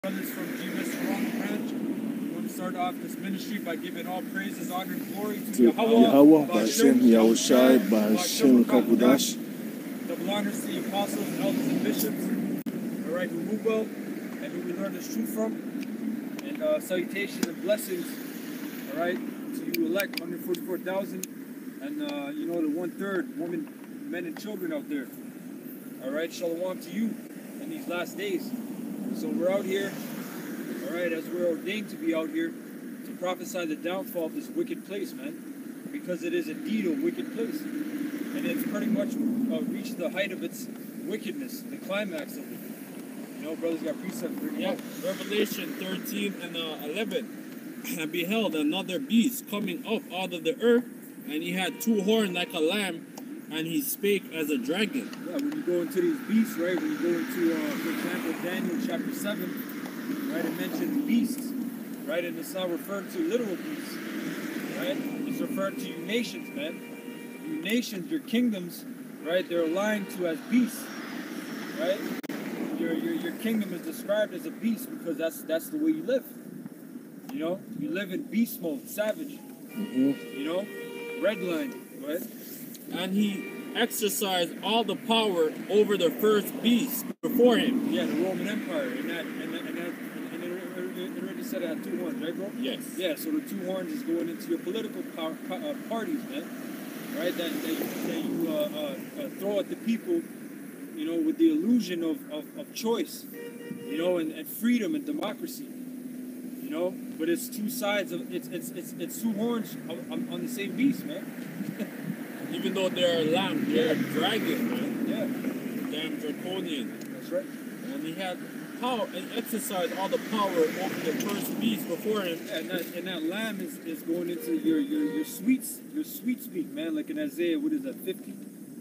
Brothers from GMS Toronto branch. We want to start off this ministry by giving all praises, honor, and glory to Yahweh, Ba'Shem Yahushai, Ba'Shem Kakudash. Double honors to the apostles, elders, and bishops, all right, who move well and who we learn this truth from. And salutations and blessings, all right, to you elect, 144,000, and you know, the 1/3 women, men, and children out there. All right, shalom to you in these last days. So we're out here, all right, as we're ordained to be out here to prophesy the downfall of this wicked place, man, because it is indeed a wicked place, and it's pretty much reached the height of its wickedness, the climax of it. You know, brothers got precept for yeah. Revelation 13 and 11. And beheld another beast coming up out of the earth, and he had two horns like a lamb, and he spake as a dragon. Yeah, when you go into these beasts, right, when you go into, for example, Daniel chapter 7, right, it mentions beasts, right, and it's not referring to literal beasts, right? It's referring to you nations, man. You nations, your kingdoms, right, they're aligned to as beasts, right? Your kingdom is described as a beast because that's the way you live. You know, you live in beast mode, savage. You know, red line, right? And he exercised all the power over the first beast before him. Yeah, the Roman Empire, and it already said it had two horns, right, bro? Yes. Yeah, so the two horns is going into your political parties, man, right? That you throw at the people, you know, with the illusion of choice, you know, and freedom and democracy, you know. But it's two sides of it's two horns on the same beast, man. Even though they're a lamb, they're a dragon, man. Yeah. Damn draconian. That's right. And he had power and exercised all the power over the first beast before him. And that lamb is going into your sweet speak, man. Like in Isaiah, what is that, 50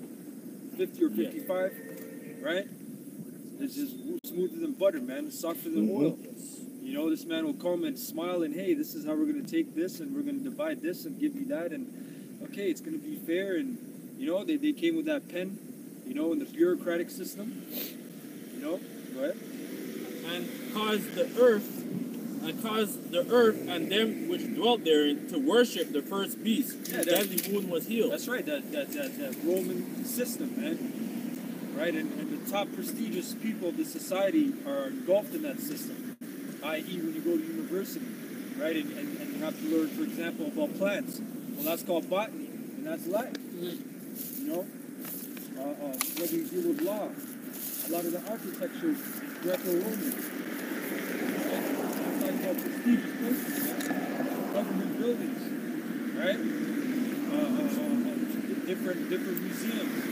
or 55, right? It's just smoother than butter, man. It's softer than oil. You know, this man will come and smile and, hey, this is how we're going to take this and we're going to divide this and give you that, and okay, it's going to be fair. And you know, they came with that pen, you know, in the bureaucratic system, you know. Go ahead. And caused the earth and them which dwelt therein to worship the first beast. Yeah, deadly wound was healed. That's right. That Roman system, man. Right, and the top prestigious people of the society are engulfed in that system. I.e., when you go to university, right, and you have to learn, for example, about plants. Well, that's called botany, and that's life. You know, whether you deal with law, a lot of the architecture is Greco-Roman. Right? I'm talking about prestigious places, government buildings, right? Different museums.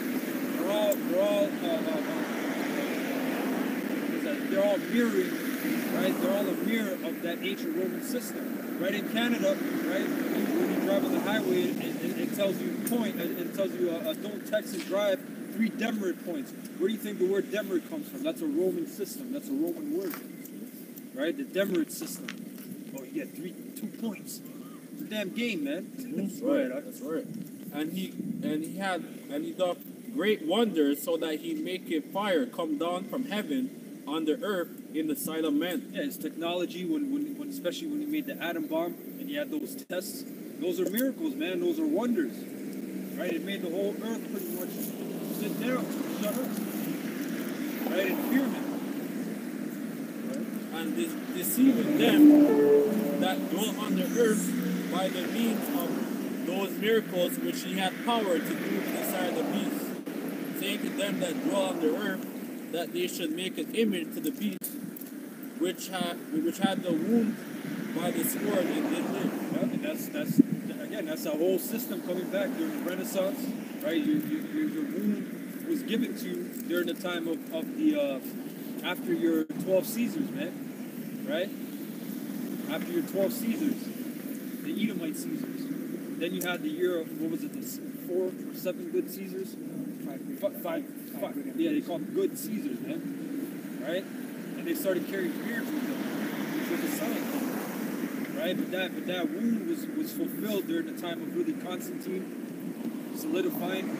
They're all mirroring, right? They're all a mirror of that ancient Roman system. Right in Canada, right? When you drive on the highway, it tells you it tells you don't text and drive 3 demerit points. Where do you think the word demerit comes from? That's a Roman system. That's a Roman word, right? The demerit system. Oh, you get 2 points. It's a damn game, man. That's right. That's right. And he doth great wonders, so that he maketh fire come down from heaven on the earth in the sight of men. Yeah, his technology, when especially when he made the atom bomb and he had those tests, those are miracles, man. Those are wonders, right? It made the whole earth pretty much sit down, shut up, right? In fear, man. Right? And deceiving them that dwell on the earth by the means of those miracles which he had power to do inside the beast, saying to them that dwell on the earth that they should make an image to the beast which had the wound by the sword and did live. Yeah, and that's a whole system coming back during the Renaissance, right? Your wound was given to you during the time of the after your 12 Caesars, man, right? After your 12 Caesars, the Edomite Caesars. Then you had the year of, what was it, the 4 or 7 good Caesars? Five. Yeah, they call them good Caesars, man. Right? And they started carrying beards with them, which was a sign. Right? But that wound was fulfilled during the time of really Constantine, solidifying,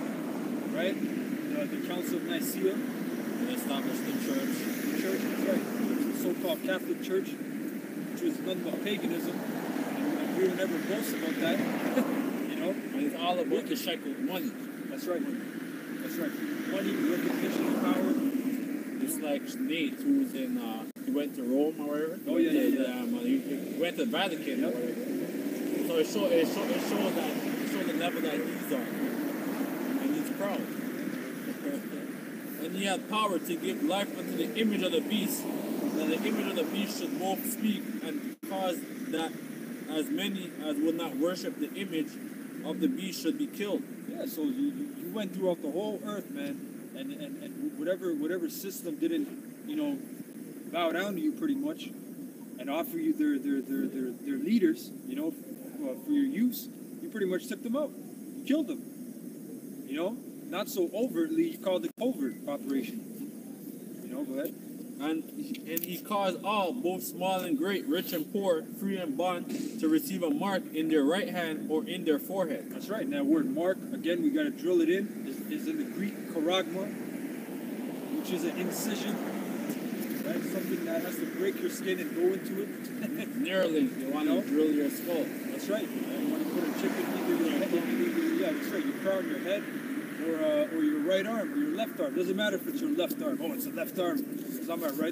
right? The Council of Nicaea. And established the church. The church, that's right. so-called Catholic Church, which was nothing but paganism, and we would never boast about that. You know, And it's all about the shekel money. that's right. That's right. Money, recognition, and power. It's like Nate, who's in, he went to Rome or whatever. Oh, yeah. He went to the Vatican or whatever. So it shows the level that he's on. And he's proud. And he had power to give life unto the image of the beast. That the image of the beast should both speak and cause that as many as would not worship the image of the beast should be killed. Yeah, so you went throughout the whole earth, man, and whatever system didn't, bow down to you pretty much, and offer you their leaders, for your use, you pretty much took them out. You killed them. Not so overtly, you called it covert operation. Go ahead. And he caused all, both small and great, rich and poor, free and bond, to receive a mark in their right hand or in their forehead. That's right. Now, word mark, again, we got to drill it in, is in the Greek charagma, which is an incision. Right? Something that has to break your skin and go into it. Nearly, you want to drill your skull. That's right. You want to put a chip in either your head, yeah, that's right. Your crown, your head, or your right arm, or your left arm. Doesn't matter if it's your left arm. Oh, it's a left arm. It's on my right.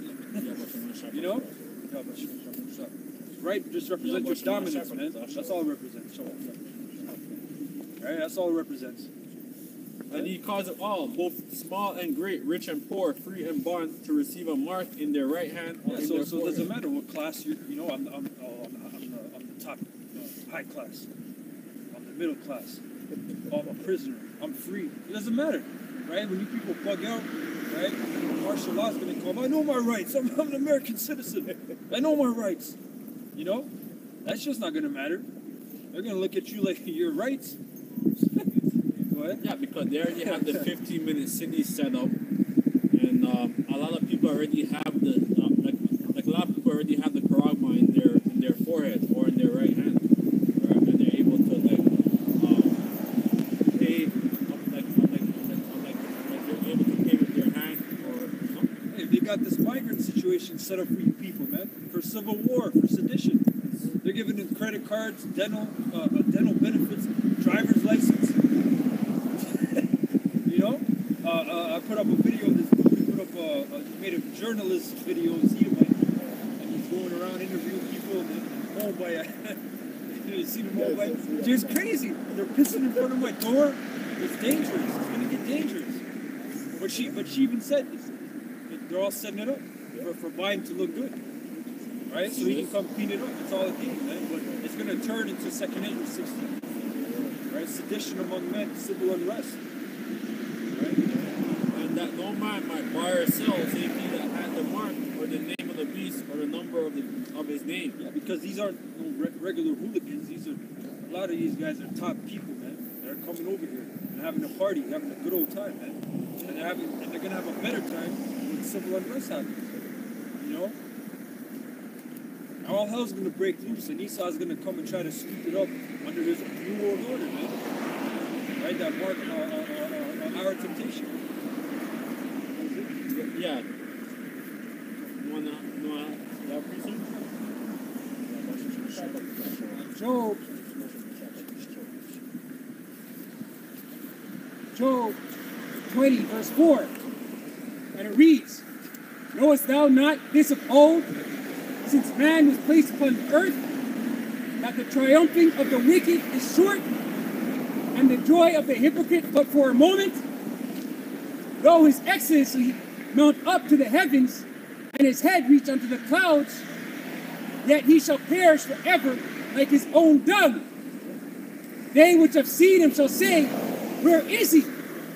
Right just represents your dominance, man. That's all it represents. Right? That's all it represents. And he caused all, both small and great, rich and poor, free and bond, to receive a mark in their right hand or in their so it forehead. doesn't matter what class I'm the top, high class. I'm the middle class. I'm a prisoner. I'm free. It doesn't matter, right? When you people bug out, right? Martial law is going to come. I know my rights. I'm an American citizen. I know my rights. That's just not going to matter. They're going to look at you like your rights. Go ahead. Yeah, because they already have the 15-minute city set up, and a lot of people already have a lot of people already have the charagma in their forehead or in their right hand, right? And they're able to pay they're able to pay with their hand or Hey, they got this migrant situation set up for you people, man. For civil war, for sedition. They're giving them credit cards, dental benefits, driver's license. I put up a video. This dude made a journalist video in Edomite, and he's going around interviewing people in Mobile. You see the Mobile? It's crazy. They're pissing in front of my door. It's dangerous. It's gonna get dangerous. But she even said they're all setting it up for Biden to look good, right? So he can come clean it up. It's all a game, man. But it's gonna turn into Second Ezra 16, right? Sedition among men, civil unrest. and that no man might buy or sell save he that had the mark or the name of the beast or the number of his name. Yeah, because these aren't regular hooligans. A lot of these guys are top people, man. They're coming over here and having a party, having a good old time, man. And they're gonna have a better time when civil unrest happens. All hell's gonna break loose, and Esau's gonna come and try to sweep it up under his new world order, man. Right, that mark on our temptation. Yeah. You wanna preach? Job 20, verse 4. And it reads, Knowest thou not this of old, since man was placed upon the earth, that the triumphing of the wicked is short, and the joy of the hypocrite but for a moment? Though his excellency mount up to the heavens, and his head reach unto the clouds, yet he shall perish forever like his own dung. They which have seen him shall say, Where is he?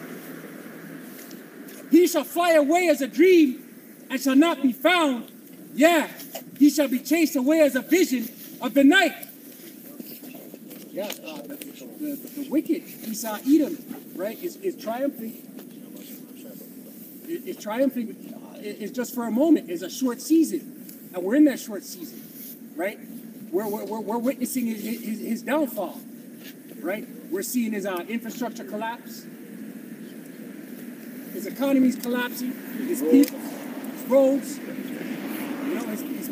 He shall fly away as a dream, and shall not be found. Yeah, he shall be chased away as a vision of the night. Yeah, the wicked, Esau, Edom, right, is triumphing. Is triumphing. Is just for a moment. Is a short season, and we're in that short season, right? We're witnessing his downfall, right? We're seeing his infrastructure collapse. His economy's collapsing. His people, his roads.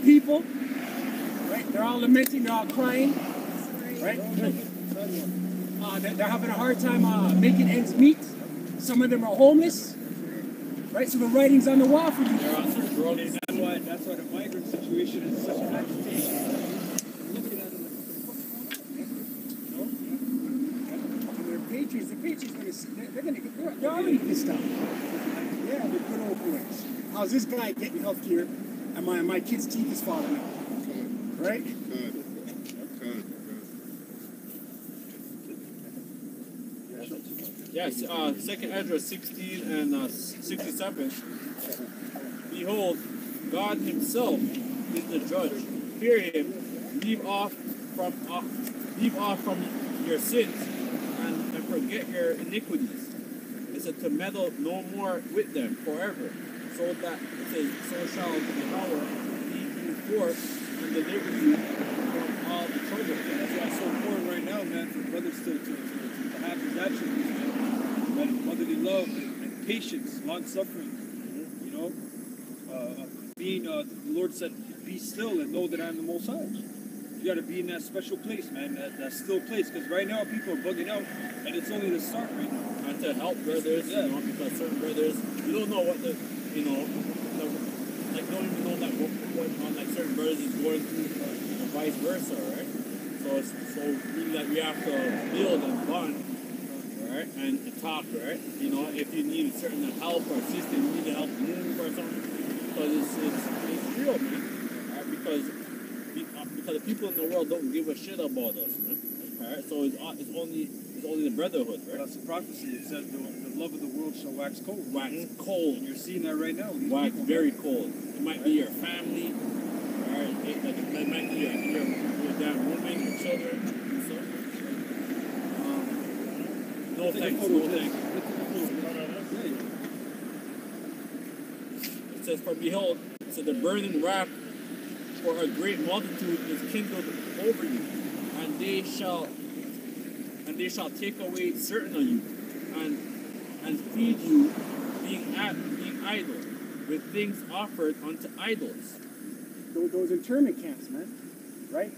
people, right? They're all lamenting, they're all crying, right? They're having a hard time making ends meet. Some of them are homeless, right? So the writing's on the wall for you. That's why the migrant situation is such an agitation. Looking at it And the Patriots they're already pissed off. Yeah, they're good old boys. How's this guy getting health care and my kid's teeth is falling out? Right? Yes, 2nd Ezra 16 and 67. Behold, God himself is the judge. Fear him, leave off from your sins and forget your iniquities. It said to meddle no more with them forever. So that it says, so shall the power lead you forth and deliver you from all the trouble. That's why it's so important right now, man, for brothers to have these attributes, man. Right? Motherly love and patience, long suffering. You know, the Lord said, "Be still and know that I am the Most High." You got to be in that special place, man, that still place. Because right now people are bugging out, and it's only the start right now. And to help brothers, you know, because certain brothers, you don't know what the, you know, like don't even know that what like certain brothers is going through, and vice versa, right? So really like we have to build and bond, right, and talk, right? You know, if you need certain help or assistance, you need to help move or something, because it's real, man, right? Because the people in the world don't give a shit about us, man. All right, so it's only the brotherhood, right? That's a prophecy. It says the love of the world shall wax cold. Wax cold. And you're seeing that right now. Wax very cold. It might be your family, or it might be your damn roommate, your children, and so. No thanks. It says, "For behold, so the burning wrath for a great multitude is kindled over you, and they shall take away certain of you, and feed you, being idle, with things offered unto idols." Those internment camps, man, right?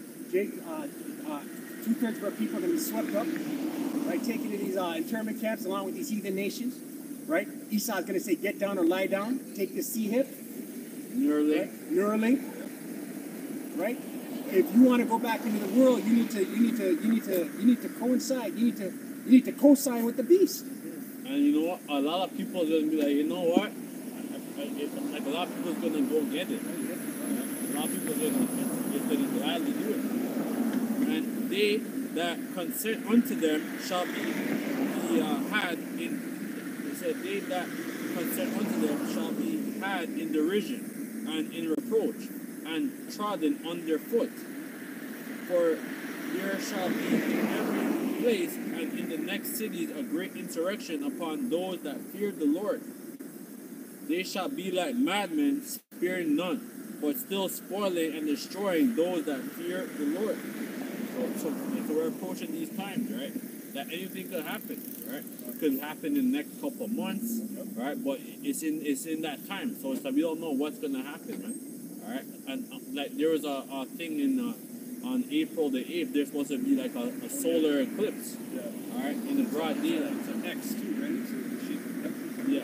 2/3 of our people are going to be swept up, right? Taken to these internment camps along with these heathen nations, right? Esau's going to say, "Get down or lie down." Take the sea hip, Neuralink, right? If you want to go back into the world, you need to coincide. You need to co-sign with the beast. And you know what? A lot of people are going to be like, you know what? Like a lot of people are going to go get it. A lot of people are going to gladly do it. And they that consent unto them shall be had in. They said they that consent unto them shall be had in derision and in reproach, and trodden underfoot. For there shall be in every place and in the next cities a great insurrection upon those that fear the Lord. They shall be like madmen, sparing none, but still spoiling and destroying those that fear the Lord. So we're approaching these times, right? That anything could happen, right? It could happen in the next couple of months, right? But it's in that time, so it's like we don't know what's gonna happen, man. All right, and like there was a thing on April the 8th. There's supposed to be like a solar eclipse. Yeah. All right, in the broad daylight. It's an X too, right? It's the shape of X. Yeah.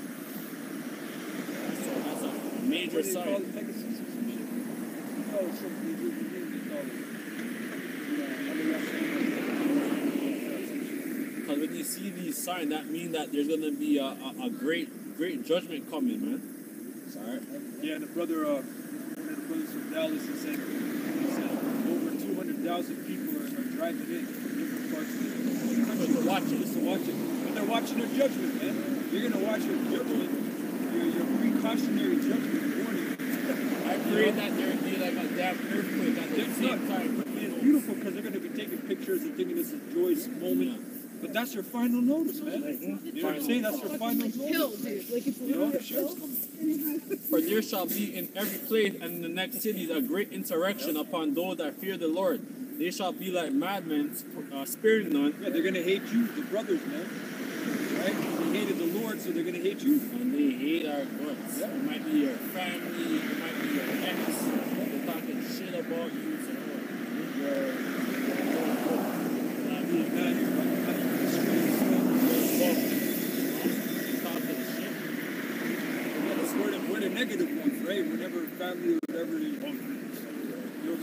So that's a major What do they call sign. it? Pegasus or some shit. They call it something. They call it. Because when you see these signs, that means that there's gonna be a great judgment coming, man. All right. Yeah, and the brother, one of the brothers from Dallas, he said over 200,000 people are driving in from different parts of the country To watch it. just to watch it. But they're watching their judgment, man. You're gonna watch your judgment, your precautionary judgment warning. I pray that there would be like a damn earthquake at the same time. It's beautiful because they're gonna be taking pictures and thinking it's a joyous moment. But that's your final notice, man. You know what I'm saying? That's your final notice. You know, sure. For there shall be in every place and in the next cities a great insurrection upon those that fear the Lord. They shall be like madmen, sparing none. Yeah, they're gonna hate you, the brothers, man. Right? They hated the Lord, so they're gonna hate you. And they hate our guts. It might be your family, it might be your ex, it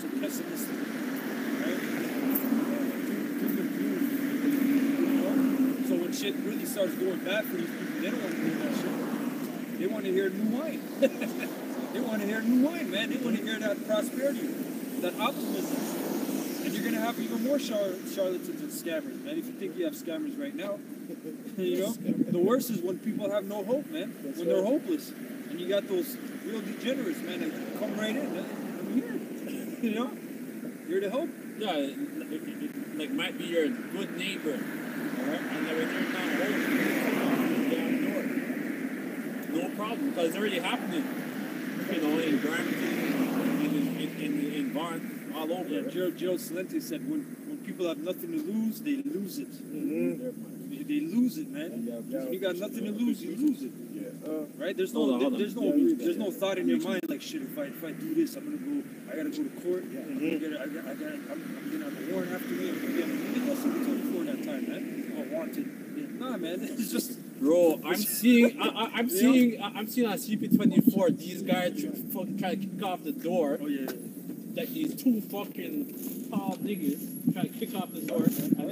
so pessimistic, right? Doom and gloom, you know? So when shit really starts going bad for these people, they don't want to hear that shit. They want to hear new wine. They want to hear new wine, man. They want to hear that prosperity, that optimism. And you're going to have even more charlatans and scammers, man. If you think you have scammers right now, you know? The worst is when people have no hope, man. When they're hopeless. And you got those real degenerates, man, that come right in. I'm here. You know? Here to help. Yeah, it might be your good neighbor. Alright? And then when they're not home, they come down the door. No problem, because it's already happening. You know, in Brampton, in Vaughan, all over. Yeah, Gerald Celente said when people have nothing to lose, they lose it. They lose it, man. When you got nothing to lose, you lose it. Right? There's no thought in your mind like, shit, if I do this, I gotta go to court. I'm gonna have a warrant after me. What's something before that time, man? Oh, wanted. Nah, man. It's just. Bro, I'm seeing on CP24 these guys fucking try to kick off the door. Oh yeah. Like these two fucking tall niggas try to kick off the door,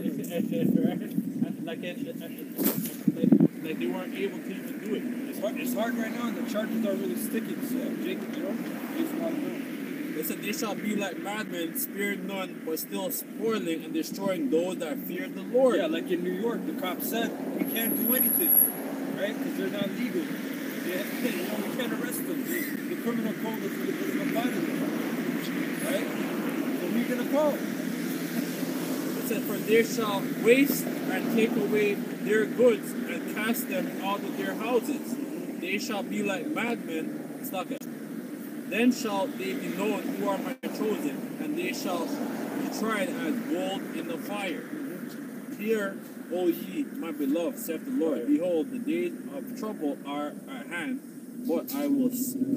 like they weren't able to even do it. It's hard right now, and the charges aren't really sticking. So, Jacob, you know, it's not enough. They said they shall be like madmen, sparing none, but still spoiling and destroying those that fear the Lord. Yeah, like in New York, the cops said we can't do anything, right? Because they're not legal. We can't arrest them. The criminal code is apply to them, right? So who are you gonna call? It said, for they shall waste and take away their goods and cast them out of their houses. They shall be like madmen. Then shall they be known who are my chosen, and they shall be tried as gold in the fire. Hear, O ye, my beloved, saith the Lord. Behold, the days of trouble are at hand, but I will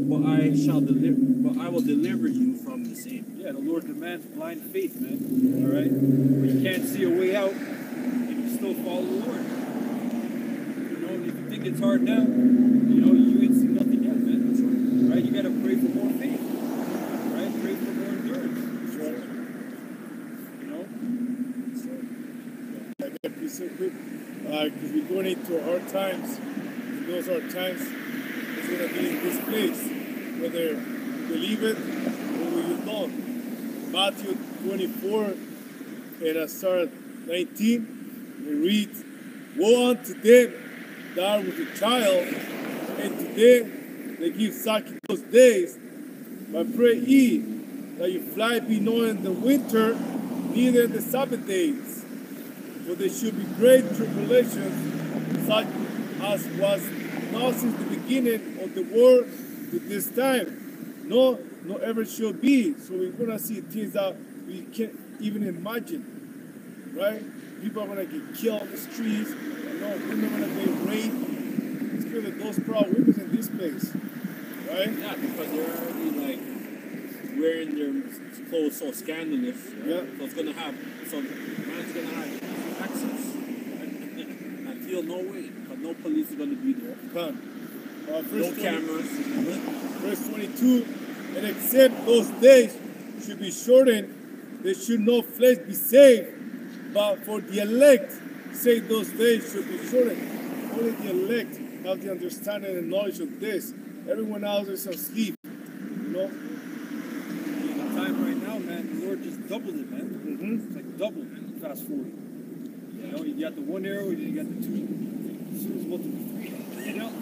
deliver you from the same. Yeah, the Lord demands blind faith, man. All right, when you can't see a way out, and you still follow the Lord. You know, if you think it's hard now, you know you ain't seen nothing yet, man. That's right. Right? You gotta pray for more faith. Right? Pray for more endurance. That's right. You know. That's right. I gotta be so quick, because we're going into hard times. And those hard times is gonna be in this place, whether you believe it or you don't. Matthew 24, and I start 19, and it reads, woe unto them that are with a child, and to them that give sack in those days. But pray ye that your flight be not in the winter, neither in the Sabbath days. For there should be great tribulations, such as was not since the beginning of the world to this time. No ever shall be. So we're going to see things that we can't even imagine. Right? People are going to get killed on the streets. Women are going to get raped. It's because of those proud women in this place. Right? Yeah, because they're already like wearing their clothes so scandalous. Yeah. So it's gonna have man's gonna have access and feel no way. Because no police is gonna be there. Come. No cameras. Verse 22, and except those days should be shortened, there should no flesh be saved, but for the elect, say those days should be shortened. Only the elect have the understanding and knowledge of this. Everyone else is asleep. You know? The time right now, man, the Lord just doubled it, man. It's like double, man. Fast forward. You know, you got the one arrow, you got the two. Soon it's about to be three. You know?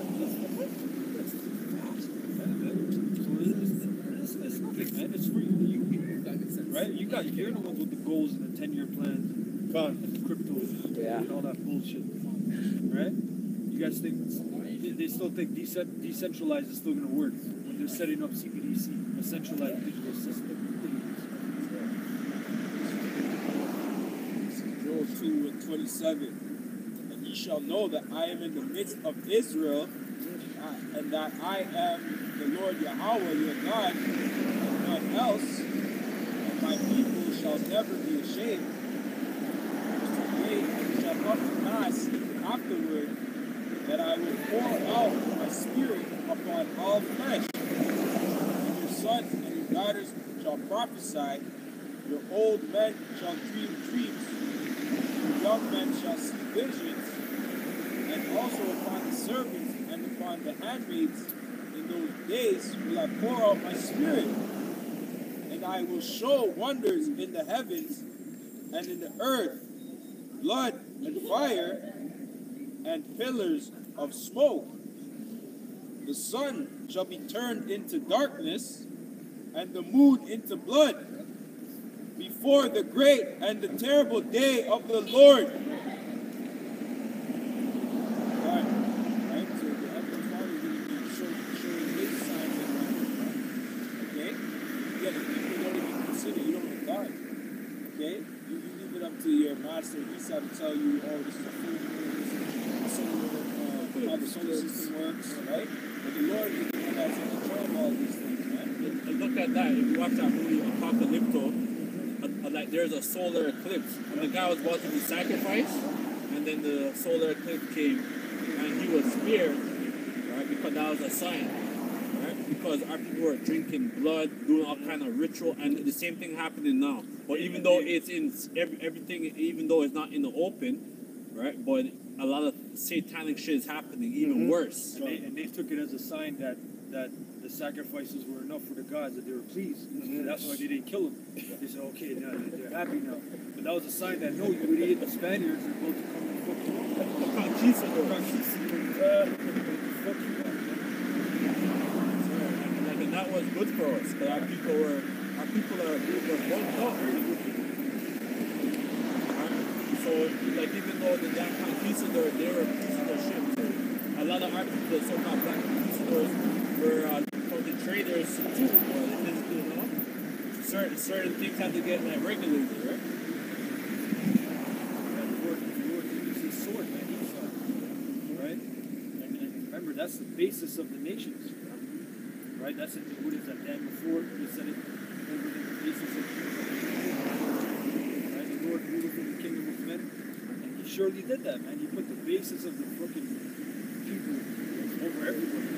It's big, man. It's for you. Right? You're the ones with the goals and the 10-year plans and the crypto and all that bullshit. Right? You guys think they still think decentralized is still going to work when they're setting up CBDC, a centralized digital system. Joel 2:27. And ye shall know that I am in the midst of Israel, and that I am the Lord Yahweh, your God, and none else, and my people shall never be ashamed. It shall come to pass afterward that I will pour out my spirit upon all flesh, and your sons and your daughters shall prophesy, your old men shall dream dreams, your young men shall see visions, and also upon the servants and upon the handmaids in those days will I pour out my spirit, and I will show wonders in the heavens and in the earth, blood and fire and pillars of smoke. The sun shall be turned into darkness and the moon into blood before the great and the terrible day of the Lord. Right. So the Heavenly Father is going to be showing his signs and wonders. Okay? Yeah, the people don't even consider you don't know God. Okay? You leave it up to your master Esau to tell you, oh, this is a full moon, this is how the solar system works, right? But the Lord is the one that's in control of all these things, man. And look at that. If you watch that movie Apocalypto, like there's a solar eclipse, and the guy was about to be sacrificed, and then the solar eclipse came, and he was spared, right? Because that was a sign, right? Because our people were drinking blood, doing all kind of ritual, and the same thing happening now. But even though it's in everything, even though it's not in the open, right? But a lot of satanic shit is happening, even worse. And they took it as a sign that the sacrifices were enough for the gods, that they were pleased. And that's why they didn't kill them. They said, okay, now they're happy now. But that was a sign that, no, you idiot, the Spaniards are about to come and fuck you up. The conquistadors. Fuck you up. And that was good for us, because our people were bugged up. So, like, even though the damn conquistadors, they were pieces of shit. So a lot of our people, the so-called black conquistadors, were fucking traders too. But it is, you know, certain things have to get like regulated, right? The Lord used his sword, man, Esau. Right? And remember, that's the basis of the nations. Right? That's it. What is that? Daniel 4, he said it. The basis of right? The Lord ruleth in the kingdom of men. And he surely did that, man. He put the basis of the fucking people over everybody.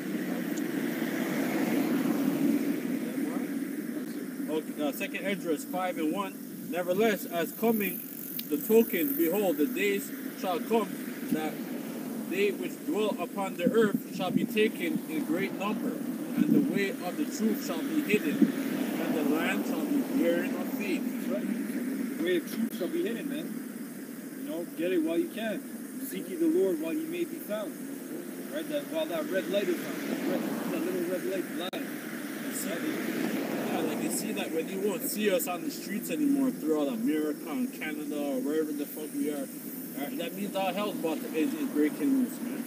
Okay, 2 Esdras 5:1. Nevertheless, as coming the tokens, behold, the days shall come that they which dwell upon the earth shall be taken in great number, and the way of the truth shall be hidden, and the land shall be barren of faith. That's right. The way of truth shall be hidden, man. You know, get it while you can. Seek ye the Lord while he may be found. Right? That while that red light is on, that little red light blind. Yeah, like you see that when you won't see us on the streets anymore throughout America and Canada or wherever the fuck we are, that means our health is breaking loose, man.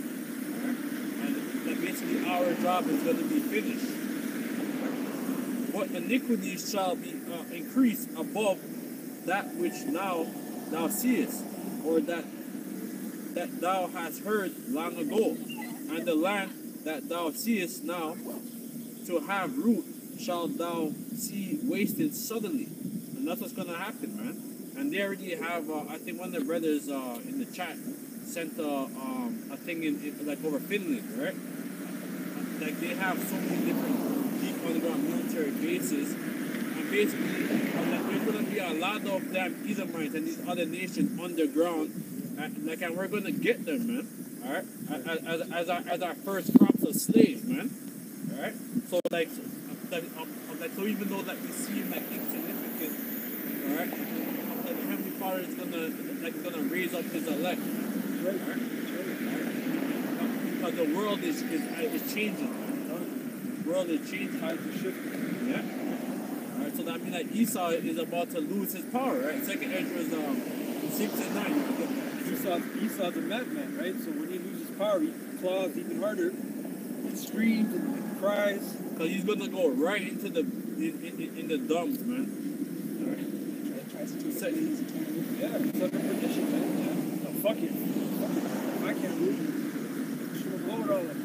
And that basically our job is going to be finished. What iniquities shall be increased above that which now thou seest, or that thou hast heard long ago, and the land that thou seest now to have root shall thou see wasted suddenly. And that's what's going to happen, man. And they already have, I think one of the brothers in the chat sent a thing in like over Finland, right? Like they have so many different deep underground military bases. And basically, like, there's going to be a lot of damn Edomites and these other nations underground. And we're going to get them, man. All right? As our first crops of slaves, man. All right? So, so even though that we seem like insignificant, all right, that the Heavenly Father is gonna raise up His elect, all right? Because the world is changing. The world is changing. Times are shifting. Yeah. All right. So that means that Esau is about to lose his power, right? 2 Esdras 6 and 9. Esau's a madman, right? So when he loses power, he claws even harder. He screams and cries. Because he's going to go right into the in the dumps, man. Tries to So- Yeah, it's like a perdition, man. Yeah. No, fuck it. If I can't lose, she'll blow it all up.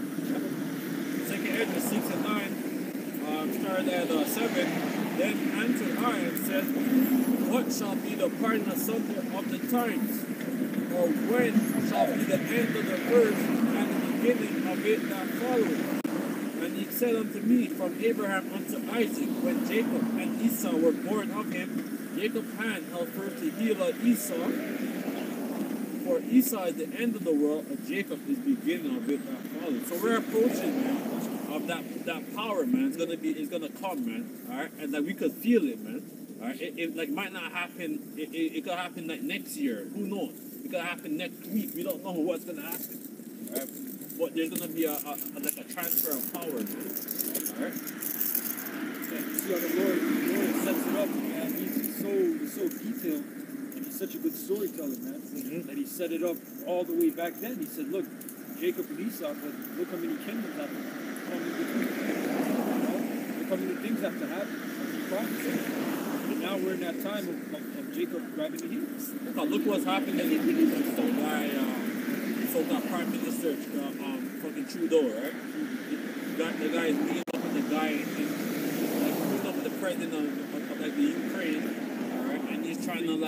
2 Esdras 6 and 9, started at 7. Then answered I and said, what shall be the pardon asunder of the times? Or when shall be the end of the earth and the beginning of it that followeth? And And he said unto me, from Abraham unto Isaac, when Jacob and Esau were born of him, Jacob's hand held first the heel of Esau. For Esau is the end of the world, and Jacob is the beginning of it that follows. So we're approaching, man, of that power, man. It's gonna come, man. Alright? And like we could feel it, man. Alright? It like might not happen, it could happen like next year. Who knows? It could happen next week. We don't know what's gonna happen. Alright? But there's gonna be like a transfer of power, man. Alright? See how the Lord sets it up, man. He's so detailed, and he's such a good storyteller, man. That he set it up all the way back then. He said, look, Jacob and Esau, but look how many kingdoms have to come in between. Look how many things have to happen. He promised it. And now we're in that time of Jacob grabbing the heels. Look what's happening with some guy, so-called Prime Minister, fucking Trudeau, right? The guy is meeting up with the guy and like meeting up with the president of like the Ukraine, alright? And he's trying to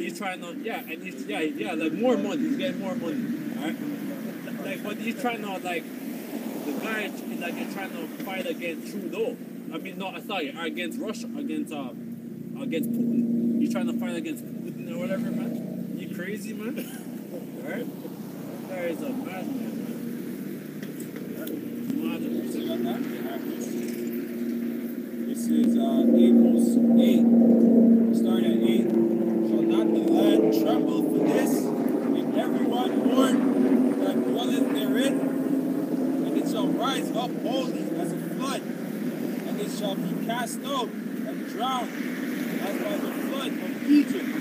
like more money. He's getting more money, alright? Like, but he's trying to like the guy is like trying to fight against Trudeau. I mean, no, sorry, against Russia, against Putin. He's trying to fight against Putin or whatever, man. You crazy, man? Alright? That guy is a madman, man. This is Amos 8, starting at 8. Shall not the land tremble for this, and everyone mourn that dwelleth therein? And it shall rise up boldly as a flood, and it shall be cast out and drowned as by the flood of Egypt.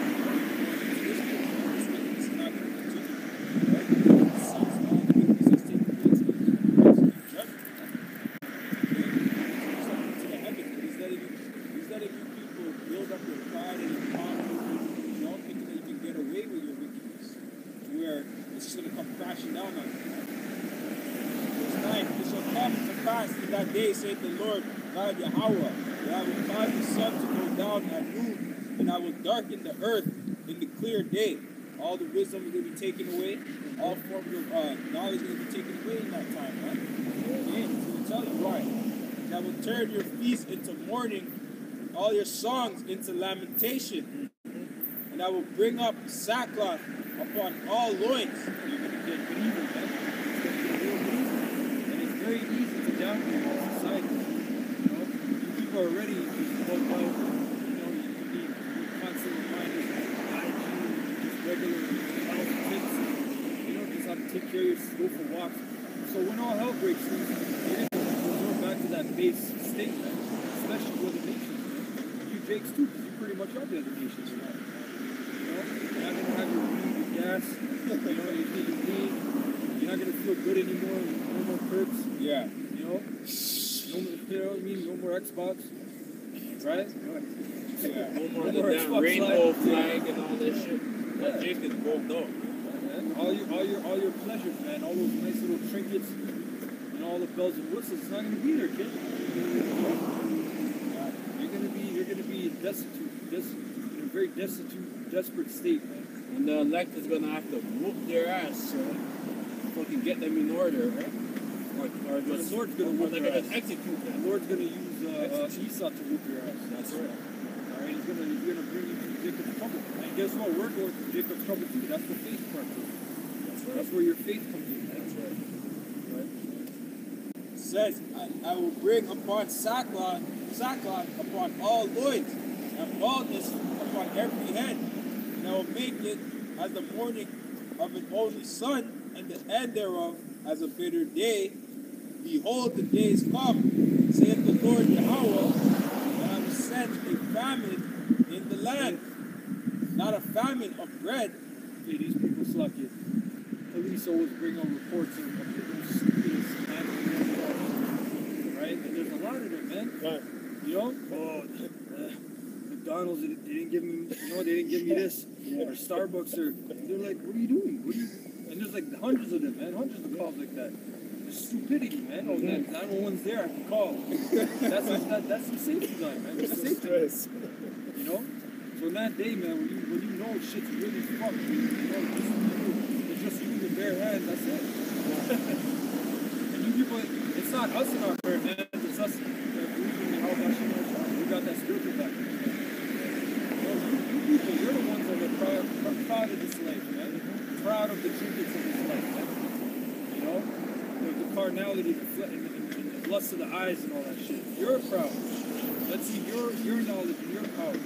This is not going to continue. Right? This is taking place. He's letting you people build up your pride and your confidence, thinking that you can get away with your wickedness, where it's just going to come crashing down on you. Verse 9, it shall come to pass in that day, saith the Lord God Yahweh, that I will cause the sun to go down at noon, and I will darken the earth in the clear day. All the wisdom is going to be taken away, all forms of knowledge is going to be taken away in that time, right? Again, he's going to tell you why. And I will turn your feast into mourning, all your songs into lamentation. And I will bring up sackcloth upon all loins. You're going to get good evil, man. It's going to get real good evil. And it's very easy to downgrade society. You people are already bugged out. You need constant reminders of hygiene, just regular health tips. Just how to take care of yourself, go for walks. So when all hell breaks loose, you're going to resort back to that base state, man. Especially with the nations. You Jakes too, because you pretty much are the other nations. You're not going to have your weed, your gas, your weed. You're not going to feel good anymore. No more perks. Yeah. No more Xbox. Right? Yeah. No more No the more damn Xbox rainbow Live. flag and all that shit. That Jake is broke up. All your pleasures, man. All those nice little trinkets and all the bells and whistles. It's not going to be there, kid. You're gonna be destitute, in a very destitute, desperate state, man. And the elect is gonna have to whoop their ass, so fucking get them in order, right? Or just The Lord's gonna whoop they're your gonna ass. execute The them. Lord's gonna use Esau to whoop your ass. That's right. All right, he's gonna bring you to Jacob's trouble. And guess what? We're going through Jacob's trouble too. That's the faith part. That's where your faith comes in. That's right. It says, I will bring upon sackcloth upon all loins, and baldness upon every head. And I will make it as the morning of an only son, and the end thereof as a bitter day. Behold, the days come, saith the Lord Yahweh, and I will send a famine in the land, not a famine of bread. Hey, these people suck it. Police always bring on reports of the stupidest animals, right? And there's a lot of them, man. Right. McDonald's, they didn't give me, they didn't give me this. Or Starbucks, they're like, what are you doing? And there's like hundreds of them, man. Hundreds of calls like that. There's stupidity, man. Oh, 911's there, I can call. That's some safety gun, man. It's a safety gun. So in that day, man, when you know shit's really fucked, it's just you with bare hands, that's it. And you people, it's it's not us in our prayer, man. It's us believing in how God should know. We got that spiritual back. You people, you're the ones that are proud of this life, man. Proud of the trinkets of this life, man. You know? The carnality, the lust of the eyes and all that shit. You're proud. Let's see your knowledge and your power.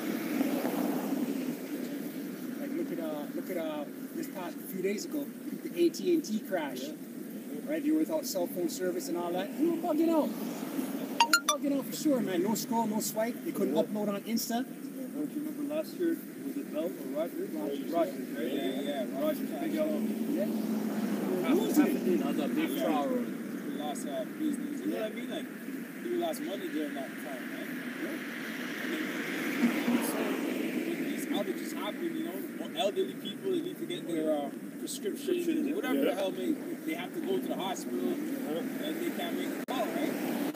Like look at this past a few days ago, the AT&T crash. Right, you were without cell phone service and all that. You were bugging out. For sure, man. No scroll, no swipe. They couldn't upload on Insta. Don't you remember last year? Was it Bell or Roger? Roger, right? Yeah. Roger, big yellow. That was a big trial run. We lost business. You know what I mean? Like, people lost money during that time, right? So, when these outages happen, you know, elderly people, they need to get their prescriptions, whatever the hell they have to go to the hospital, and they can't make a call, right?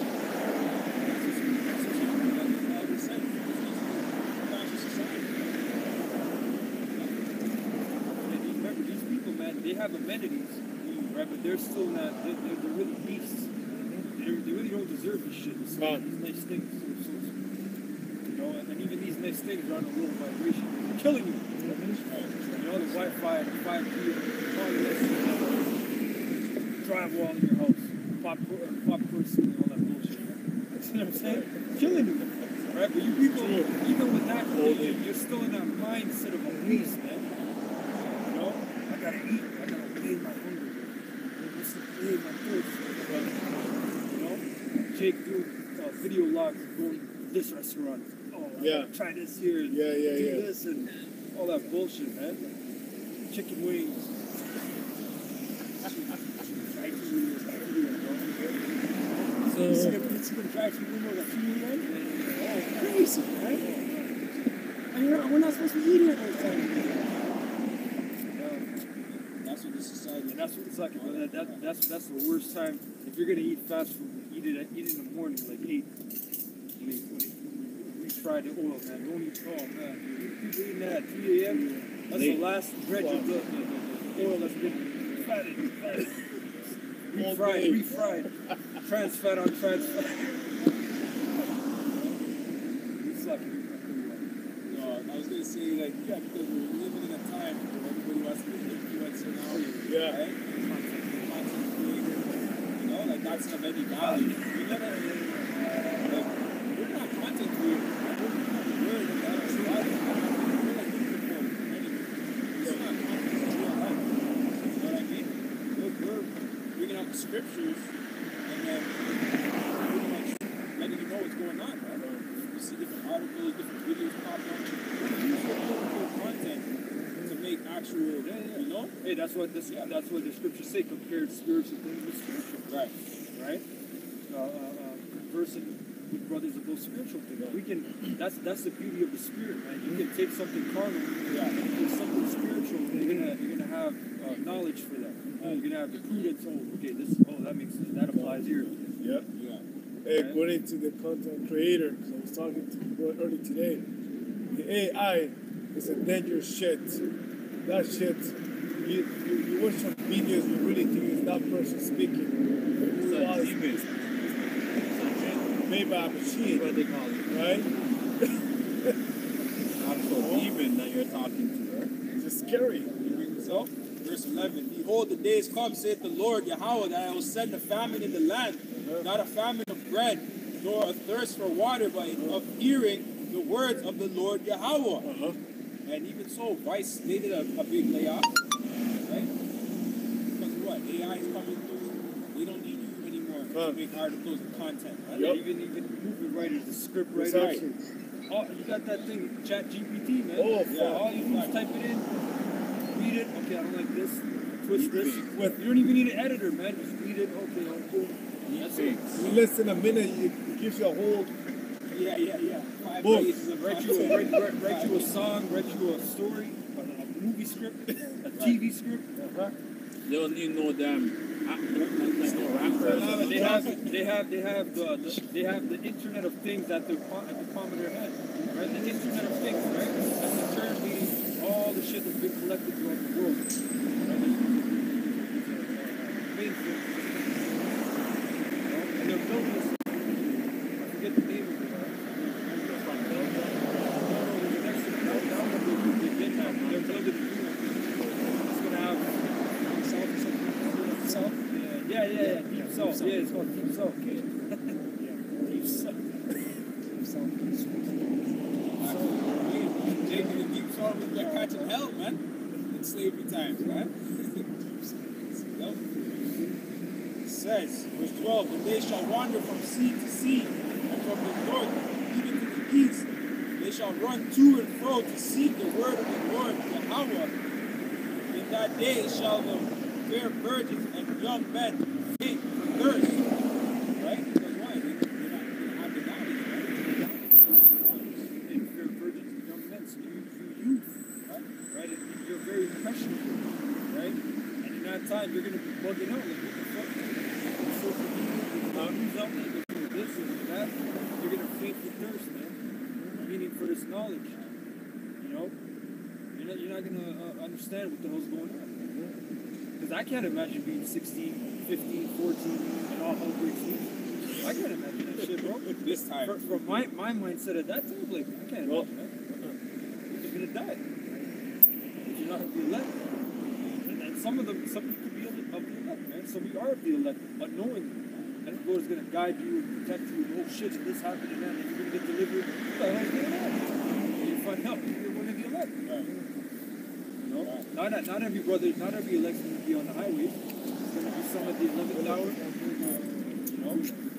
Remember, these people, man, they have amenities, right? But they're still not. They're really beasts. They really don't deserve this shit. These nice things. You know, and even these nice things are on a low vibration. They're killing you. You know, the Wi-Fi, 5G, all this, drywall in your house, popcorn soup, and all that bullshit. You know what I'm saying? Killing you. Right? But you people, even with that, you're still in that mindset of a beast, man. You know? I gotta eat. I gotta pay my hunger. What's the pay my thirst? You know? Jake do video logs of going to this restaurant. Oh, I gotta try this here. And do this and all that bullshit, man. Chicken wings. So, See them drive-through windows at 2 a.m.? Oh, crazy, right? And we're not supposed to be eating at those times. That's what the society. And that's what it's like. That's the worst time. If you're gonna eat fast food, eat it in the morning, like 8. When we fried the oil, man. Don't eat. Oh man, people eating that at 3 a.m. That's the last dredge of the oil that's been fatted. Refried. Trans fat on trans fat. It's like, I was gonna say, like, because we're living in a time where everybody wants to be an influencer now. Right? Content creator. You know, like that's of any value. You never, like, we're not content creators. We're like it's not content in real life. You know what I mean? We're bringing out the scriptures and then pretty much letting you know what's going on, right? You see different articles, different videos pop up. Use the biblical content to make actual, you know? hey, that's what the scriptures say. Compare spiritual things with spiritual. Right. Right? Conversing with brothers about spiritual things. We can. That's the beauty of the spirit, man. You can take something carnal, and something spiritual. And you're gonna have knowledge for that. You're gonna have the prudence. That makes sense. That applies here. Yeah. Hey, according to the content creator, because I was talking to people earlier today, the AI is a dangerous shit. That shit, you watch some videos, you really think it's that person speaking. it's a demon. Made by a machine, What they call it. right? Actual demon that you're talking to, right? It's scary. So, verse 11, behold, the days come, saith the Lord Yahweh, that I will send a famine in the land, not a famine of bread, nor a thirst for water, but of hearing the words of the Lord Yahweh. And even so, Vice, they did a big layoff, right? Because what? AI is coming through. They don't need you anymore to make articles and content, right? Yeah, even movie writers, the script writers. Exactly. Oh, you got that thing, Chat GPT, man. Oh, Yeah, fuck. all you do is type it in, read it. Okay, I don't like this. Twist this. You don't even need an editor, man. Just read it. Okay, cool. That's it. In less than a minute, it gives you a whole Yeah. 5 Boom. pages of Write content. you a song, write you a story, a movie script, a TV script. They don't need no damn no rappers. They have the Internet of Things at the palm of their head, right? The Internet of Things, right? That's the term meaning all the shit that's been collected throughout the world. Right? built this. I forget the name of it. They're building a new one. It's gonna have salt or something. Salt? Yeah. Deep salt. Yeah, it's called deep salt. Okay. Deep salt. Deep salt. Taking the deep salt was like catching hell, man. In slavery times, right? It says, verse 12, and they shall wander from sea to sea, and from the north even to the east. They shall run to and fro to seek the word of the Lord Yahweh. In that day shall the fair virgins and young men faint for thirst. Right? Because why? They're not have the knowledge, right? And fair virgins and young men, so you youth, right? And you're very impressionable, right? And in that time, you're going to be bugging out like, what the fuck? Social media, who's out there, they're doing this and that. You're going to faint for thirst, man. Meaning for this knowledge, you know? You're not going to understand what the hell's going on. Because I can't imagine being 16, 15, 14, and all hungry sleep. I can't imagine that shit, bro. This time. From my mindset at that time, like, I can't imagine that. You're going to die. If you're not of the elect. And some of you could be of the elect, man. So we are of the elect, unknowingly. And the Lord is going to guide you and protect you. And, oh shit, and this happened and that, and you're going to get delivered. What the hell is going on? And you find out you're one of the elect. You know? Not every brother, not every elect is going to be on the highway. It's going to be some at the 11th hour. You know?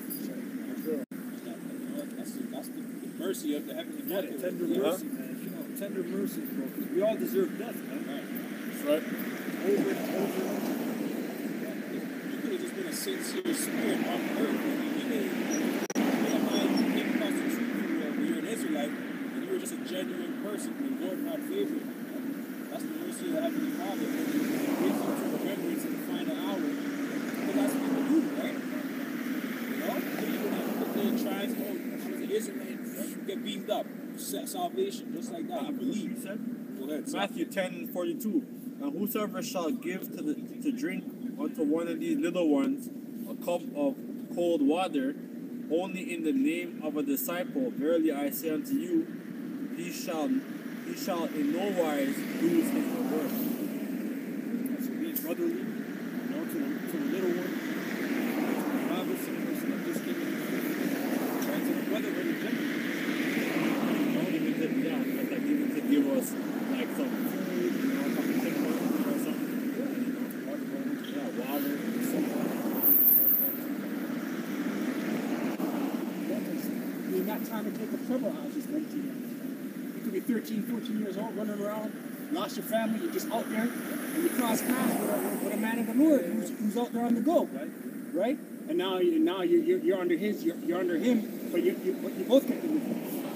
That's the mercy of the heavenly Yeah, Father. tender mercy, man. You know, tender mercy, bro. Because we all deserve death, man. That's right. Over and over and over. You could have just been a sincere spirit on earth. You don't mind came across the truth when you're an Israelite and you were just a genuine person. The Lord had favor. That's the mercy of the Heavenly Father. It brings you to remembrance in the final hour. But that's what people do, right? You know? Even at little tribes, I was an Israelite, get beamed up. Salvation, just like that. You believe. He said, Go ahead. Matthew 10:42. And whosoever shall give to drink unto one of these little ones a cup of cold water, only in the name of a disciple, verily I say unto you, he shall in no wise lose his reward. So being brotherly, you know, to the little one, to the novice, the person that just came in, right, to the brotherhood in general. Even to give us like some food, you know, a couple things or something. Yeah, water. In that time it take a trouble house just went to you. You could be 13, 14 years old, running around, lost your family, you're just out there, and you cross paths with a man of the Lord who's out there on the go, right? And now you're under you're under him, but you both get the move.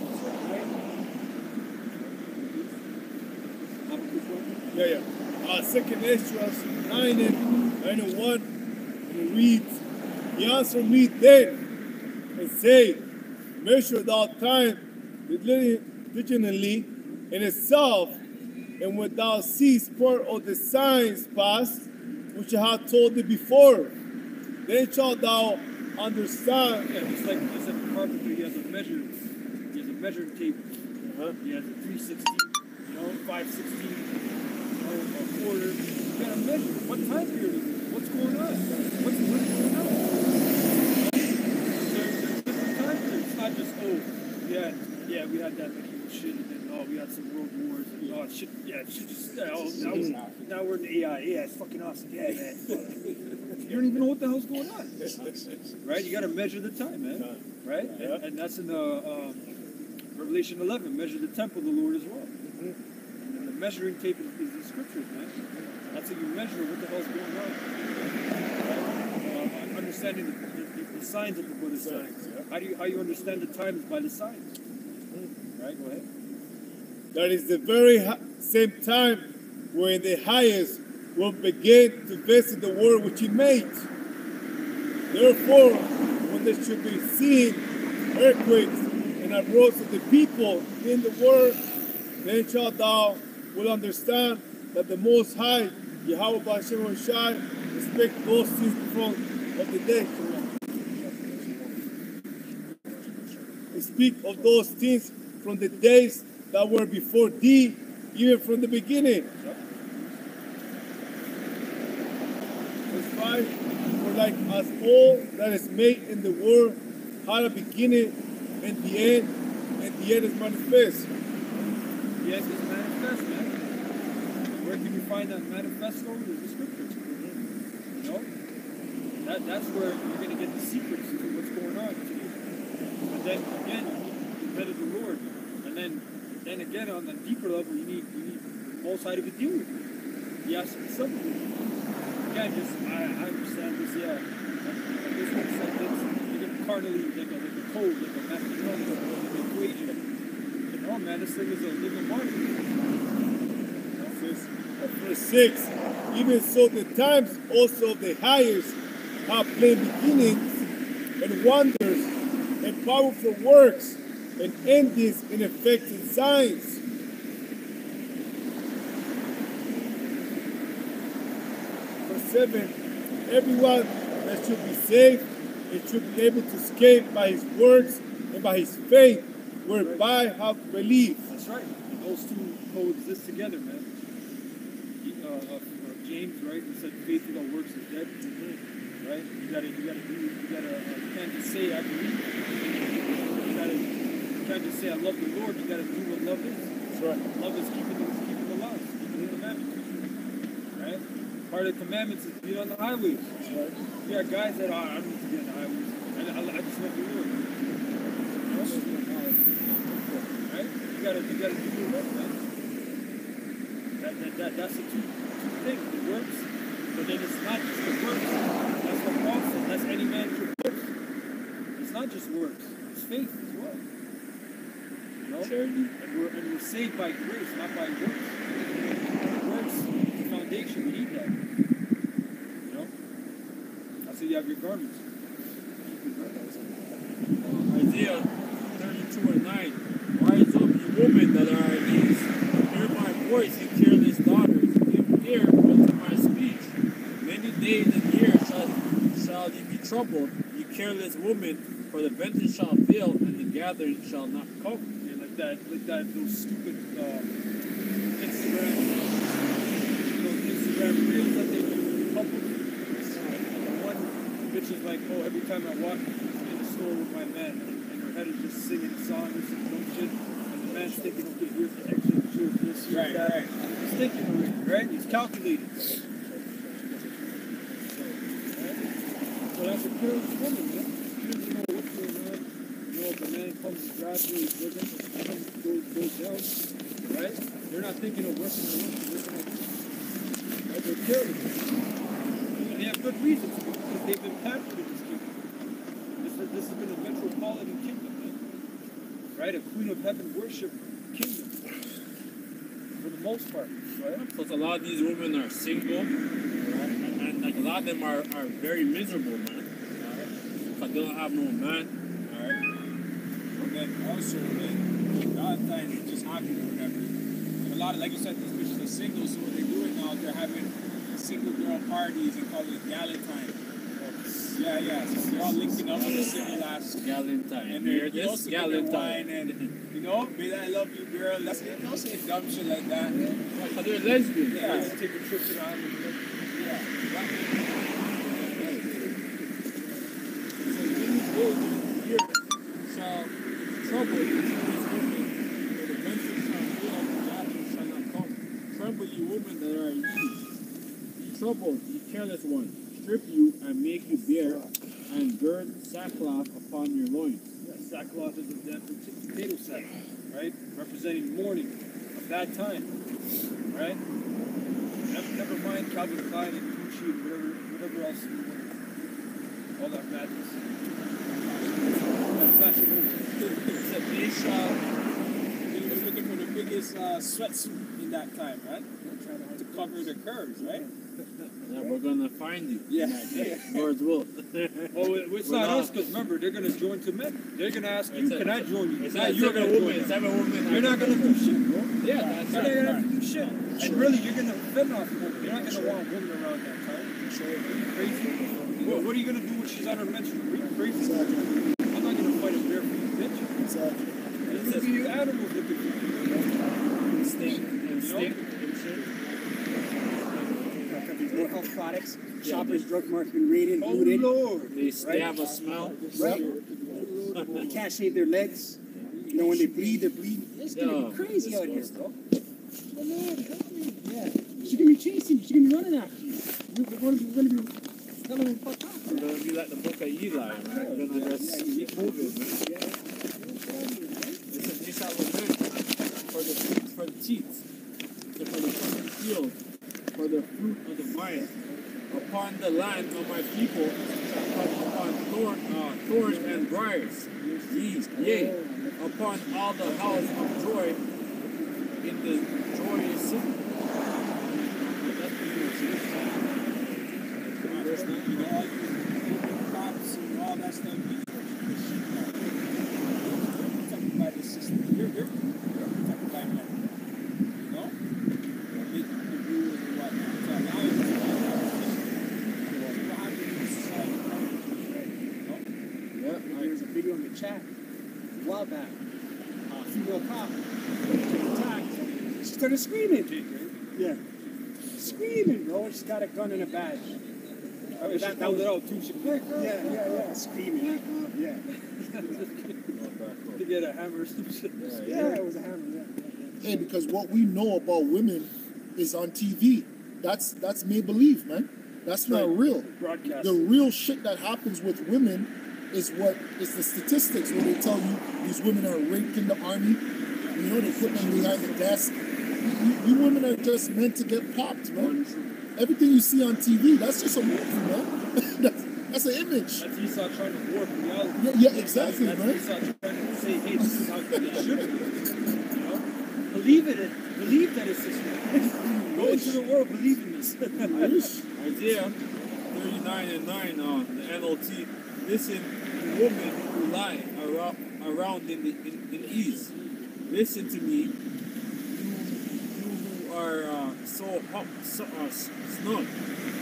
Yeah. Second Ezra 9 and 1, and it reads, he answered me then and said, measure thou time diligently in itself, and when thou seest part of the signs past, which I have told thee before, then shalt thou understand. Yeah, just like the carpenter, he has a measuring tape. He has a 360, 516, a quarter. You gotta measure. What time period is it? What's going on? What's going on? There's different time periods. It's not just, yeah, we had that medieval shit, and then, we had some world wars, and, shit, now we're in the AI. Yeah, it's fucking awesome. Yeah, man. You don't even know what the hell's going on. Right? You gotta measure the time, man. Right? Yeah. And that's in the Revelation 11, measure the temple of the Lord as well. And then the measuring tape is the scriptures, man. That's how you measure what the hell's going on. Right? Understanding the signs of the Buddha's signs. Yeah. How you understand the times by the signs. Right? Go ahead. That is the very same time when the highest will begin to visit the world which he made. Therefore, when there should be seen earthquakes and uproars of the people in the world, then shalt thou will understand that the Most High, Yahweh B'Shem Shai, expect those things from of the dead. speak of those things from the days that were before thee, even from the beginning. Verse 5, for like as all that is made in the world had a beginning and the end is manifest. Yes, it's manifest, man. Where can you find that manifesto? In the scriptures. You know? That's where you're going to get the secrets to what's going on to you. And then, again, you better the Lord. And then again, on the deeper level, you need the Most High to deal with you. He has to be something with you. You can't just, I understand this, yeah. And this one said this. You're going to carnally, like a code, like a mathematical, like an equation. No, man, this thing is a living body. Verse 6, even so the times also of the highest have plain beginnings and wonders and powerful works and endings and effects and signs. Verse 7, everyone that should be saved and should be able to escape by his works and by his faith, whereby have believed. That's right. And those two coexist together, man. James, right? He said faith without works is dead. Right? You can't just say I believe. You can't just say I love the Lord. You gotta do what love is. That's right. Love is keeping the laws, keeping the commandments. Right? Part of the commandments is to be on the highways. That's right. You got guys that I don't need to be on the highways. I just love the Lord. Right? You gotta do your work, man. That's the two things, the works, but then it's not just the works. That's what Paul said. That's any man should works. It's not just works. It's faith as well. You know? And we're saved by grace, not by works. Works is the foundation. We need that. You know? That's how you have your garments. Isaiah 32:9. Rise up, you women that are at ease. Hear my voice, you careless daughters. Give ear unto my speech. Many days and years shall ye be troubled, you careless woman, for the venture shall fail, and the gathering shall not come. Yeah, like that, those stupid Instagram reels that they do, couples. One bitch is like, oh, every time I walk in the store with my man, and her head is just singing a song or some dumb shit, and the man's thinking, okay, here's the extra, here's this, here's that. He's thinking already, right? He's calculating. So that's a careless woman, man. She doesn't know what's going on. You know, if the man comes to grab her, he's looking, goes down, right? They're not thinking of working on working on this. Right? They're careless. And they have good reason to be, because they've been pampered in this kingdom. This has been a metropolitan kingdom, man. Right? A queen of heaven worship kingdom. For the most part, right? Plus, a lot of these women are single, right? And like a lot of them are very miserable, man. Right? Because they don't have no man. Alright. And then also, a lot of times it's just happy or whatever. And a lot of, like you said, these bitches are single, so what they're doing now, they're having single girl parties and call it Galentine. Yeah. So they're all linking up with the single ass. Galentine. And they're This also getting wine Galentine. and, you know, baby, I love you, girl. Let's get, don't say dumb shit like that. Because they're lesbians. Yeah. Let's take a trip to the island. Yeah. So many days and years shall trouble these women, for the venture shall fail, and the gathering shall not come. Tremble, you women that are ye. Be troubled, ye careless ones. Strip you and make you bare, and gird sackcloth upon your loins. Yeah, sackcloth is a damn potato sack, right? Representing mourning, a bad time, right? Never mind Calvin Klein and Gucci and whatever else you want. All that madness. That fashion Except they was looking for the biggest sweatsuit in that time, right? To cover the curves, right? Yeah, we're gonna find you. Yeah. Lord's will. Well, it's not us, because remember, they're going to join to men. They're going to ask you, can I join you? It's Not not you're going to join them. 7 women. You're not going to do shit, bro. Yeah, that's You're right. not going to do shit. And really, you're going to fend off women. You're not going to want a woman around that time. Are you crazy? What are you going to do when she's on her menstrual? Are you crazy? I'm not going to fight a bear for you, bitch. Exactly. There's going to be animals looking for you. Instinct and shit. Got these no health products. Shoppers Drug Mart's been raided, Oh, looted. Lord. They have a smell. Right. They can't shave their legs. You know, when they bleed, they're bleeding. It's gonna be crazy out here, bro. Come on, help me. Yeah. She's gonna be chasing you. She's gonna be running after you. We're gonna be telling them fuck off. We're gonna be like the book of Eli, man. We're gonna just keep moving, man. They shall lament for the teeth, for the fruit of the field, for the fruit of the vine. Upon the land of my people shall come upon thorns and briars. Yea, upon all the house of joy in the joyous city. That's pretty much it. Verse 9, you know, all you cops and all that stuff, you're protected by the system. You're protected by men. You know? You're making the rules and whatnot. So now it's all There was a video in the chat a while back. Female cop attacked. She started screaming. Yeah. Screaming, bro. She's got a gun and a badge. I mean, that was it out too. She Yeah. Screaming. Yeah. to get a hammer or some shit. Yeah, it was a hammer, yeah. Hey, because what we know about women is on TV. That's make believe, man. That's not real. Broadcast. The real shit that happens with women is what is the statistics where they tell you these women are raped in the army. You know, they put them behind the desk. You women are just meant to get popped, man. Everything you see on TV, that's just a movie, man. that's an image. That's Esau trying to warp reality. Yeah, exactly, that's man. Esau trying to say, hey, this is how it should be. You know? Believe it. Believe that it's this way. Go into the world, believe in this. Isaiah 39 and 9, the NLT. Listen, women who lie around in ease. Listen to me, you who are snug.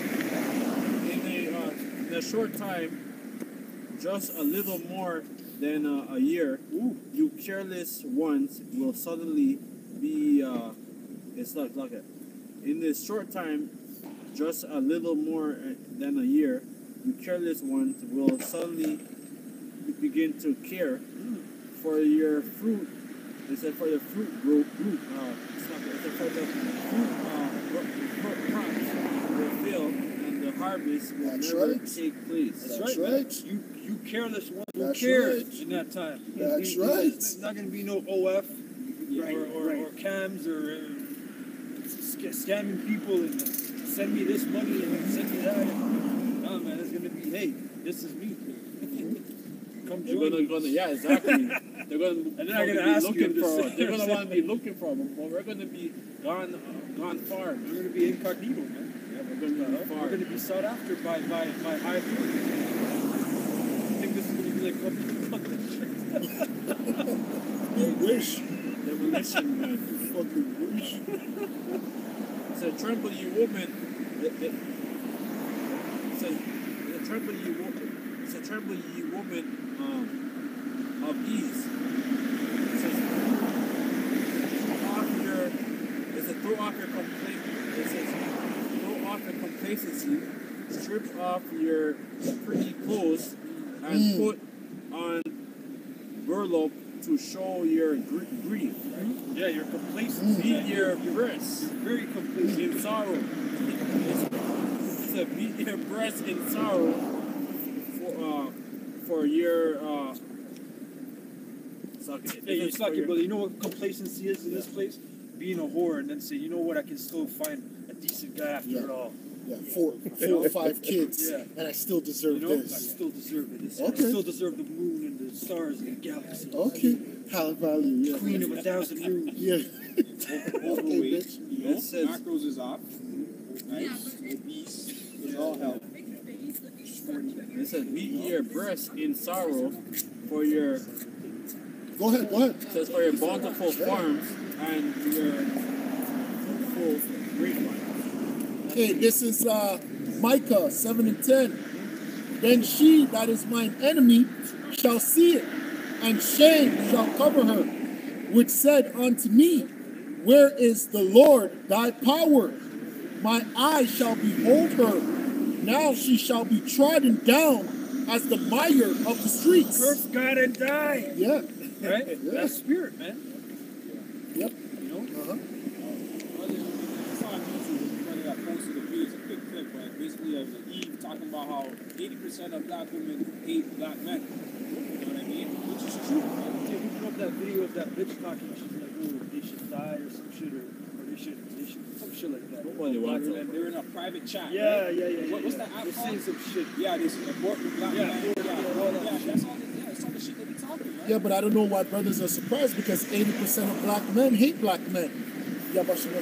In a short time, just a little more than a year, you careless ones will suddenly be. It's like it. In this short time, just a little more than a year, you careless ones will suddenly begin to care for your fruit. They said for the fruit grow. It's not good. They said for the fruit crops will fail and the harvest will never take place. That's right. You careless ones will That's care right. in that time. That's right. There's not going to be no OF or cams or scamming people and send me this money and send me that. No, man, it's going to be, hey, this is me. Come join me. Yeah, exactly. They're going to And they're not gonna ask you looking to for. sit They're going to there. want to be looking for them. Well, we're going to be gone far. We're going to be incognito, man. Yeah, we're going to be far. We're going to be sought after by high authority. I think this is going to be like You wish. Demolition, man. You fucking wish. It said, tremble ye woman. It said, tremble ye woman. It said, tremble ye woman of ease. It says, throw off your complaint. It says, throw off your complacency, strip off your pretty clothes, and put on burlap to show your grief. Yeah, you're complacent. Beat your breasts You're very complacent. in sorrow. It said, beat your breasts in sorrow for your suck it. Yeah, you suck it, brother. You know what complacency is in this place? Being a whore and then say, you know what, I can still find a decent guy after all. Yeah, four or five kids, Yeah. and I still deserve You know, I this. still deserve it. I Okay. still deserve the moon and the stars and the galaxy. Okay, high value, yeah. Queen of 1,000 rooms. Yeah. Overweight, bitch. you know, It says- macros is off. Right? Obese is all health. It says, beat your breasts in sorrow for your, Go ahead. it says, for your bountiful farms and your fruitful grapevines. Okay, this is Micah 7 and 10. Then she that is mine enemy shall see it and shame shall cover her, which said unto me, where is the Lord thy power? My eyes shall behold her. Now she shall be trodden down as the mire of the streets. Curse God and die. Yeah. Right? Yeah. That's spirit, man. Yep. You know? Uh-huh. I saw on YouTube, everybody got posted a video, it's a quick clip, but basically of Eve talking about how 80% of black women hate black men. You know what I mean? Which is true. Yeah, you put up that video of that bitch talking, she's like, oh, they should die or some shit, or they should, some shit like that. What you want? And they're in a private chat. Yeah, right? yeah. What's that app They're called? saying some shit. Yeah, this abort the black Yeah, man. abort, all that Yeah, shit. that's all the shit they be talking, right? Yeah, but I don't know why brothers are surprised because 80% of black men hate black men. You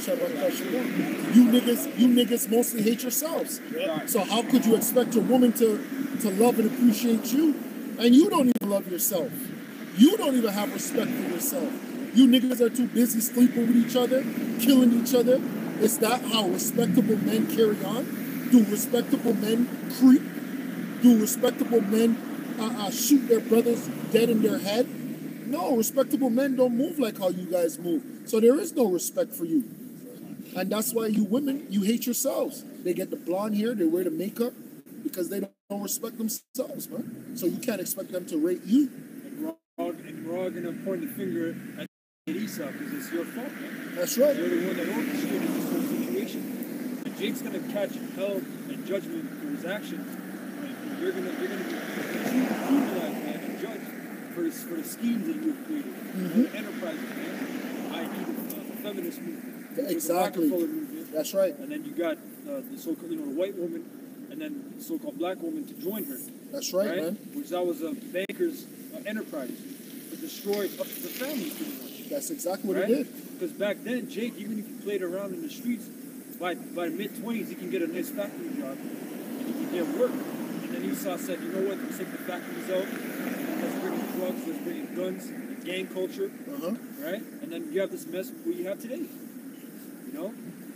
niggas mostly hate yourselves. Right. So how could you expect a woman to love and appreciate you? And you don't even love yourself. You don't even have respect for yourself. You niggas are too busy sleeping with each other, killing each other. Is that how respectable men carry on? Do respectable men creep? Do respectable men shoot their brothers dead in their head? No, respectable men don't move like how you guys move. So there is no respect for you. And that's why you women, you hate yourselves. They get the blonde hair, they wear the makeup because they don't respect themselves, man. So you can't expect them to rate you. And we're all gonna point the finger at Esau because it's your fault, man. That's right. You're the one that orchestrated this whole situation. And Jake's gonna catch hell and judgment for his actions. And you're gonna be brutalized, man, and judged for the schemes that you have created, the enterprises, man. I.e. the feminist movement, Exactly. the Rockefeller movement. That's right. And then you got the so-called, the white woman, and then the so-called black woman to join her. That's right, man. Which that was a banker's enterprise to destroy the family, pretty much. That's exactly what Right? it did. Because back then, Jake, even if he played around in the streets, by mid-20s, he can get a nice factory job, and he can get work. And then Esau said, you know what, let's take the factories out, let's bring in drugs, let's bring in guns, gang culture, right? And then you have this mess what you have today, you know?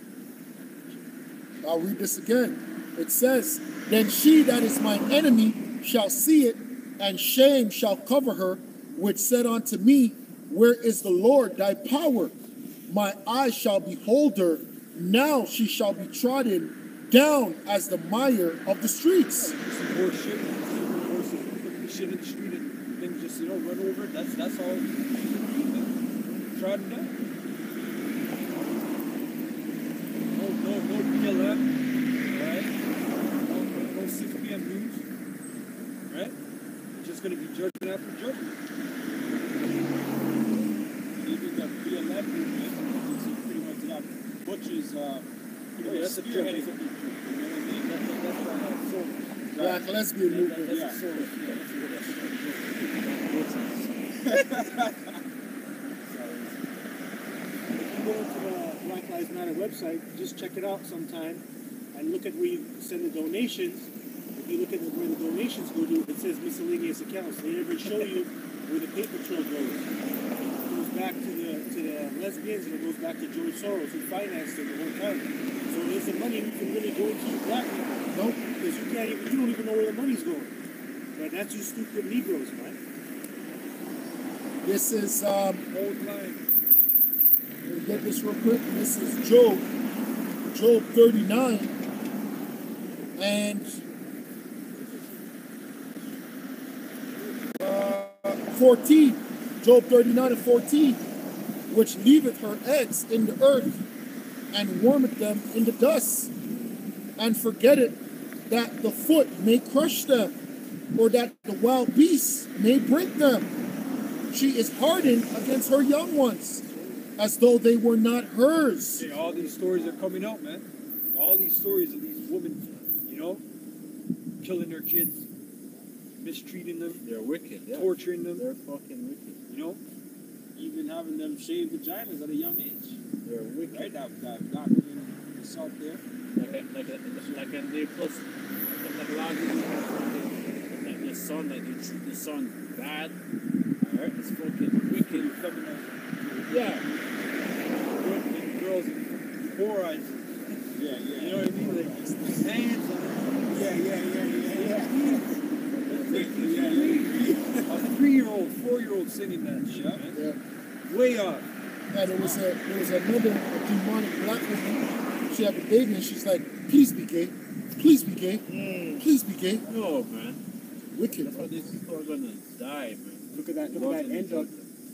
I'll read this again. It says, then she that is mine enemy shall see it, and shame shall cover her, which said unto me, where is the Lord thy power? My eyes shall behold her. Now she shall be trodden down as the mire of the streets. Some horse shit, horses putting the shit in the street and things just, run over it. That's all. Trodden down. No BLM, right? No 6 p.m. news, right? It's just going to be judgment after judgment. Even the BLM movement is pretty much that butchers That's a spearheading. joke. You know what I mean? Black lesbian movement. That's a soul. If you go to the Black Lives Matter website, just check it out sometime and look at where you send the donations. If you look at where the donations go to, it says miscellaneous accounts. They never show you where the paper trail goes. It goes back to the lesbians and it goes back to George Soros who financed it the whole time. So there's the money you can really go into your black people. Nope. Because you don't even know where the money's going. But that's you stupid Negroes, man. This is, Old line. let me get this real quick. This is Job 39. And 14. Job 39 and 14. Which leaveth her eggs in the earth, and warmeth them in the dust, and forgetteth that the foot may crush them, or that the wild beasts may break them. She is hardened against her young ones, as though they were not hers. Yeah, all these stories are coming out, man. All these stories of these women, killing their kids, mistreating them, They're wicked. Yeah. torturing them, They're fucking wicked. Even having them shave vaginas at a young age. They're wicked. Right? That doctor in the south there. Like and they plus like a lot of people, like the son, like they treat the son bad. Alright, it's fucking wicked. yeah, girls in poor eyes. Yeah. You know what I mean? Like hands on Yeah. a 3-year-old, 4 4-year-old singing that shit, man. Yeah. Way off. And there was another demonic black woman. She had a baby and she's like, please be gay. Please be gay. Please be gay. No, man. Wicked. That's how these people are gonna die, man. Look at that end up.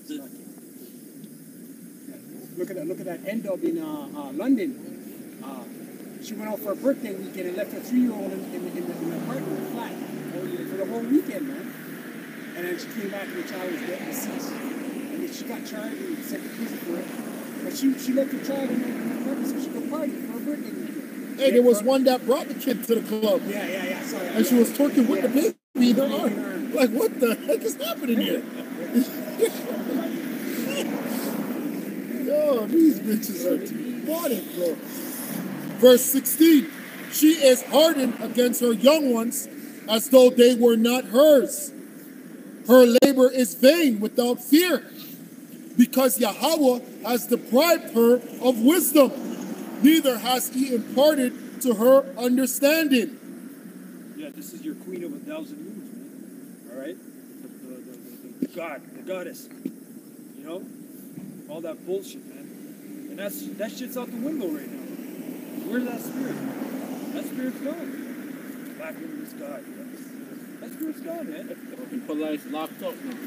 Look at that end up in London. She went out for a birthday weekend and left her 3-year-old in the apartment flat for the whole weekend, man. And then she came back and the child was dead deceased. And then she got charged and sent to prison for it. But she left her child in the apartment so she could party for her birthday weekend. Hey, there was one that brought the kid to the club. Yeah. Sorry. And she was twerking with the baby in her arm. Like, what the heck is happening here? Yo, these bitches are demonic, bro. Verse 16. She is hardened against her young ones as though they were not hers. Her labor is vain without fear, because Yahweh has deprived her of wisdom, neither has he imparted to her understanding. Yeah, this is your queen of 1,000 moons, man. All right? The goddess. You know? All that bullshit, man. And that shit's out the window right now. Where's that spirit? That spirit's gone. Black woman is God. That spirit's gone, man. People like locked up now.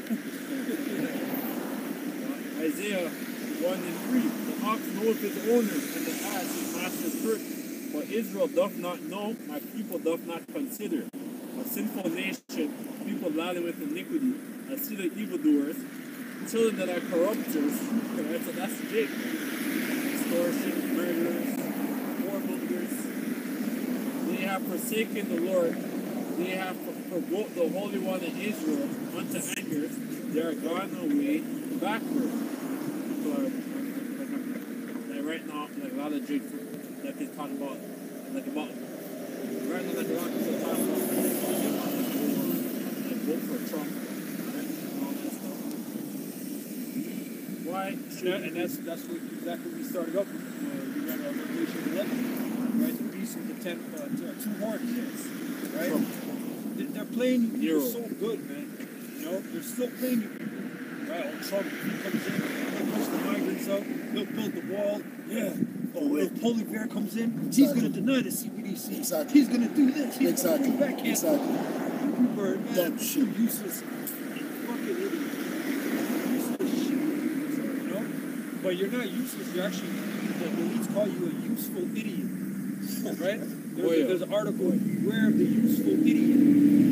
Isaiah 1:3. The ox knoweth his owner, and the ass his master's hurt. For Israel doth not know, my people doth not consider. A sinful nation, people laden with iniquity. I see the evildoers, children that are corrupters. That's Jake. Extortion, murderers, whoremongers. They have forsaken the Lord. They have provoked the Holy One of Israel unto anger. They are gone away backward. So, like right now, like a lot of Jake, like he's talking about, right now, like a lot of people talking about, like vote for Trump, right? And all that stuff. Why? And that's what exactly we started up with. We read Revelation 11, right? The beast with the 2 horns, right? They're playing you so good, man. You know, they're still playing you. Right? Oh, Trump, he comes in, he'll push the migrants out, he'll build the wall. Yeah. Oh, if Holy Bear comes in, he's going to deny the CBDC. Exactly. He's going to do this. He's Exactly. going to bring back cancer. Exactly. You were, man, Dumb shit. useless. Fucking idiot. Useless shit. You know? But you're not useless. You're actually, the elites call you a useful idiot. Right? There's an article, Beware of the Useful Idiot.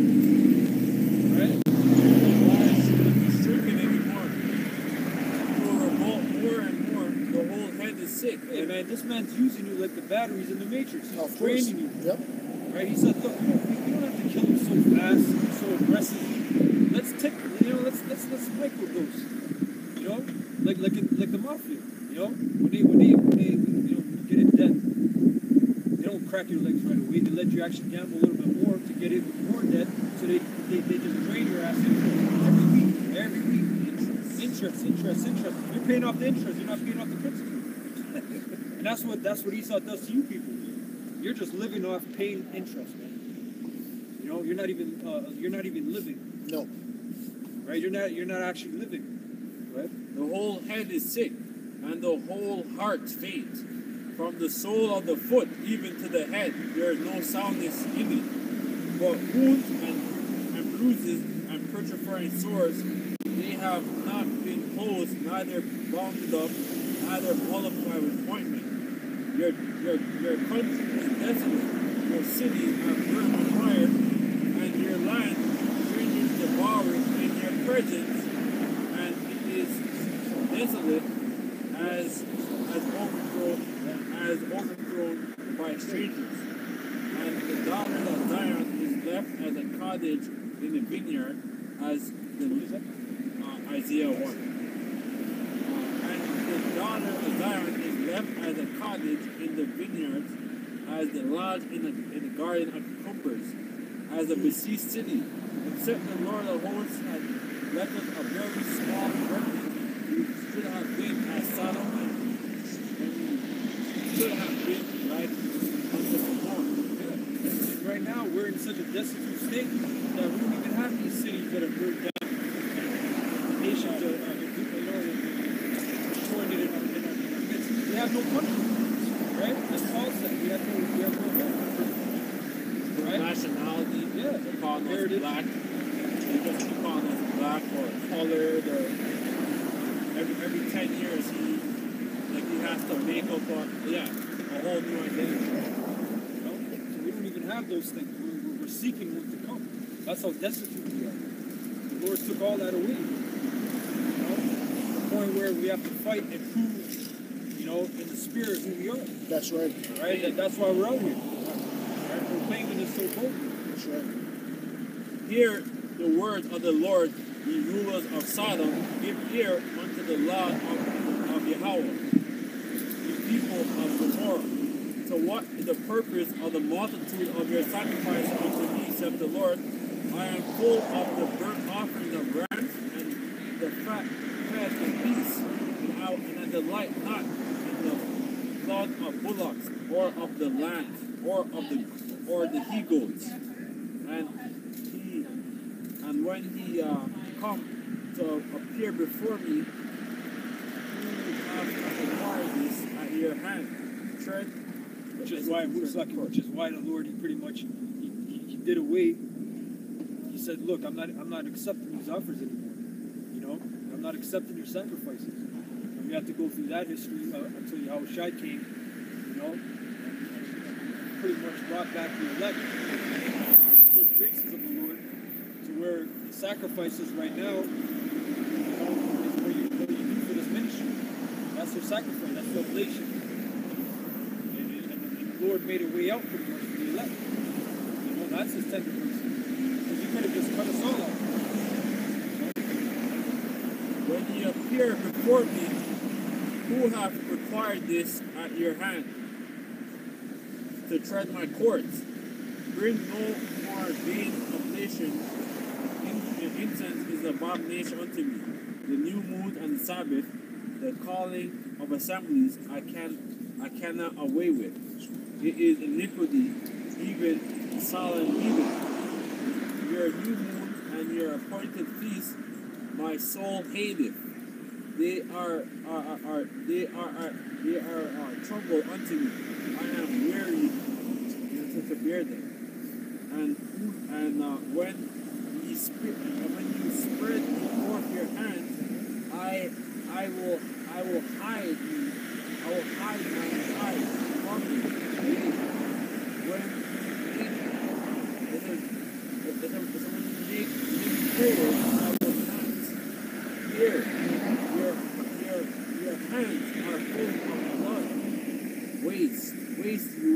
Right? Why should it be stricken anymore? You will revolt more and more. The whole head is sick. Hey man, this man's using you like the batteries in the Matrix. He's training you. Yep. Right? He said, look, we don't have to kill him so fast, so aggressively. Let's let's microdose. You know? Like the mafia. You know? When they get in debt, they don't crack your legs right away. They let you actually gamble a little bit more to get in more debt. So they just drain your ass every week. Interest. You're paying off the interest, you're not paying off the principal. And that's what Esau does to you people. You're just living off paying interest, man. You know, you're not even living. No. Right? You're not actually living. Right? The whole head is sick, and the whole heart faint. From the sole of the foot even to the head, there is no soundness in it. But wounds and bruises and putrefying sores, they have not been closed, neither bounded up, neither qualified with ointment. Your country is desolate, your cities are burned with fire, and your land strangers devour in your presence, and it is desolate as overthrown by strangers. And the daughter of Zion is left as a cottage in the vineyard, as the Isaiah 1. And the daughter of Zion is left as a cottage in the vineyards, as the lodge in the garden of cucumbers, as a besieged city. Except the Lord of hosts had left us a very small remnant, we should have been as Sodom and should have been like unto Gomorrah. And right now we're in such a destitute state that we don't even have these cities that are burned down. The have no country. Right? As Paul said, we have no home. The Right? nationality, Yeah. they're calling us Heritage. black. They just keep calling us black or colored or every 10 years he has to make up a whole new identity. You know? So we don't even have those things. We're seeking them to come. That's how destitute we are. The Lord took all that away. You know? To the point where we have to fight and prove, you know, in the spirit who we are. That's right. Right? That's why we're out here. Right? Proclaiming this so bold. That's right. Hear the word of the Lord, ye rulers of Sodom, give ear unto the law of Yahweh, ye people of Gomorrah. So what is the purpose of the multitude of your sacrifices unto me, saith the Lord? I am full of the burnt offering of rams and the fat of beasts, and I delight not in the blood of bullocks, or of the lambs, or the he goats. And when he come to appear before me, who have acquired this at your hand? Tread, Which is why the Lord, he pretty much he did away. He said, look, I'm not accepting these offers anymore. You know, I'm not accepting your sacrifices. And we have to go through that history until Yahushua came, you know, and pretty much brought back the elect, good graces of the Lord, to where the sacrifices right now, you know, is what you do for this ministry. That's their sacrifice. That's the oblation. And the Lord made a way out pretty much for the elect. You know, that's his tender mercy. Because he could have just cut us all out. when ye appear before me, who hath required this at your hand? To tread my courts. Bring no more vain oblation. Incense is an abomination unto me. The new moon and the Sabbath, the calling of assemblies, I cannot away with. It is iniquity, even solemn even. Your new moon and your appointed feast, my soul hateth. They are trouble unto me. I am weary to bear them. And when you spread forth your hands, I will hide you. I will hide my eyes from you. When you make prayer, I will not hear. Your hands are full of blood. Waste you.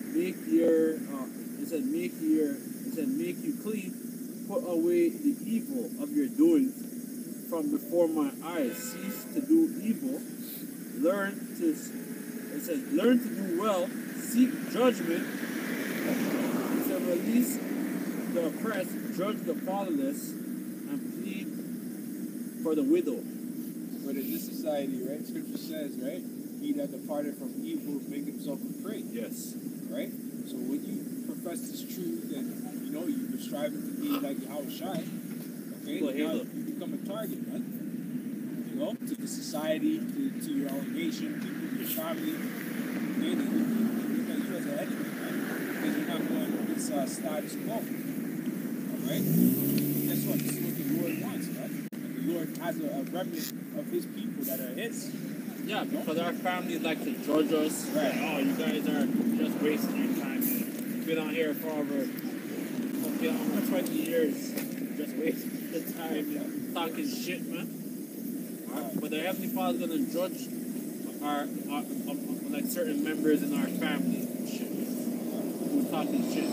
Make you clean. Put away the evil of your doings from before my eyes. Cease to do evil. Learn to do well. Seek judgment. It says, release the oppressed, judge the fatherless, and plead for the widow. But in this society, right, Scripture says, right, he that departed from evil make himself a prey. Yes. Right? So when you profess this truth and, you know, you're striving to be like Yahushua, okay, now you become a target, man. You know, to the society, to your own nation, people, your family. Okay, they look at you as an enemy, man, because you're not going with this status quo. Alright? Guess what? This is what the Lord wants, right? And the Lord has a remnant of his people that are his. Yeah, because our families like to judge us. Right. Oh, you guys are just wasting your time. You've been on here for over 20 years. Just wasting the time and talking shit, man. But the Heavenly Father's going to judge our like certain members in our family and shit. Who talking shit.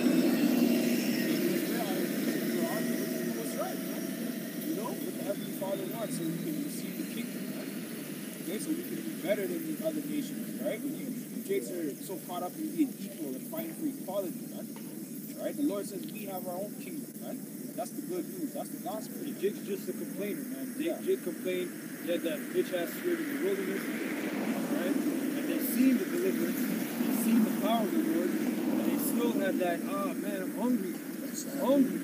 What's right, man? You know, what the Heavenly Father wants, so we can receive the kingdom, right? Okay, so we can be better than the other nations, right? When you Jakes are so caught up in being equal and fighting for equality, man. Right? The Lord says we have our own kingdom, man. And that's the good news. That's the gospel. Jake's just a complainer, man. Jake complained. He had that bitch-ass spirit in the wilderness, right? And they seen the deliverance. They seen the power of the Lord. And they still had that, man, I'm hungry. I'm hungry.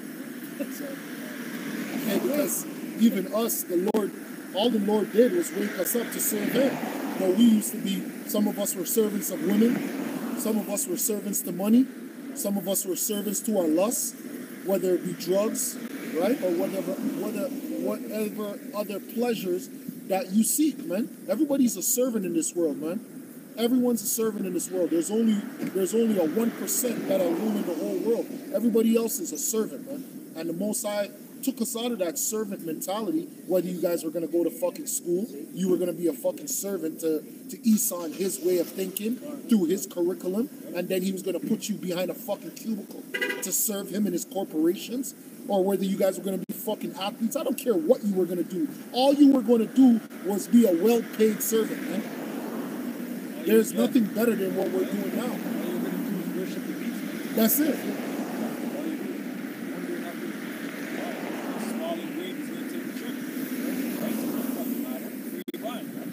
And because even us, the Lord, all the Lord did was wake us up to serve Him. But we used to be, some of us were servants of women, some of us were servants to money, some of us were servants to our lusts, whether it be drugs, right? Or whatever other pleasures that you seek, man. Everybody's a servant in this world, man. Everyone's a servant in this world. There's only a 1% that are ruling the whole world. Everybody else is a servant, man. And the Most High took us out of that servant mentality. Whether you guys were gonna go to fucking school, you were gonna be a fucking servant to Esau and his way of thinking through his curriculum, and then he was gonna put you behind a fucking cubicle to serve him and his corporations, or whether you guys were gonna be fucking athletes. I don't care what you were gonna do. All you were gonna do was be a well-paid servant, man. There's nothing better than what we're doing now. All you're going to do is worship the beast, man. That's it. All you do. Wondering after small and great is going to take the truth. Right? It doesn't fucking matter. Free your mind, man.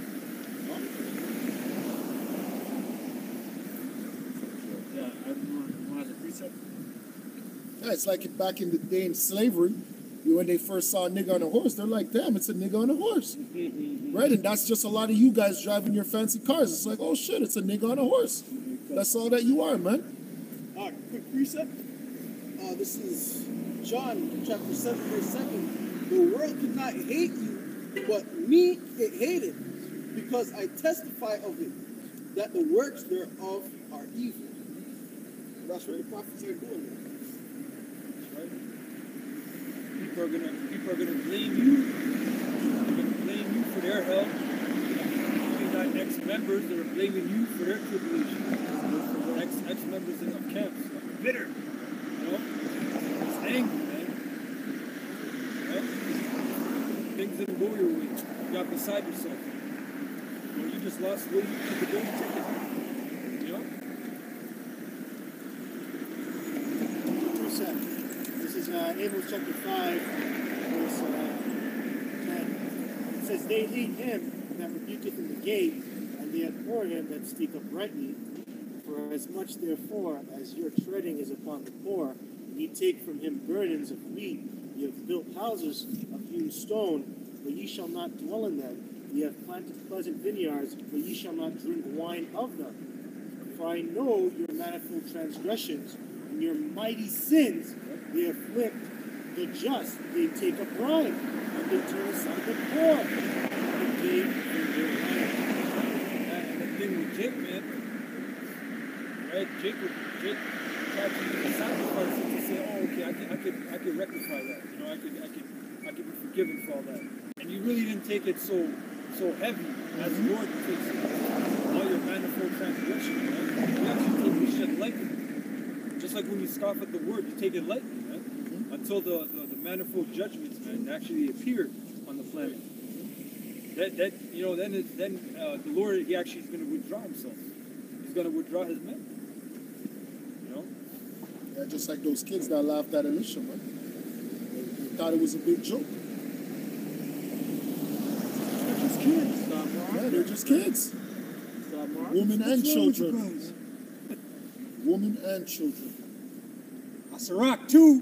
Yeah, everyone has a precept. Yeah, it's like back in the day in slavery, when they first saw a nigga on a horse, they're like, damn, it's a nigga on a horse. Right? And that's just a lot of you guys driving your fancy cars. It's like, oh shit, it's a nigga on a horse. That's all that you are, man. Quick precept. This is John chapter 7, verse 2. The world could not hate you, but me it hated, because I testify of it, that the works thereof are evil. That's what the prophets are doing. People are gonna blame you. They're gonna blame you for their hell. You're not ex-members that are blaming you for their tribulation. Ex-members of camps. Like bitter. You know? It's angry, man. Right? Things didn't go your way. You got beside yourself. Well, you just lost weight. You took a golden ticket. You know? This is Amos chapter 5, verse 10. It says, they hate him that rebuketh in the gate, and they abhor him that speak uprightly. For as much therefore as your treading is upon the poor, and ye take from him burdens of wheat, ye have built houses of hewn stone, but ye shall not dwell in them. Ye have planted pleasant vineyards, but ye shall not drink wine of them. For I know your manifold transgressions, and your mighty sins. They afflict the just, they take a bribe, and they turn aside the poor, and they from their land. And the thing with Jake, man, right? Jake tried to do the sacrifice to say, oh, okay, I could rectify that. You know, I could be forgiven for all that. And you really didn't take it so heavy as the Lord takes it. All your manifold transgressions, man. You actually take this shit lightly. Just like when you scoff at the word, you take it lightly, man. Until the manifold judgments, man, actually appear on the planet. Then the Lord, he actually is going to withdraw himself. He's going to withdraw his men. You know? Yeah, just like those kids that laughed at Elisha, man. They thought it was a big joke. They're just kids. Yeah, they're just kids. Women and children. Women and children. Sirach 2,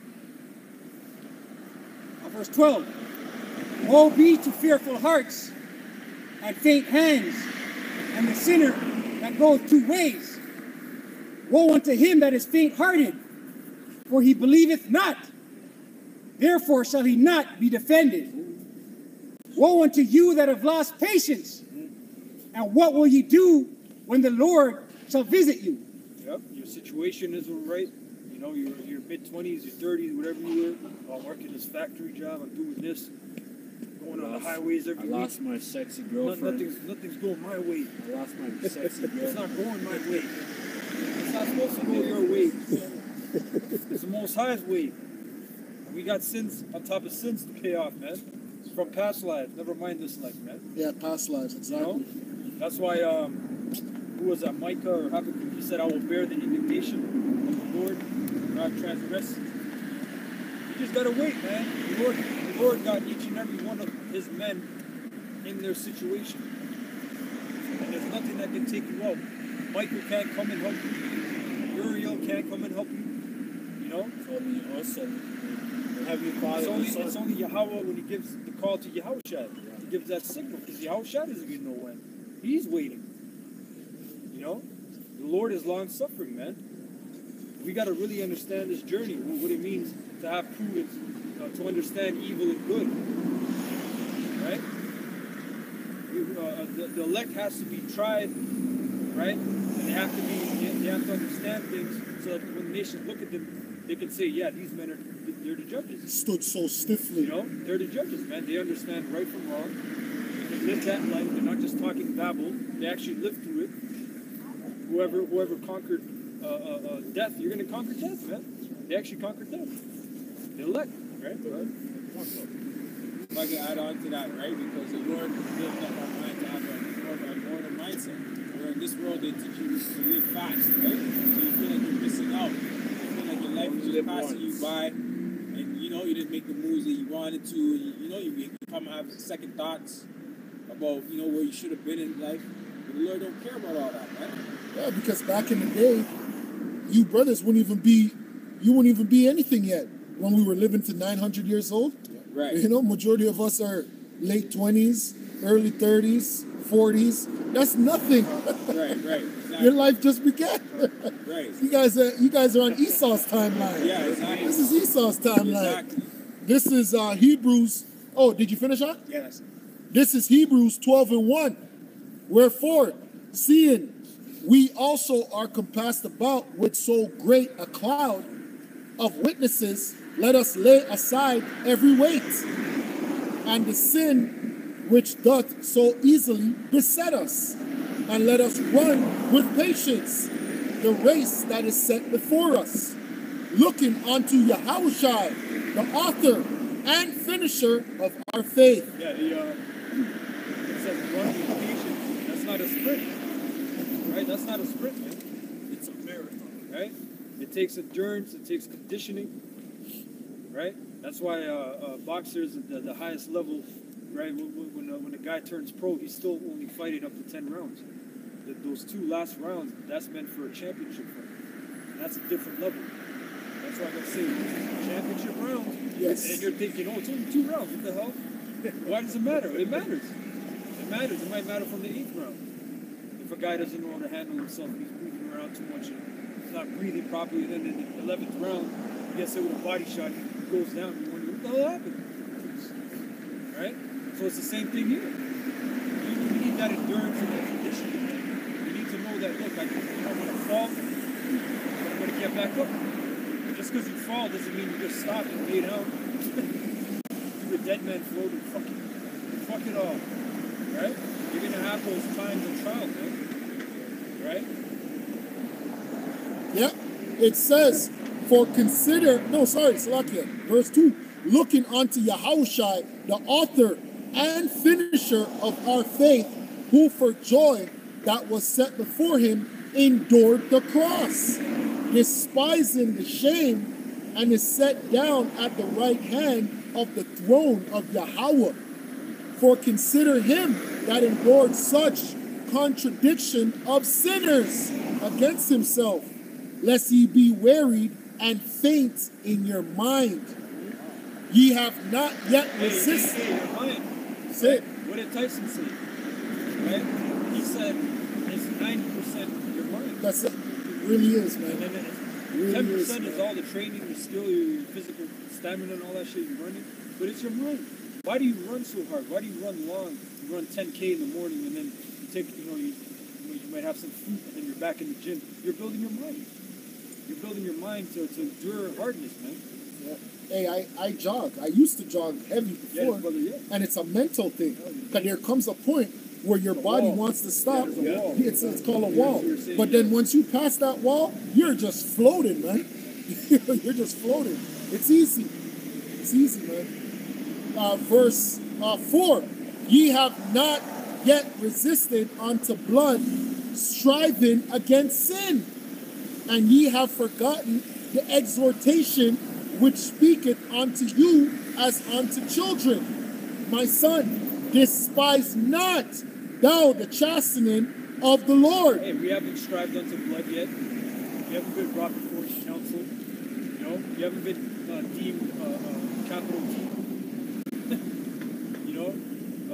verse 12. Woe be to fearful hearts and faint hands, and the sinner that goeth two ways. Woe unto him that is faint-hearted, for he believeth not. Therefore shall he not be defended. Woe unto you that have lost patience, and what will ye do when the Lord shall visit you? Yep, your situation isn't right. You know, your mid-20s, your 30s, whatever you were. I'm working this factory job. I'm doing this. Going on the highways every week. I lost my sexy girlfriend. Nothing's going my way. I lost my sexy girlfriend. It's not going my way. It's not supposed to go your way. It's the Most High's way. We got sins on top of sins to pay off, man. It's from past lives. Never mind this life, man. Yeah, past lives, exactly. You know? That's why, who was that, Micah or Habakkuk? He said, I will bear the indignation of the Lord, not transgress. You just gotta wait, man. The Lord got each and every one of his men in their situation. And there's nothing that can take you out. Michael can't come and help you. Uriel can't come and help you. You know? Also, have you father? It's only Yahweh when he gives the call to Yahushua. to give that signal because Yahushua doesn't even know when. He's waiting. You know? The Lord is long suffering, man. We got to really understand this journey, what it means to have prudence, to understand evil and good. Right? The elect has to be tried, right? And they have to understand things so that when nations look at them, they can say, yeah, these men they're the judges. Stood so stiffly. You know, they're the judges, man. They understand right from wrong. They can live that life. They're not just talking babble. They actually live through it. Whoever conquered death, you're going to conquer death, man. They actually conquered death. The elect, right? If I can add on to that, right? Because the Lord built up our mind to have a mortal mindset. Where in this world they teach you to live fast, right? So you feel like you're missing out. You feel like your life is just passing you by, and you know you didn't make the moves that you wanted to. You know you come have second thoughts about where you should have been in life. But the Lord don't care about all that, right? Yeah, because back in the day, you brothers wouldn't even be anything yet when we were living to 900 years old. Right. You know, majority of us are late 20s, early 30s, 40s. That's nothing. Right. Exactly. Your life just began. Right. You guys are on Esau's timeline. Yeah, exactly. This is Esau's timeline. Exactly. This is Hebrews. Oh, did you finish that? Yes. This is Hebrews 12:1. Wherefore, seeing we also are compassed about with so great a cloud of witnesses, let us lay aside every weight and the sin which doth so easily beset us, and let us run with patience the race that is set before us, looking unto Yahushua, the author and finisher of our faith. Yeah, it says run with patience. That's not a sprint. Right? That's not a sprint, man. It's a marathon, right? It takes endurance, it takes conditioning, right? That's why boxers at the highest level, right? When a guy turns pro, he's still only fighting up to 10 rounds. Those two last rounds, that's meant for a championship fight. That's a different level. That's why I gotta say, championship rounds. Yes. And you're thinking, oh, it's only 2 rounds. What the hell? Why does it matter? It matters. It matters. It might matter from the 8th round. If a guy doesn't know how to handle himself, he's moving around too much, and he's not breathing properly, then in the 11th round, he gets hit with a body shot, he goes down, you wonder, what the hell happened? Right? So it's the same thing here. You need that endurance and that conditioning. You need to know that, look, I'm going to fall, but I'm going to get back up. Just because you fall doesn't mean you just stop and lay down. You're a dead man floating, fuck it all. Right? You're going to have those times of trial, man. Right? Yeah. It says, Salakia, verse 2, looking unto Yahushua, the author and finisher of our faith, who for joy that was set before him endured the cross, despising the shame, and is set down at the right hand of the throne of Yahweh. For consider him that endured such contradiction of sinners against himself, lest ye be wearied and faint in your mind. Ye have not yet resisted. Hey, your mind. Say it. What did Tyson say? Right? He said it's 90% your mind. That's it. It really is, man. And then Really 10% is, is man. all the training, the skill, your physical stamina, and all that shit you're running. But it's your mind. Why do you run so hard? Why do you run long? You run 10K in the morning, and then you take, you might have some fruit, and then you're back in the gym. You're building your mind. You're building your mind to endure hardness, man. Yeah. Hey, I jog. I used to jog heavy before, brother, yeah. and it's a mental thing. But there comes a point where your body wall. wants to stop. Yeah, there's a wall. It's called a wall. So you're saying, But then once you pass that wall, you're just floating, man. You're just floating. It's easy. It's easy, man. Verse 4, ye have not yet resisted unto blood, striving against sin, and ye have forgotten the exhortation which speaketh unto you as unto children. My son, despise not thou the chastening of the Lord. Hey, we haven't strived unto blood yet. You haven't been brought before the council. You haven't been deemed capital T.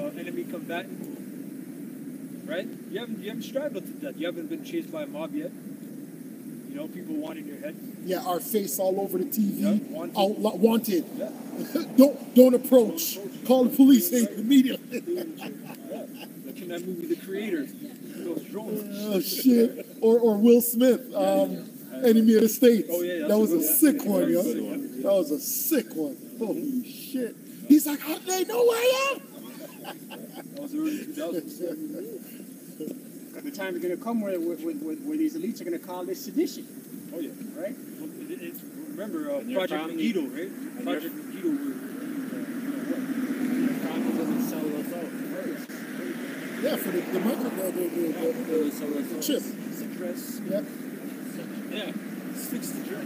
enemy combatant, right? You haven't strived to death. You haven't been chased by a mob yet. You know, people wanting your head. Yeah, our face all over the TV. Yeah, wanted. Wanted. Yeah. Don't approach. Call the police immediately. Yeah. Like in that movie, The Creators, those drones. Oh shit. Or Will Smith, Enemy of the States. Oh, yeah, that was a sick one, yo. Very good one. That was a sick one. Holy shit. He's like, how do they know where I am? That was early 2000s. The time is going to come where these elites are going to call this sedition. Oh yeah. Right? Remember And your Project family- Megiddo, right? and Project Megiddo. Your family doesn't sell us out. Yeah, for the Doesn't sell us out. chip. Dress. Yeah. Yeah. Sticks to dress.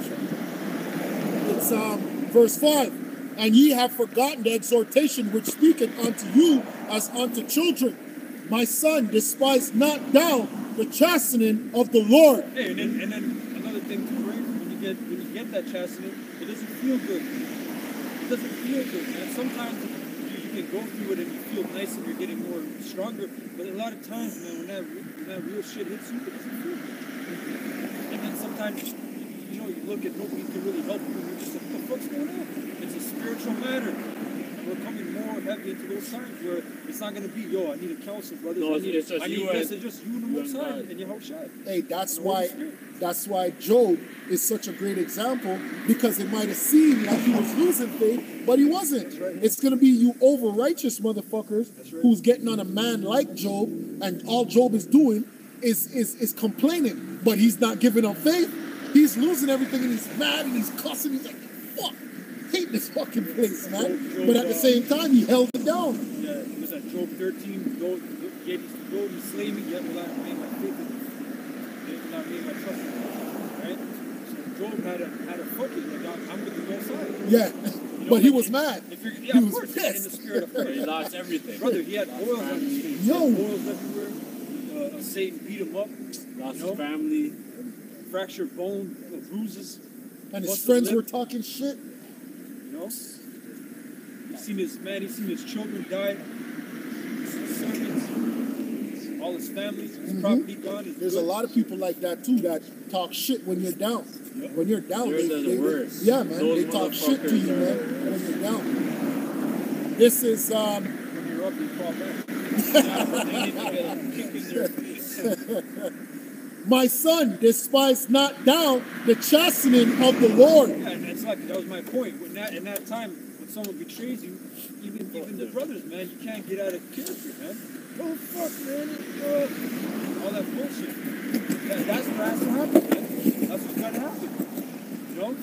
It's verse 5. And ye have forgotten the exhortation which speaketh unto you as unto children. My son, despise not thou the chastening of the Lord. Hey, and then another thing too, right? When you get that chastening, it doesn't feel good. It doesn't feel good, man. Sometimes you can go through it and you feel nice and you're getting more stronger. But a lot of times, man, when that real shit hits you, it doesn't feel good. And then sometimes, you know, you look at nobody can really help you, and you're just like, what the fuck's going on? It's a spiritual matter. And we're coming more heavy into those times where it's not going to be, yo, I need a counsel, brothers. No, I need it's just I need you this. and- It's just you and the you Most and High God. and your house shot. Hey, that's The Holy why Spirit. Job is such a great example, because it might have seemed like he was losing faith, but he wasn't. That's right. It's gonna be you over righteous motherfuckers That's right. who's getting on a man like Job, and all Job is doing is complaining, but he's not giving up faith. He's losing everything and he's mad and he's cussing. He's like, fuck, hate this fucking place, man. But at the same time, he held it down. Yeah, it was at Job 13, go and slay me, yet will I remain my faith in you. Yet will I remain my trust in you. Right? So Job had a fucking, like, I'm with the Most High. Yeah, You know, but he like, was mad. If you're, He yeah, of was course, yeah, in the pissed. spirit of He prayer. lost everything. Brother, he had oils on his face. Yo. Oils everywhere. Satan beat him up. Lost You know? his family. Fractured bone, bruises. And his Busted friends lip. were talking shit. You know? He's seen his children die. His servants. All his family. His property gone. His There's a goods. lot of people like that too that talk shit when you're down. When you're down, Yours are the worst. yeah, man, Those they talk shit to you, motherfuckers man, when you're down. This is When you're up, you fall back. They need to get a kick in their face. my son, despise not thou the chastening of the Lord. Yeah, and it's like that was my point. In that time, when someone betrays you, even the brothers, man, you can't get out of character, man. Oh fuck, man, all that bullshit. That's what has to happen, man. That's what's gotta happen. You know,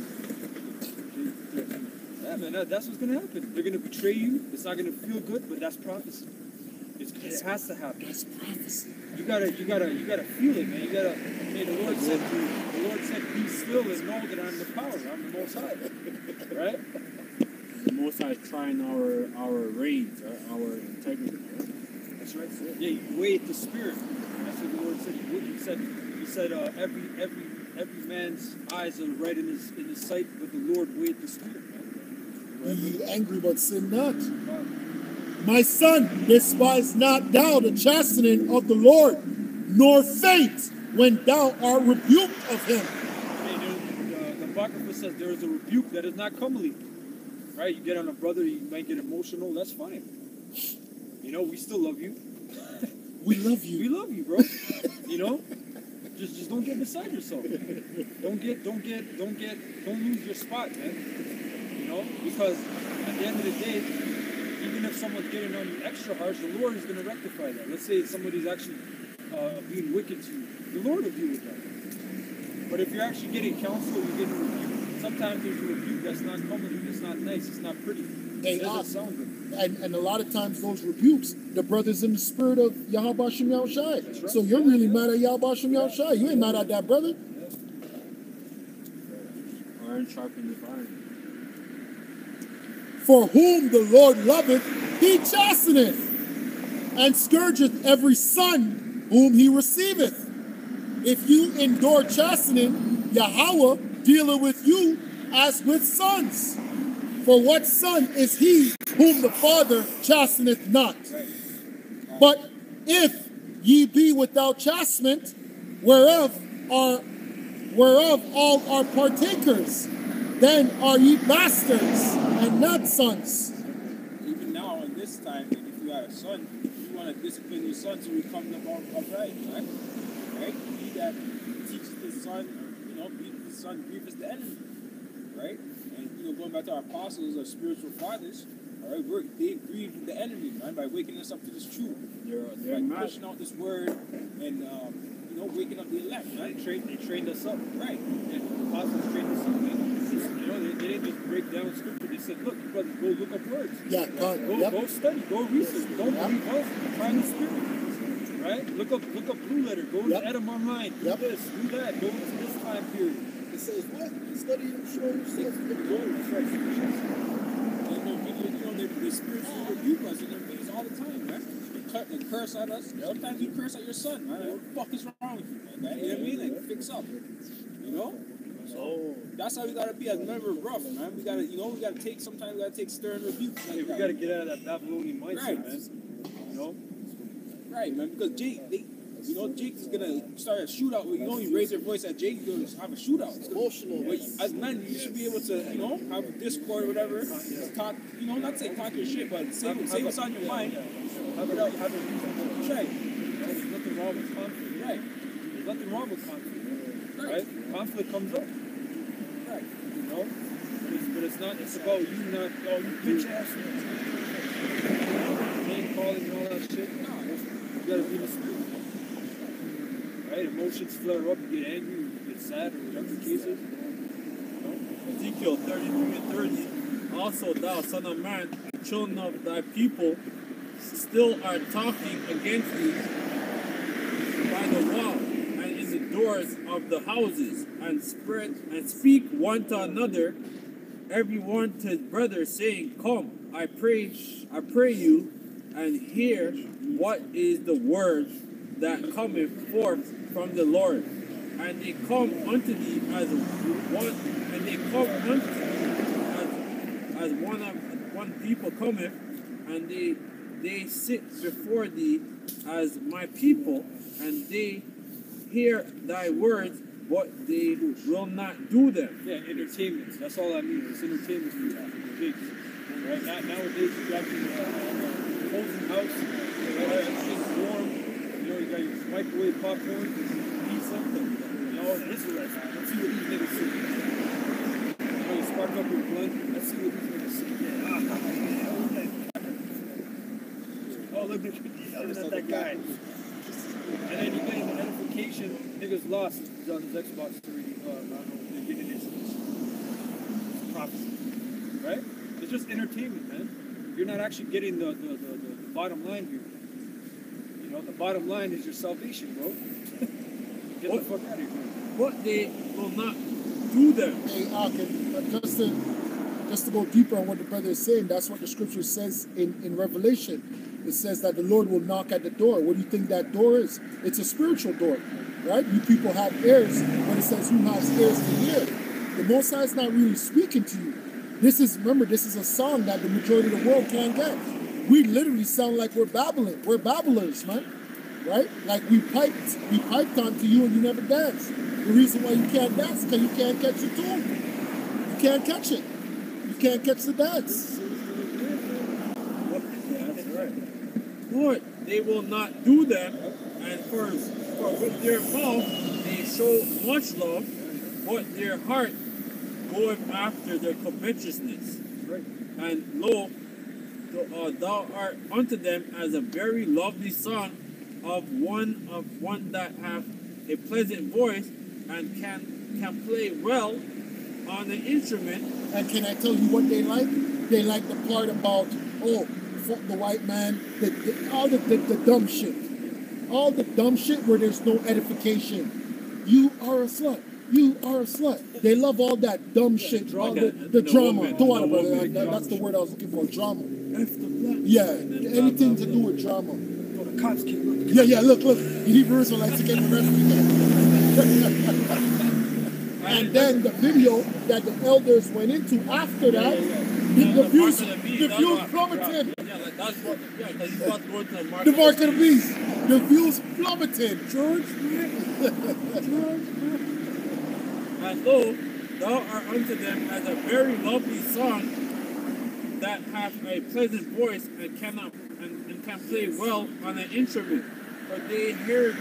yeah, man, that's what's gonna happen. They're gonna betray you. It's not gonna feel good, but that's prophecy. It has to happen. That's prophecy. You gotta feel it, man. You gotta. Hey, the Lord said, "Be still and know that I'm the power. I'm the Most High." Right? The Most High is trying our rage, our integrity. That's right. Yeah, you weigh the spirit. That's what the Lord said. He said, every man's eyes are right in his sight, but the Lord weighed the spirit. Be ye angry, but sin not. My son, despise not thou the chastening of the Lord, nor faint when thou art rebuked of him. The Apocrypha says there is a rebuke that is not comely. Right? You get on a brother, you might get emotional. That's fine. You know, we still love you. We love We you. love you, bro. You know, just don't get beside yourself. Don't lose your spot, man. You know, because at the end of the day, even if someone's getting on you extra harsh, the Lord is going to rectify that. Let's say somebody's actually being wicked to you, the Lord will deal with that. But if you're actually getting counsel, you're getting rebuke. Sometimes there's a rebuke that's not comely, it's not nice, it's not pretty. Hey, It doesn't sound good. And a lot of times those rebukes, the brothers in the spirit of Yahweh Shem Yahushai. right. So you're really mad at Yahweh Shem Yahushai. You ain't mad at that brother. Iron sharpeneth iron. For whom the Lord loveth, he chasteneth, and scourgeth every son whom he receiveth. If you endure chastening, Yahweh dealeth with you as with sons. For what son is he whom the Father chasteneth not? But if ye be without chastisement, whereof all are partakers, then are ye bastards and not sons. Even now, in this time, like, if you had a son, you want to discipline your son so he comes up upright, right? Right? He that teaches his son, beats his son, grieves the enemy, right? And, going back to our apostles, our spiritual fathers, all right, they grieved the enemy, man, by waking us up to this truth. They're by pushing out this word and, waking up the elect, right? They trained us up. Right. And the apostles trained us up, man. They didn't just break down scripture. They said, look, brother, go look up words. Yeah, Go study. Go research. Don't believe us. Find the spirit. Right? Look up Blue Letter. Go to Edom Online. Do this. Do that. Go to this time period. It says what? Study and show yourself. They spiritually rebuke us in their videos all the time, man. They curse at us. Sometimes you curse at your son, man. What the fuck is wrong with you, man? You know what I mean? Like, fix up. So that's how we gotta be as members of Rough, man. We gotta, sometimes we gotta take stern rebuke. We gotta get out of that Babylonian mindset, man. Right, man. Because Jake is gonna start a shootout. You raise your voice at Jake, you're gonna have a shootout. It's emotional. As men, you should be able to, have a discord or whatever. Talk, not say talk your shit, but say what's on your mind. Have a reasonable check. There's nothing wrong with conflict. Right. There's nothing wrong with conflict. Right? Conflict comes up. Right. But it's not. It's about you not. Oh, you bitch ass. Name calling and all that shit. No, you gotta be in the spirit. Right? Emotions flare up. You get angry. You get sad, or whatever the case is. Ezekiel 33:30. Also, thou son of man, the children of thy people still are talking against thee by the wall and in the doors of the houses, and speak one to another, every one to his brother, saying, Come, I pray you, and hear what is the word that cometh forth from the Lord. And they come unto thee as one people cometh, and they sit before thee as my people, and they hear thy words, but they will not do them. Yeah, entertainment. That's all I mean. It's entertainment for you. Right? Nowadays, you got the closing house. Everything's warm. You got your microwave popcorn, pizza. The Israelites. Let's see what these niggas see. You spark up your blunt. Let's see what these niggas see. Oh, look at that guy. And then you get an edification. Niggas lost. He's on his Xbox 3. They're getting this prophecy. Right? It's just entertainment, man. You're not actually getting the bottom line here. The bottom line is your salvation, bro. Get the fuck out of here, man. But they will not do them. Hey, just to go deeper on what the brother is saying, that's what the scripture says in Revelation. It says that the Lord will knock at the door. What do you think that door is? It's a spiritual door, right? You people have ears, but it says who has ears to hear. The Most High is not really speaking to you. This is a song that the majority of the world can't get. We literally sound like we're babbling. We're babblers, man. Right? Like we piped onto you and you never danced. The reason why you can't dance is because you can't catch the tune. You can't catch it. You can't catch the dance. That's right. Lord, they will not do them, and for with their mouth they show much love, but their heart goeth after their covetousness. Right. And lo, thou art unto them as a very lovely song of one that hath a pleasant voice and can play well on the instrument. And can I tell you what they like? They like the part about, fuck the white man, all the dumb shit. All the dumb shit where there's no edification. You are a slut. You are a slut. They love all that dumb shit. All the drama. That's the word I was looking for. Drama. Yeah. Anything to do with drama. The cops keep looking. Yeah, look. You need Israelites to get arrested. And then the video that the elders went into after that, The views, mark of the beast. the That's views what- plummeted. Yeah, like that's what. Yeah, because he's about to go to the mark. The mark of the beast. The views plummeted. George George And lo, thou art unto them as a very lovely song that hath a pleasant voice and cannot and can play well on an instrument. But they hear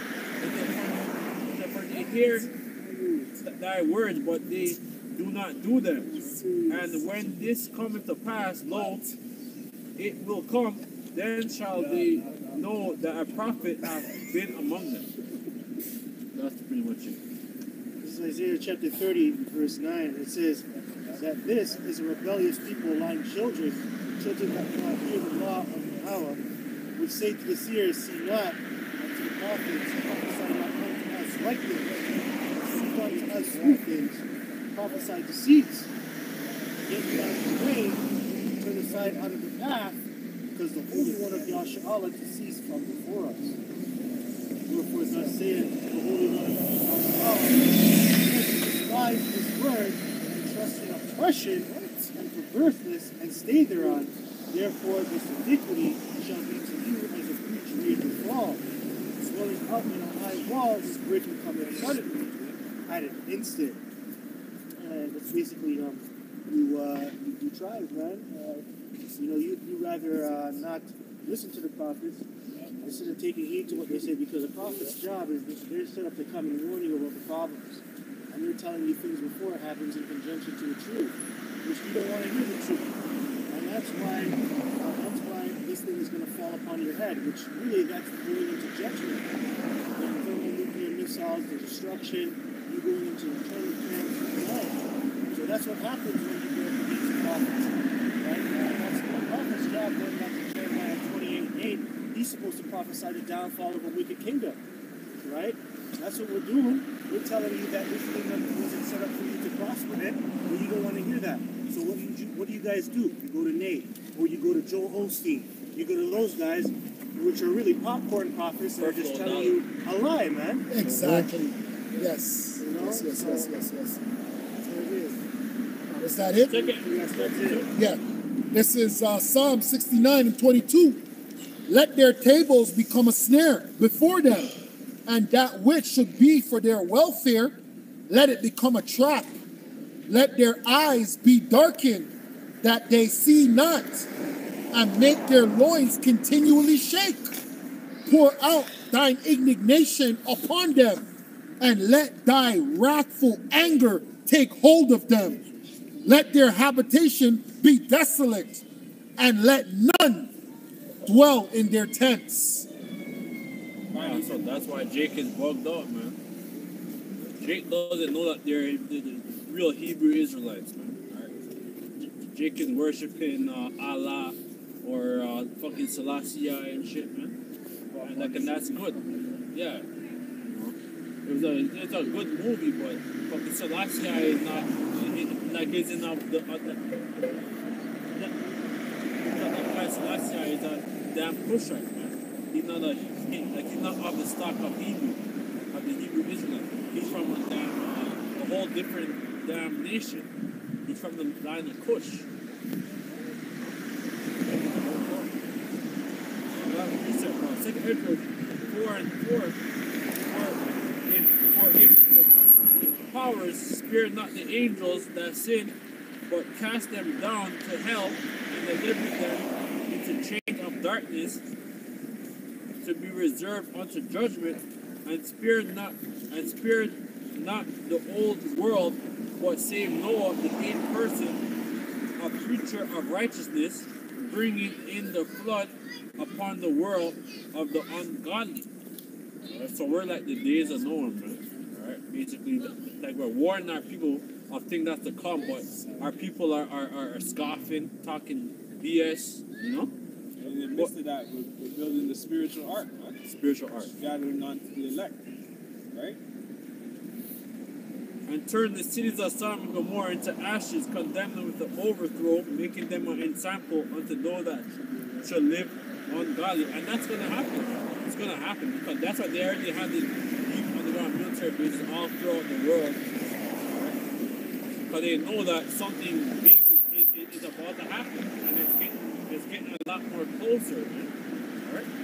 thy words, but they do not do them. And when this cometh to pass, lo, it will come, then shall they know that a prophet hath been among them. That's pretty much it. This is Isaiah chapter 30, verse 9. It says that this is a rebellious people lying children that cannot hear the law of Yahweh, which say to the seers, see not, and to the prophets, prophesy not unto us right things, speak unto us true things, prophesy deceits, get you out of the way, turn aside out of the path, because the Holy One of Yahshua to cease from before us. Wherefore thus saith the Holy One of Yahshua, because you despise this word, and trust in oppression, and perverseness, and stay thereon, therefore this iniquity shall be to you as a breach made with wall. Swelling up in a high wall, this breach will come in suddenly, at an instant. And it's basically, you try it, man. You rather not listen to the prophets instead of taking heed to what they say, because the prophet's job is they're set up to come and warn you about the problems. And they're telling you things before it happens in conjunction to the truth, which you don't want to hear the truth. And that's why this thing is going to fall upon your head, which really that's going into judgment. The thermonuclear missiles, the destruction, you going into the internment camps, so that's what happens when you go against the prophets. Right? That's the prophet's job, going back to Jeremiah 28:8. He's supposed to prophesy the downfall of a wicked kingdom. Right? That's what we're doing. We're telling you that this kingdom wasn't set up for you to prosper in, but you don't want to hear that. So what do you guys do? You go to Nate, or you go to Joel Osteen. You go to those guys, which are really popcorn prophets, and are just telling you a lie, man. Exactly. Yes. You know? Yes. That's what it is. Is that it? Yes, that's it. Yeah. This is Psalm 69:22. Let their tables become a snare before them, and that which should be for their welfare, let it become a trap. Let their eyes be darkened, that they see not, and make their loins continually shake. Pour out thine indignation upon them, and let thy wrathful anger take hold of them. Let their habitation be desolate, and let none dwell in their tents. Yeah, so that's why Jake is bugged up, man. Jake doesn't know that they're the real Hebrew Israelites, man. Right? Jake is worshiping Allah or fucking Selassie and shit, man. And that's good. Yeah. It's a good movie, but fucking Selassie is not isn't of the Selassie is a damn Cushite, man. He's not of the stock of the Hebrew Israelite. He's from a whole different damn nation. He's from the line of Cush. Second Ezra 4:4. For if the powers spare not the angels that sin, but cast them down to hell and deliver them into chains of darkness to be reserved unto judgment, and spared not the old world, but saved Noah, the eighth person, a preacher of righteousness, bringing in the flood upon the world of the ungodly. So we're like the days of Noah, man. Right? Basically, like we're warning our people of things that's to come, but our people are scoffing, talking BS, you know? And in the midst of that, we're building the spiritual ark, man. Spiritual art. Gathering on to the elect, right? And turn the cities of Sodom and Gomorrah into ashes, condemn them with the overthrow, making them an example unto those that shall live ungodly. And that's going to happen. It's going to happen because that's why they already have these deep underground military bases all throughout the world. Right? Because they know that something big is about about to happen, and it's getting a lot more closer, man. All right.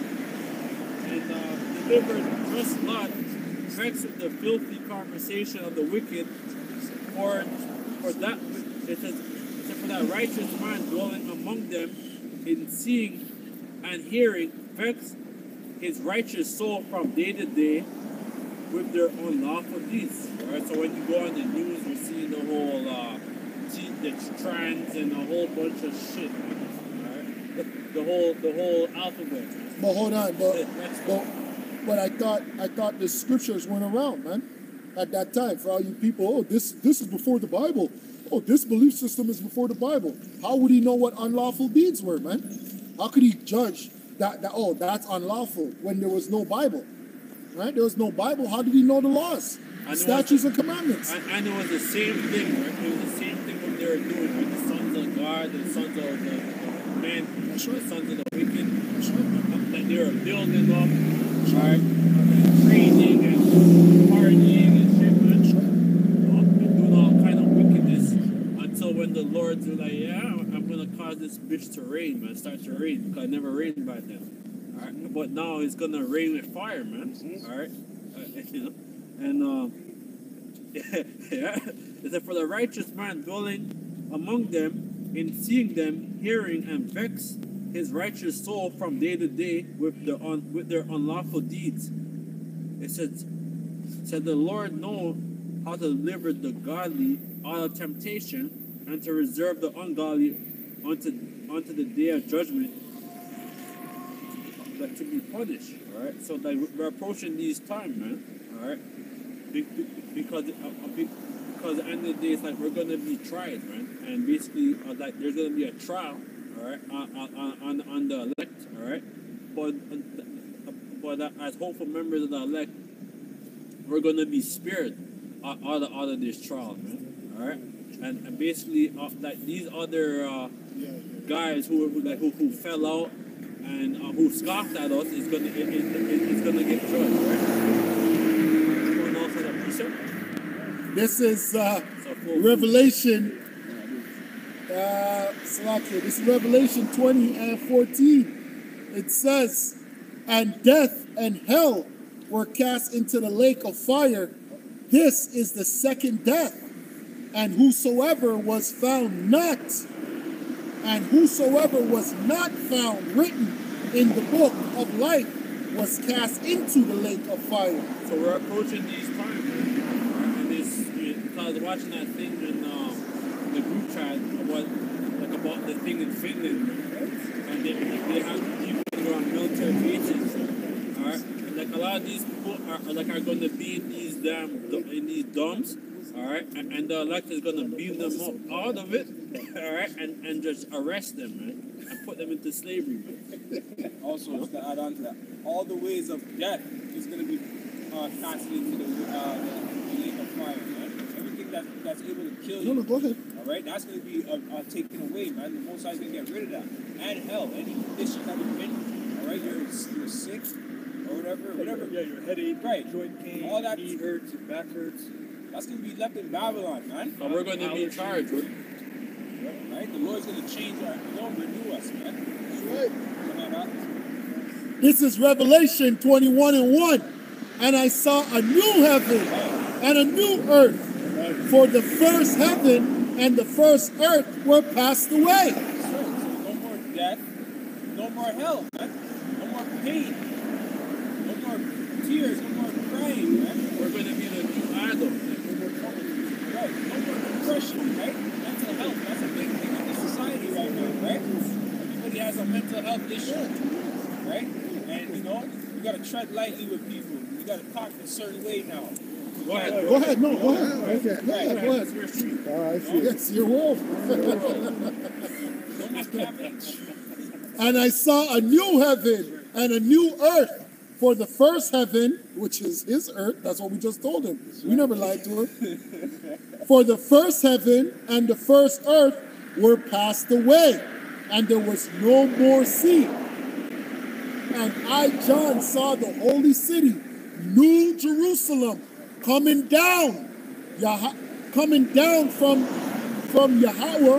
And delivered just Lot, vexed with the filthy conversation of the wicked, for that it says for that righteous man dwelling among them, in seeing and hearing, vex his righteous soul from day to day with their unlawful deeds. Alright, so when you go on the news, you're seeing the whole the trans and a whole bunch of shit. Alright, the whole alphabet. But hold on, but I thought the scriptures went around, man. At that time, for all you people, oh, this is before the Bible. Oh, this belief system is before the Bible. How would he know what unlawful deeds were, man? How could he judge that oh, that's unlawful when there was no Bible? Right? There was no Bible. How did he know the laws, statutes, and commandments? And it was the same thing, right? It was the same thing what they were doing with the sons of God, the sons of the men, the sons of the wicked. That they were building up, right? Training and partying and shit, man. And doing all kind of wickedness until when the Lord's were like, yeah, I'm going to cause this bitch to rain, man. Start to rain, because it never rained back then. All right? But now it's going to rain with fire, man. All right? You know? And, yeah. It said, for the righteous man dwelling among them, in seeing them, hearing, and vex his righteous soul from day to day with their unlawful deeds. It said the Lord know how to deliver the godly out of temptation, and to reserve the ungodly unto the day of judgment, that to be punished. All right. So like we're approaching these times, man. All right. Because at the end of the day, it's like we're gonna be tried, man. And basically, like there's gonna be a trial, all right, on the elect, all right. But as hopeful members of the elect, we're gonna be spared out of this trial, man. All right. And basically, like these other guys who fell out and who scoffed at us is gonna get judged, right? Anyone else have a precept? This is Revelation. This is Revelation 20 and 14. It says, "And death and hell were cast into the lake of fire. This is the second death. And whosoever was not found written in the book of life was cast into the lake of fire." So we're approaching these times, and because I was watching that thing in the group chat about the thing in Finland, and they have people that go on military bases, all right? And like a lot of these people are going to be in these dumps. All right, and the elect is gonna beam them up out of it, all right, and just arrest them, man, and put them into slavery, man. Also, just to add on to that, all the ways of death is gonna be casted into the lake of fire, man. Everything that's able to kill you. No, go ahead. All right, that's gonna be taken away, man. The Most High is gonna get rid of that, and hell, any condition that you've been, all right, you're sick or whatever. Yeah, your headache, right, joint pain, all that knee hurts, your back hurts. That's going to be left in Babylon, man. But we're going to be charged with. Right? The Lord's going to change our, renew us, man. That's right. This is Revelation 21 and 1. "And I saw a new heaven and a new earth, for the first heaven and the first earth were passed away." So no more death, no more hell, man. No more pain, no more tears, no more crying, man. We're going to be the new Adam. Right, no more depression, right? Mental health, that's a big thing in this society right now, right? Everybody has a mental health issue, right? And you got to tread lightly with people. You got to talk a certain way now. Go ahead. Go ahead. No, go ahead. Okay. Right. Go ahead. All right. Yes, your wolf. No more cabbage. "And I saw a new heaven and a new earth. For the first heaven," which is his earth, that's what we just told him. We never lied to him. "For the first heaven and the first earth were passed away, and there was no more sea. And I, John, saw the holy city, New Jerusalem, coming down from Yahweh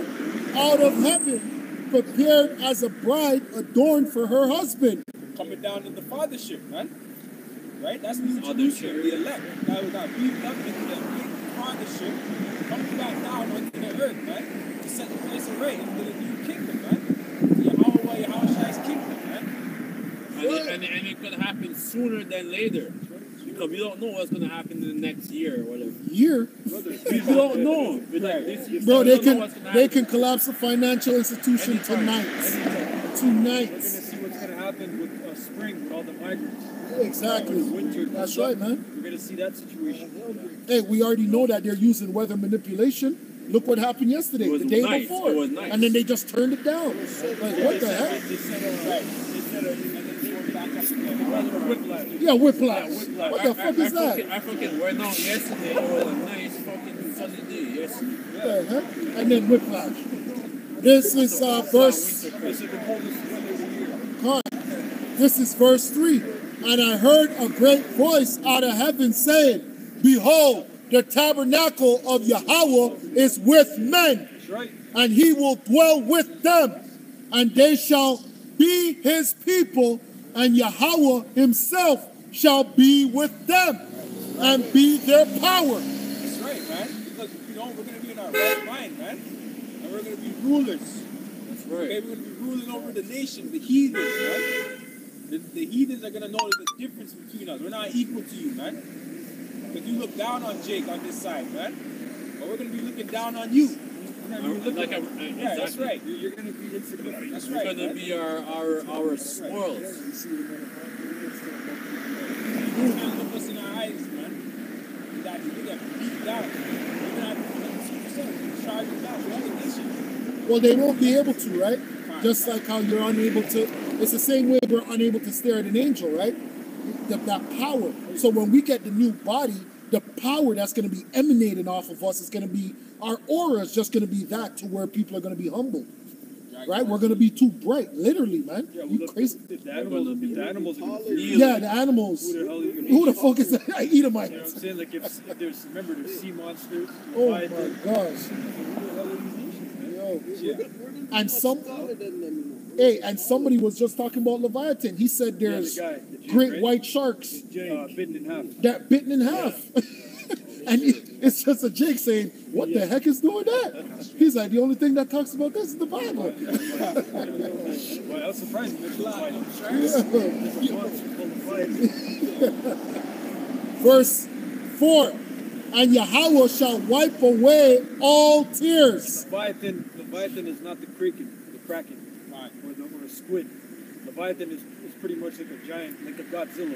out of heaven, prepared as a bride adorned for her husband. Coming down in the fathership, man. Right? That's New Fathership. Jerusalem, the elect. That was got beaten up into the big fathership, coming back down onto the earth, man, to set the place of right into the new kingdom, man. Yahweh's kingdom, man. And it could happen sooner than later. Because we don't know what's going to happen in the next year or whatever. Year, We don't know. We're like, this- bro, we they don't know what's gonna can happen. collapse a financial institution tonight. We're Tonight. gonna see what's gonna happen with spring with all the migrants. Exactly. Winter. That's right, man. We're gonna see that situation. Hey, we already know that they're using weather manipulation. Look what happened yesterday, It was the day nice. before. It was nice. And then they just turned it down. Like, what the heck? They said, and then they went back up to the Whiplash. Yeah, whiplash. What the fuck is that? I fucking went out yesterday. It was a nice fucking sunny day yesterday. What the heck? And then whiplash. This is verse. This is the coldest weather of the year. Come on. This is verse 3. And I heard a great voice out of heaven saying, "Behold, the tabernacle of Yahweh is with men, That's right. and he will dwell with them, and they shall be his people, and Yahweh himself shall be with them, and be their power." That's right, man. Because, we're going to be in our right mind, man. And we're going to be rulers. That's Okay, right. we're going to be ruling over the nation, the heathens, right? The heathens are going to know the difference between us. We're not equal to you, man. Because you look down on Jake on this side, man. But we're going to be looking down on you. We're gonna be looking- Like yeah, that's exactly. right. You're gonna be insignificant. That's We're right, going to man. be our spoils. You're going to look us in our eyes, man. That you get beat down. You're going to have to charge it down for other nations. Well, they won't be able to, right? Just like how you're unable to. It's the same way we're unable to stare at an angel, right? That power. So when we get the new body, the power that's going to be emanating off of us is going to be, our aura is just going to be that to where people are going to be humbled, right? We're going to be too bright, literally, man. Yeah, well, You look, crazy? if the animals are gonna be Yeah, the animals. who the hell are you gonna Who the eat? fuck is that? You know what I'm Edomites. saying? Like if there's, remember there's sea monsters. Oh my Leviathan. gosh. Who the hell are these nations, man? Yo. Yeah. And hey, and somebody was just talking about Leviathan. He said there's Yeah, the guy, the Jake, great right? white sharks Bitten in half. that bitten in half. And it's just a Jake saying, "What the heck is doing that?" He's like, "The only thing that talks about this is the Bible." Well, I was surprised. There's a lot of sharks. Yeah. There's a monster full of fire. Verse 4. And Yahweh shall wipe away all tears. Leviathan is not the kraken, Right. or a squid. Leviathan is pretty much like a giant, like a Godzilla.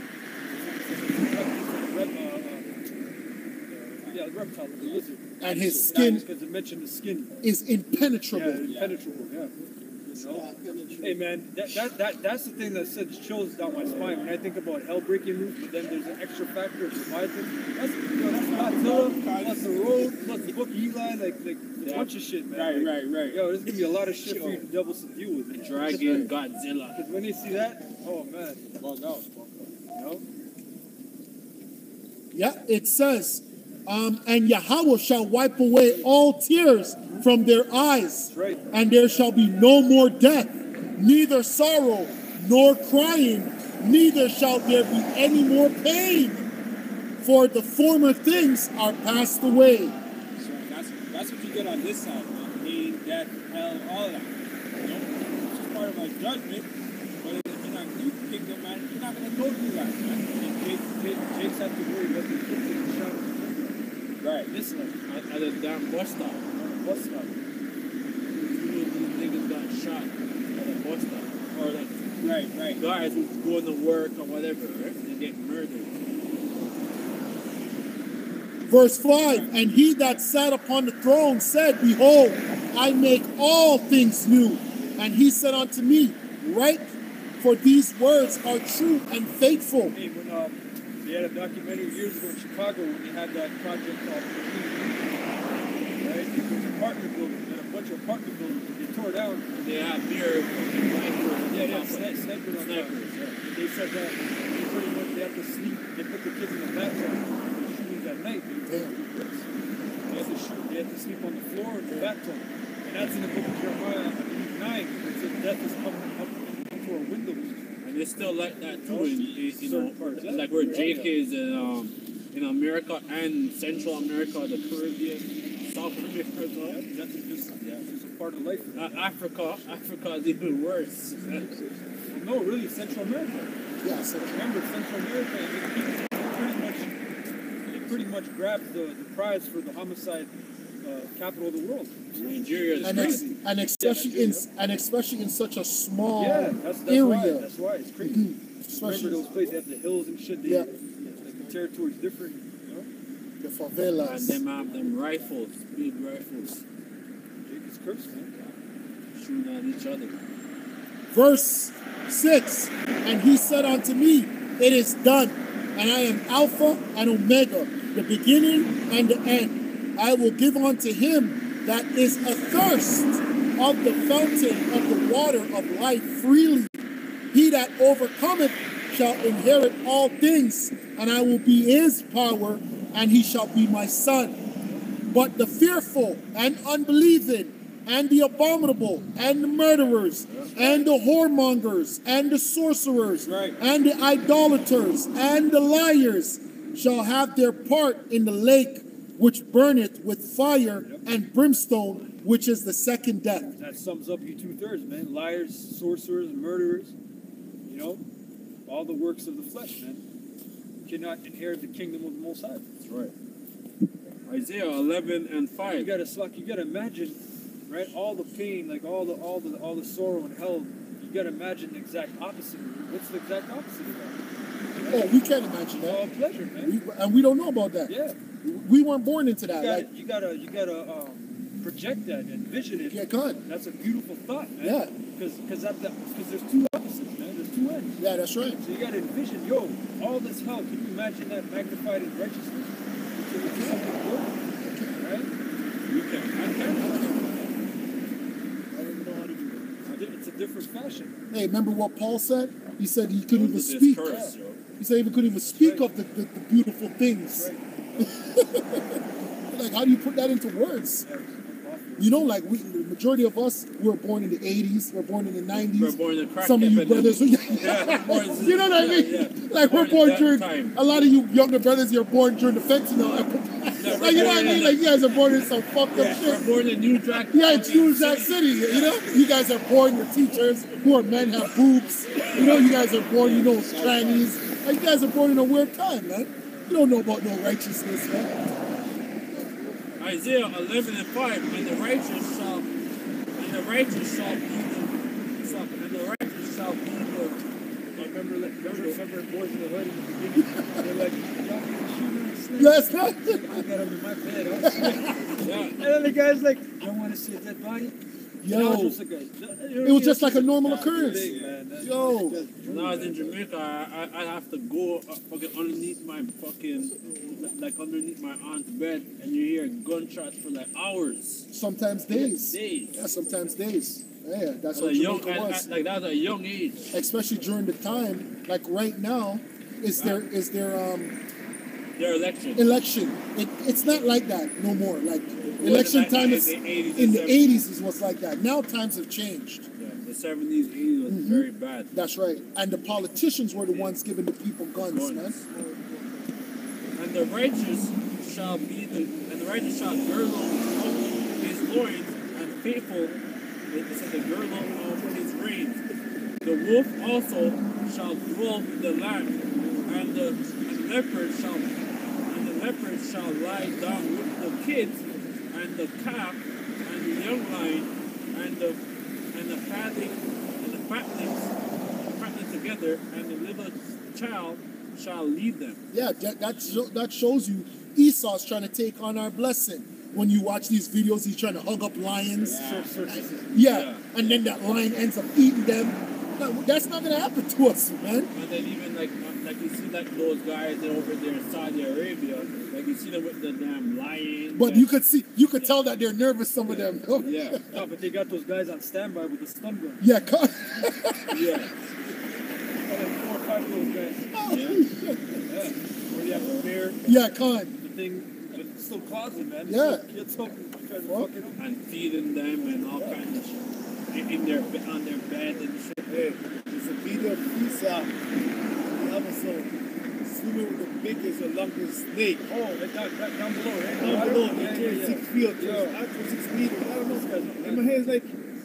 Yeah, the reptile, the lizard. And his skin Because it mentioned the skin. is impenetrable. Yeah, impenetrable. Yeah. You know? Hey man, that's the thing that sends chills down my spine when I think about hell breaking loose. But then there's an extra factor of Leviathan. That's Godzilla, plus the road, plus the Book of Eli, like a bunch of shit, man. Right. Yo, there's gonna be a lot of shit for you devils to deal with. Man. Dragon Godzilla. Because when they see that, oh man, bug out. You know? Yeah, it says, and Yahweh shall wipe away all tears from their eyes, That's right. and there shall be no more death, neither sorrow nor crying, neither shall there be any more pain, for the former things are passed away. So that's what you get on this side, man. Pain, death, hell, all of that. You know? It's just part of our judgment. But in our new kingdom, man, you're not going to go through that, man. Jake's had to worry about the kids getting shot in the Right. This one, at a damn bus stop. bus stop. Two of these niggas got shot at a bus stop. Or like Right. guys who's going to work or whatever, right? They get murdered. Verse 5, and he that sat upon the throne said, Behold, I make all things new. And he said unto me, Write, for these words are true and faithful. Hey, when they had a documentary years ago in Chicago when they had that project called right? It was apartment buildings and a bunch of apartment buildings that they tore down. They have beer snipers. Yeah, snipers on top. Snipers, yeah. They said that they pretty much they have to sleep. They put the kids in the bathtub. Shootings at night. They had to shoot. They had to sleep on the floor in the bathtub. And And that's in the book of Jeremiah 9. It says death is coming up to our windows. And it's still like that too, like where Jake is in America and Central America, the Caribbean, South America. That's just a part of life. Africa is even worse. No, really, Central America. Yeah, so Remember, Central America, it pretty much grabs the prize for the homicide capital of the world. Nigeria and, and especially in such a small that's area. That's why it's crazy. Especially Remember those places, they have the hills and shit. Yeah. Like the territory's different. You know? the and favelas. them have them rifles, big rifles, Jake is cursed, man. shooting at each other. Verse 6, and he said unto me, it is done, and I am Alpha and Omega, the beginning and the end. I will give unto him that is athirst of the fountain of the water of life freely. He that overcometh shall inherit all things, and I will be his power, and he shall be my son. But the fearful and unbelieving, and the abominable, and the murderers, and the whoremongers, and the sorcerers, and the idolaters, and the liars shall have their part in the lake which burneth with fire and brimstone, which is the second death. That sums up you 2/3, man. Liars, sorcerers, murderers. You know, all the works of the flesh, man. You cannot inherit the kingdom of the Most High. That's right. Isaiah 11:5. You gotta imagine, right? All the pain, like all the sorrow and hell. You gotta imagine the exact opposite. What's the exact opposite of that? Oh, we can't imagine All that. pleasure, man. And we don't know about that. Yeah. We weren't born into that. You gotta project that and envision it. Yeah, God. That's a beautiful thought, man. Yeah. Because there's two opposites, man. There's two ends. Yeah, that's right. So you gotta envision, all this hell. Can you imagine that magnified in righteousness? It's something good, right? You can. I can. I don't even know how to do it. It's a different fashion. Hey, remember what Paul said? He said he couldn't even This speak. curse, yo. He said he couldn't even speak of the beautiful things. Like, how do you put that into words? You know, like the majority of us were born in the 80s, we're born in the 90s. We're born in the crack Some of you epidemic. brothers, Yeah. you know what I mean? Yeah. Like we're Born born at that during, time. a lot of you younger brothers, you're born during the fentanyl epidemic. Like, you know what I mean? Like, you guys are born in some fucked up shit. We're born in New Jack. Yeah, it's New Jack City, you know? You guys are born, your teachers who are men have boobs. You know, you guys are born, you know, trannies. Like, you guys are born in a weird time, man. You don't know about no righteousness, man. Isaiah 11:5. And the righteous shall be the Remember Boys in the Hood in the beginning? They're like, y'all can shoot and snake. Yes, man. I got under my bed. I was and then the guy's like, you want to see a dead body? Yo, It was just like a normal occurrence. Yo. When I was in Jamaica, I have to go fucking underneath my aunt's bed, and you hear gunshots for like hours. Sometimes days. Days. Yeah, sometimes days. Yeah, that's At what a young, Jamaica was. like that was at a young age. Especially during the time, like right now, is their Their election. election. It's not like that no more. Like election like time in is the 80s in and the 70s. 80s is what's like that. Now times have changed. Yeah, the 70s, 80s was very bad. That's right. And the politicians were the ones giving the people guns, man. And the righteous shall girdle up his loins, and faithful is the girdle of his reins. The wolf also shall dwell in the land, and the leopard shall lie down with the kids, and the calf, and the young lion, and the fatling together, and the little child shall lead them. Yeah, that shows you Esau's trying to take on our blessing. When you watch these videos, he's trying to hug up lions. Yeah, and then that lion ends up eating them. No, that's not gonna happen to us, man. And then even like you see like those guys over there in Saudi Arabia, like you see them with the damn lions. But you could tell that they're nervous. Some of them. Yeah. No, but they got those guys on standby with the stun gun. Yeah, Yeah. Like 4 or 5 of those guys. Yeah. Yeah. Where you have the bear, yeah, Khan. the thing with still causing, man. Yeah. Kids talking, trying to Well, fuck it up. And feeding them and all kinds of shit. In their, on their bed and shit. Hey, it's a video of Esau. The episode swimming with the biggest or longest snake. Oh, that down below, right? Down below, Yeah, they yeah, 6 feet, Yeah. actual 6 meters. I don't know. In my head, it's like,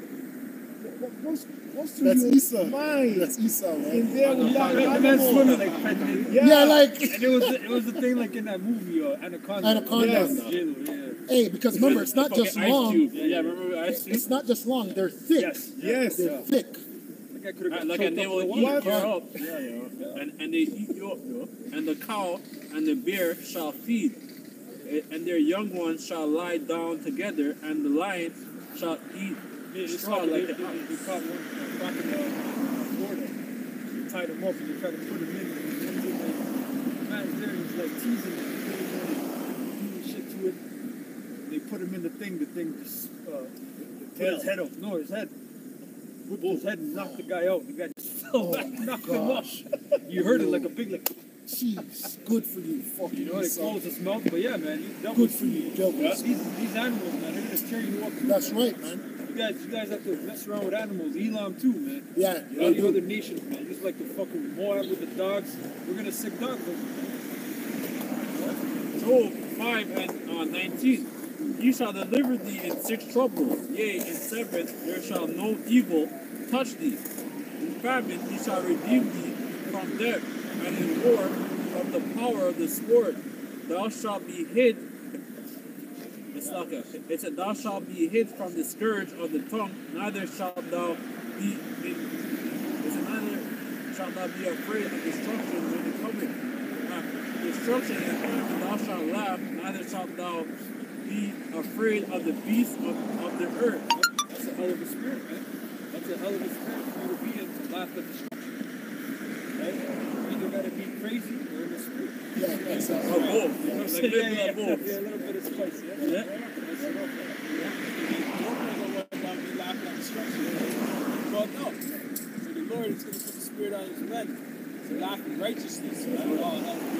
what's to That's your Esau. mind? That's Esau, In right? there with that The man animal. swimming like pregnant. Yeah, like, And it was the thing like in that movie, Anaconda. Anaconda. Yes. Yeah. hey, because remember, it's not just Ice long. Cube. Yeah, remember Ice Cube? It's not just long. They're thick. Yes. Yes. They're thick. That guy could have got Like, choked and they up will with eat water. you up. Yeah, yo. And they eat you up, yo. And the cow and the bear shall feed. And their young ones shall lie down together, and the lion shall eat straw like the ox. They caught one back in Florida. They tied him up and they tried to put him in. And the man's there, he's like teasing him, doing shit to it. They put him in the thing just put his head up. No, his head. Whipped his head and knocked the guy out. The guy just fell back, knocked him up. You heard it like a big like. Jeez, good for you, fucking You know, they Esau. closed his mouth, but yeah, man, you dealt Good with for you, devils. these animals, man. They're gonna tear you up too. That's right, man. You guys have to mess around with animals. Elam too, man. Yeah, All they the do. other nations, man. Just like the fucking Moab with the dogs. We're gonna sick dogs. Job 5 and 19. He shall deliver thee in 6 troubles, yea, in 7 there shall no evil touch thee. In famine he shall redeem thee from death, and in war from the power of the sword. Thou shalt be hid. It's a thou shalt be hid from the scourge of the tongue, neither shalt thou be afraid of destruction when it cometh. Destruction is coming, and thou shalt laugh, neither shalt thou be afraid of the beasts of the earth. That's a hell of a spirit, man. That's a hell of a spirit for you to be in to laugh at destruction. Right? You either gotta be crazy or in the spirit. Yeah, exactly. Or both. You know what I'm Like saying? living Yeah, at both. a little bit of spice. Yeah. Yeah. That's enough. Well, no. So the Lord is going to put the Spirit on his men to laugh in righteousness. Right? Oh, that would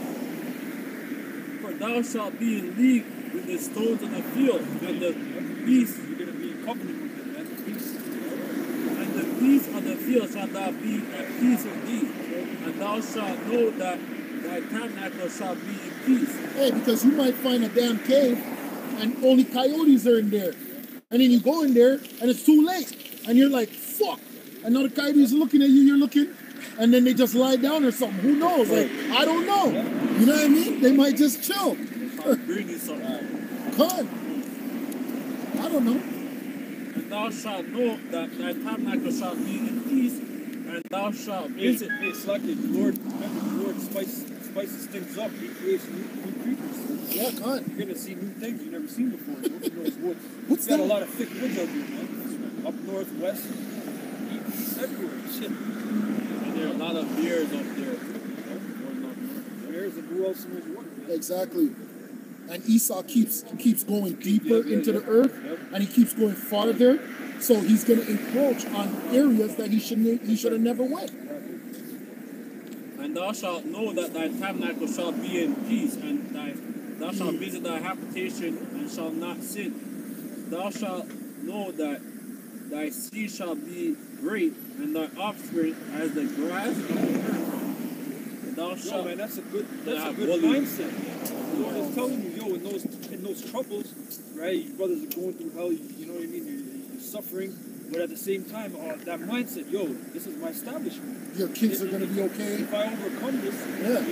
be For thou shalt be in league with the stones of the field, and the beasts, You're gonna be in covenant with them, man. The beast. and the beasts of the field shall thou be at peace with thee, and thou shalt know that thy tabernacle shall be in peace. Hey, because you might find a damn cave and only coyotes are in there. And then you go in there and it's too late. And you're like, fuck. And now the coyotes are looking at you, you're looking, and then they just lie down or something. Who knows? Like, I don't know. You know what I mean? They might just chill. Shall bring you something. God. I don't know. And thou shalt know that thy tabernacle shall be in peace, and thou shalt visit. Hey, Slucky, the Lord, remember the Lord spices things up. He creates new creatures. Yeah, God. You're gonna see new things you've never seen before. Look at those woods. What's Got that? a lot of thick woods out here, man. Up north, west, east, everywhere. Shit. And there are a lot of bears up there. There's a who else knows what. Man. Exactly. And Esau keeps going deeper into the earth, and he keeps going farther. So he's going to encroach on areas that he should have never went. And thou shalt know that thy tabernacle shall be in peace, and thou shalt visit thy habitation and shalt not sin. Thou shalt know that thy seed shall be great, and thy offspring as the grass of the earth. And thou Yo, shalt man, that's a good Yeah, mindset. bully. The Lord is telling you, yo, in those troubles, right? Your brothers are going through hell. You know what I mean? You're suffering, but at the same time, that mindset, yo, this is my establishment. Your kids are going to be okay. If I overcome this, Yeah. you're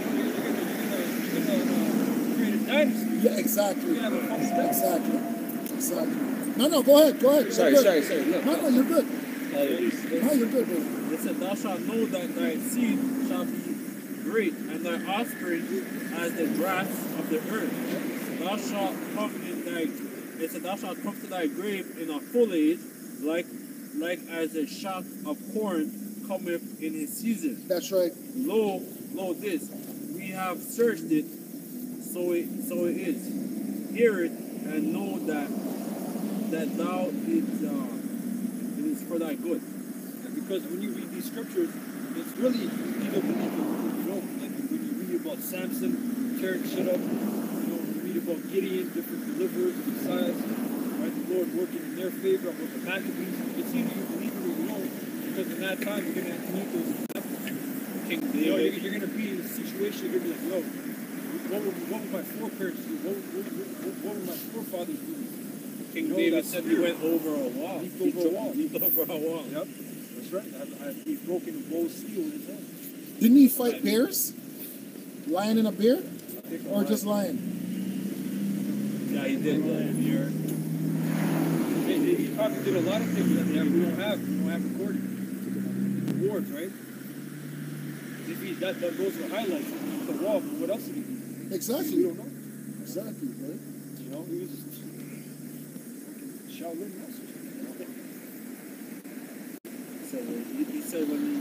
gonna create a dynasty. Yeah, exactly. You're gonna have a fucking dynasty. Exactly. No, go ahead. You're Sorry. good. Look. No, you're good. No, you're good, baby. It said, thou shalt know that thy seed shall be great, and thy offspring as the grass of the earth. Thou shalt come in thy, it said, thou shalt come to thy grave in a full age, like as a shock of corn cometh in his season. That's right. Lo, this, we have searched it, so it is. Hear it and know that thou it is for thy good. And because when you read these scriptures, it's really either believe it or you don't. Like when you read about Samson tearing shit up, you know, you read about Gideon, different deliverers, Messiahs, right? The Lord working in their favor about the Maccabees. It's either you believe it or you don't, because in that time you're going to have to meet those examples. King You know, David. you're going to be in a situation, you're going to be like, yo, what would my foreparents do? What would my forefathers do? King No, David that's said he true. went over a wall. Leaped over a wall. Leaped over a wall. Yep, that's right. He's broken a bow's seal in his hand. Didn't he fight bears? Lion and a bear? Or just lion? Yeah, he did. Here. He probably did a lot of things that we don't have recorded. The awards, right? If he that those are highlights of the wall, but what else did he do? Exactly. We don't know. Exactly, right? You know, he was just Shaolin master. So he said when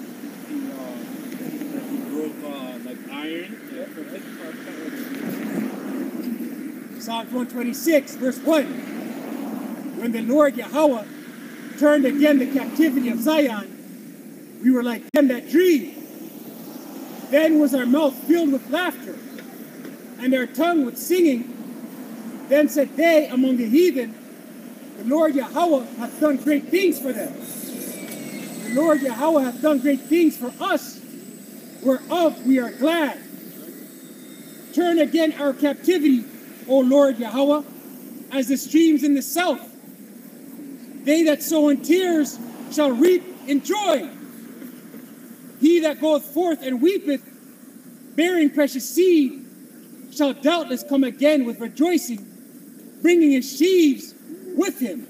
he broke like iron. Psalms 126, verse 1. When the Lord Yahweh turned again the captivity of Zion, we were like them that dream. Then was our mouth filled with laughter, and our tongue with singing. Then said they among the heathen, the Lord Yahweh hath done great things for them. The Lord Yahweh hath done great things for us, whereof we are glad. Turn again our captivity, O Lord Yahweh, as the streams in the south. They that sow in tears shall reap in joy. He that goeth forth and weepeth, bearing precious seed, shall doubtless come again with rejoicing, bringing his sheaves with him.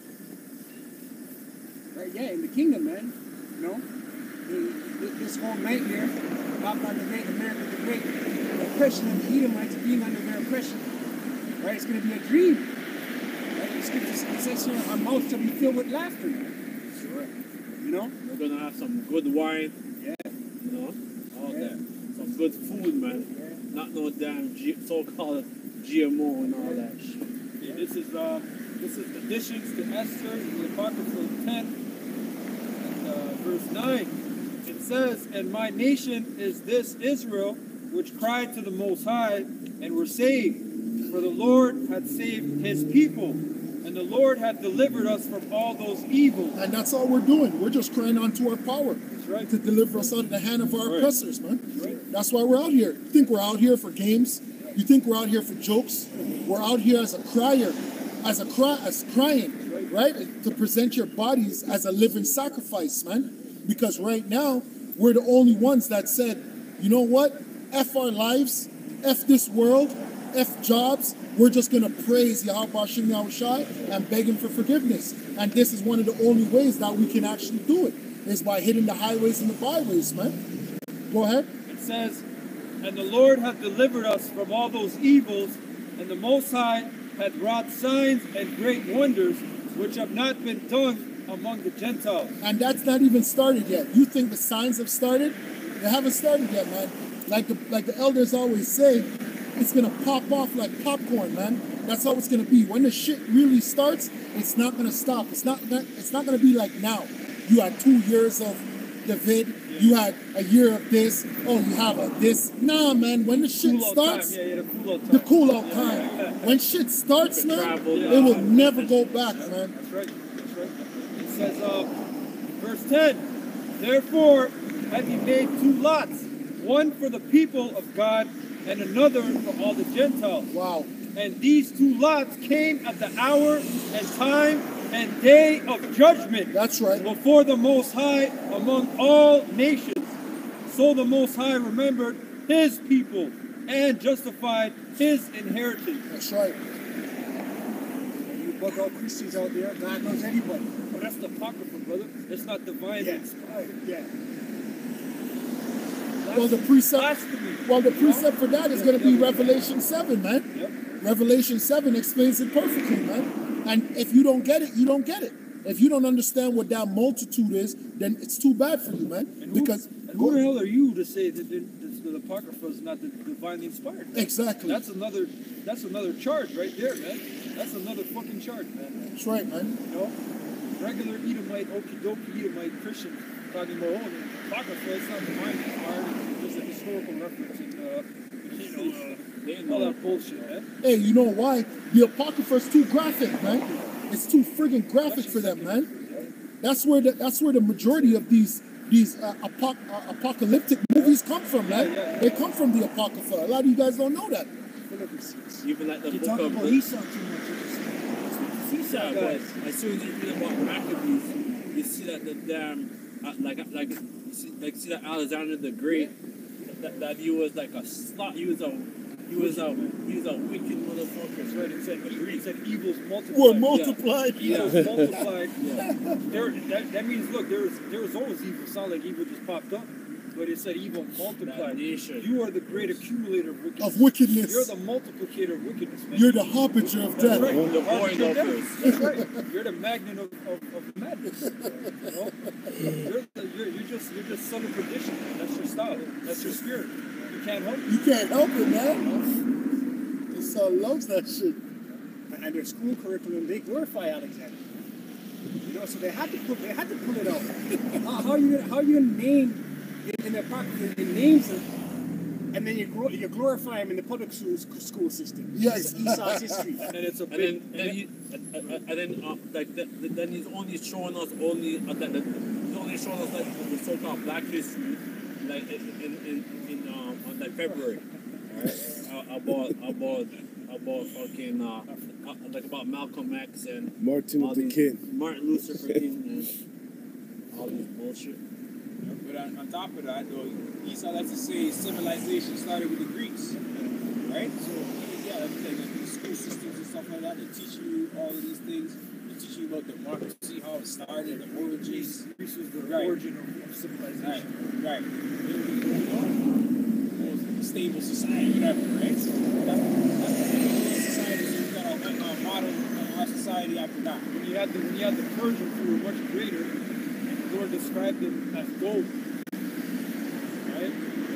Right, yeah, in the kingdom, man. You know, this whole nightmare about the great America, the great oppression of the Edomites being under their oppression. Right, it's going to be a dream. Right, the scripture says here, our mouth shall be filled with laughter. Sure. You know, We're gonna have some good wine. Yeah. You know, all Yeah. that. Some good food, man. Not no damn so-called GMO and all that shit. Yeah, this is additions to Esther in the Apocryphal 10 and verse 9. It says, "And my nation is this Israel, which cried to the Most High, and were saved. For the Lord hath saved his people, and the Lord hath delivered us from all those evils." And that's all we're doing. We're just crying on to our power That's right. to deliver us out of the hand of our Right. oppressors, man. Right. That's why we're out here. You think we're out here for games? You think we're out here for jokes? We're out here as a crier, as crying, right? To present your bodies as a living sacrifice, man. Because right now, we're the only ones that said, you know what? F our lives, F this world, F jobs. We're just going to praise Yahweh Shem Yahushai and beg him for forgiveness. And this is one of the only ways that we can actually do it, is by hitting the highways and the byways, man. Go ahead. It says, "And the Lord hath delivered us from all those evils, and the Most High hath wrought signs and great wonders, which have not been done among the Gentiles." And that's not even started yet. You think the signs have started? They haven't started yet, man. Like the elders always say, it's gonna pop off like popcorn, man. That's how it's gonna be. When the shit really starts, it's not gonna stop. It's not gonna be like now. You had 2 years of the vid. You had a year of this. Oh, you have a this. Nah, man. When the shit Cool out starts, time. Yeah, the cool out time. the cool out time. When shit starts, man, travel. it will never go back, man. That's right. That's right. It says, verse 10, "Therefore have ye made 2 lots, one for the people of God, and another for all the Gentiles. Wow. And these 2 lots came at the hour and time and day of judgment That's right. before the Most High among all nations. So the Most High remembered his people and justified his inheritance." That's right. you bug out Christians out there, God knows anybody. But that's the Apocrypha, brother. It's not divinely Yeah. inspired. Yeah. Well, the precept. Blasphemy. Well, the precept for that is going to be Revelation 7, man. Yep. Revelation 7 explains it perfectly, man. And if you don't get it, you don't get it. If you don't understand what that multitude is, then it's too bad for you, man. And Because who the hell are you to say that the Apocrypha is not divinely inspired? Man? exactly. That's another charge right there, man. That's another fucking charge, man. That's right, man. You know, regular Edomite, okie dokie Edomite Christians talking about, oh, the Apocrypha, it's not divinely inspired. It's just a historical reference. And, They All that bullshit, man. Hey, you know why? The Apocrypha is too graphic, man. It's too friggin' graphic for them, man. That's where the majority of these apocalyptic movies come from, man. They come from the Apocrypha. A lot of you guys don't know that. Even like the You're book talking of about Esau too much. Esau, but as soon as you read about Maccabees, you see that the damn see that Alexander the Great, that he was like a slut. He was a wicked motherfucker. That's right. It said evils multiplied. Were multiplied. Evils multiplied. That means, look, there was always evil. It's not like evil just popped up. But it said evil multiplied. You are the great accumulator of wickedness. You're the multiplicator of wickedness, man. You're the harbinger of death. Right. The harbinger of death. That's right. You're the magnet of madness. You know? You're just son of perdition. That's your style. That's your spirit. You can't help it. You can't help it, man. This son loves that shit. And their school curriculum, they glorify Alexander. You know, so they had to pull it out. How are you gonna name in the Apocrypha? It names them, and then you glorify him in the public school system. Yes, Esau's history. And it's a then he's only showing us like the so-called Black history, like in like February, about fucking like about Malcolm X and Martin Luther King, Martin Luther King, and all this bullshit. But on top of that, though, Esau likes to say civilization started with the Greeks, right? So, yeah, like the school systems and stuff like that, they teach you all of these things. They teach you about democracy, how it started, the origins. Greece was the origin of civilization. Right. Most stable society, whatever, right? So that's the society. So you got a model of our society after that. When you had the Persians, who were much greater, and the Lord described them as gold. Right?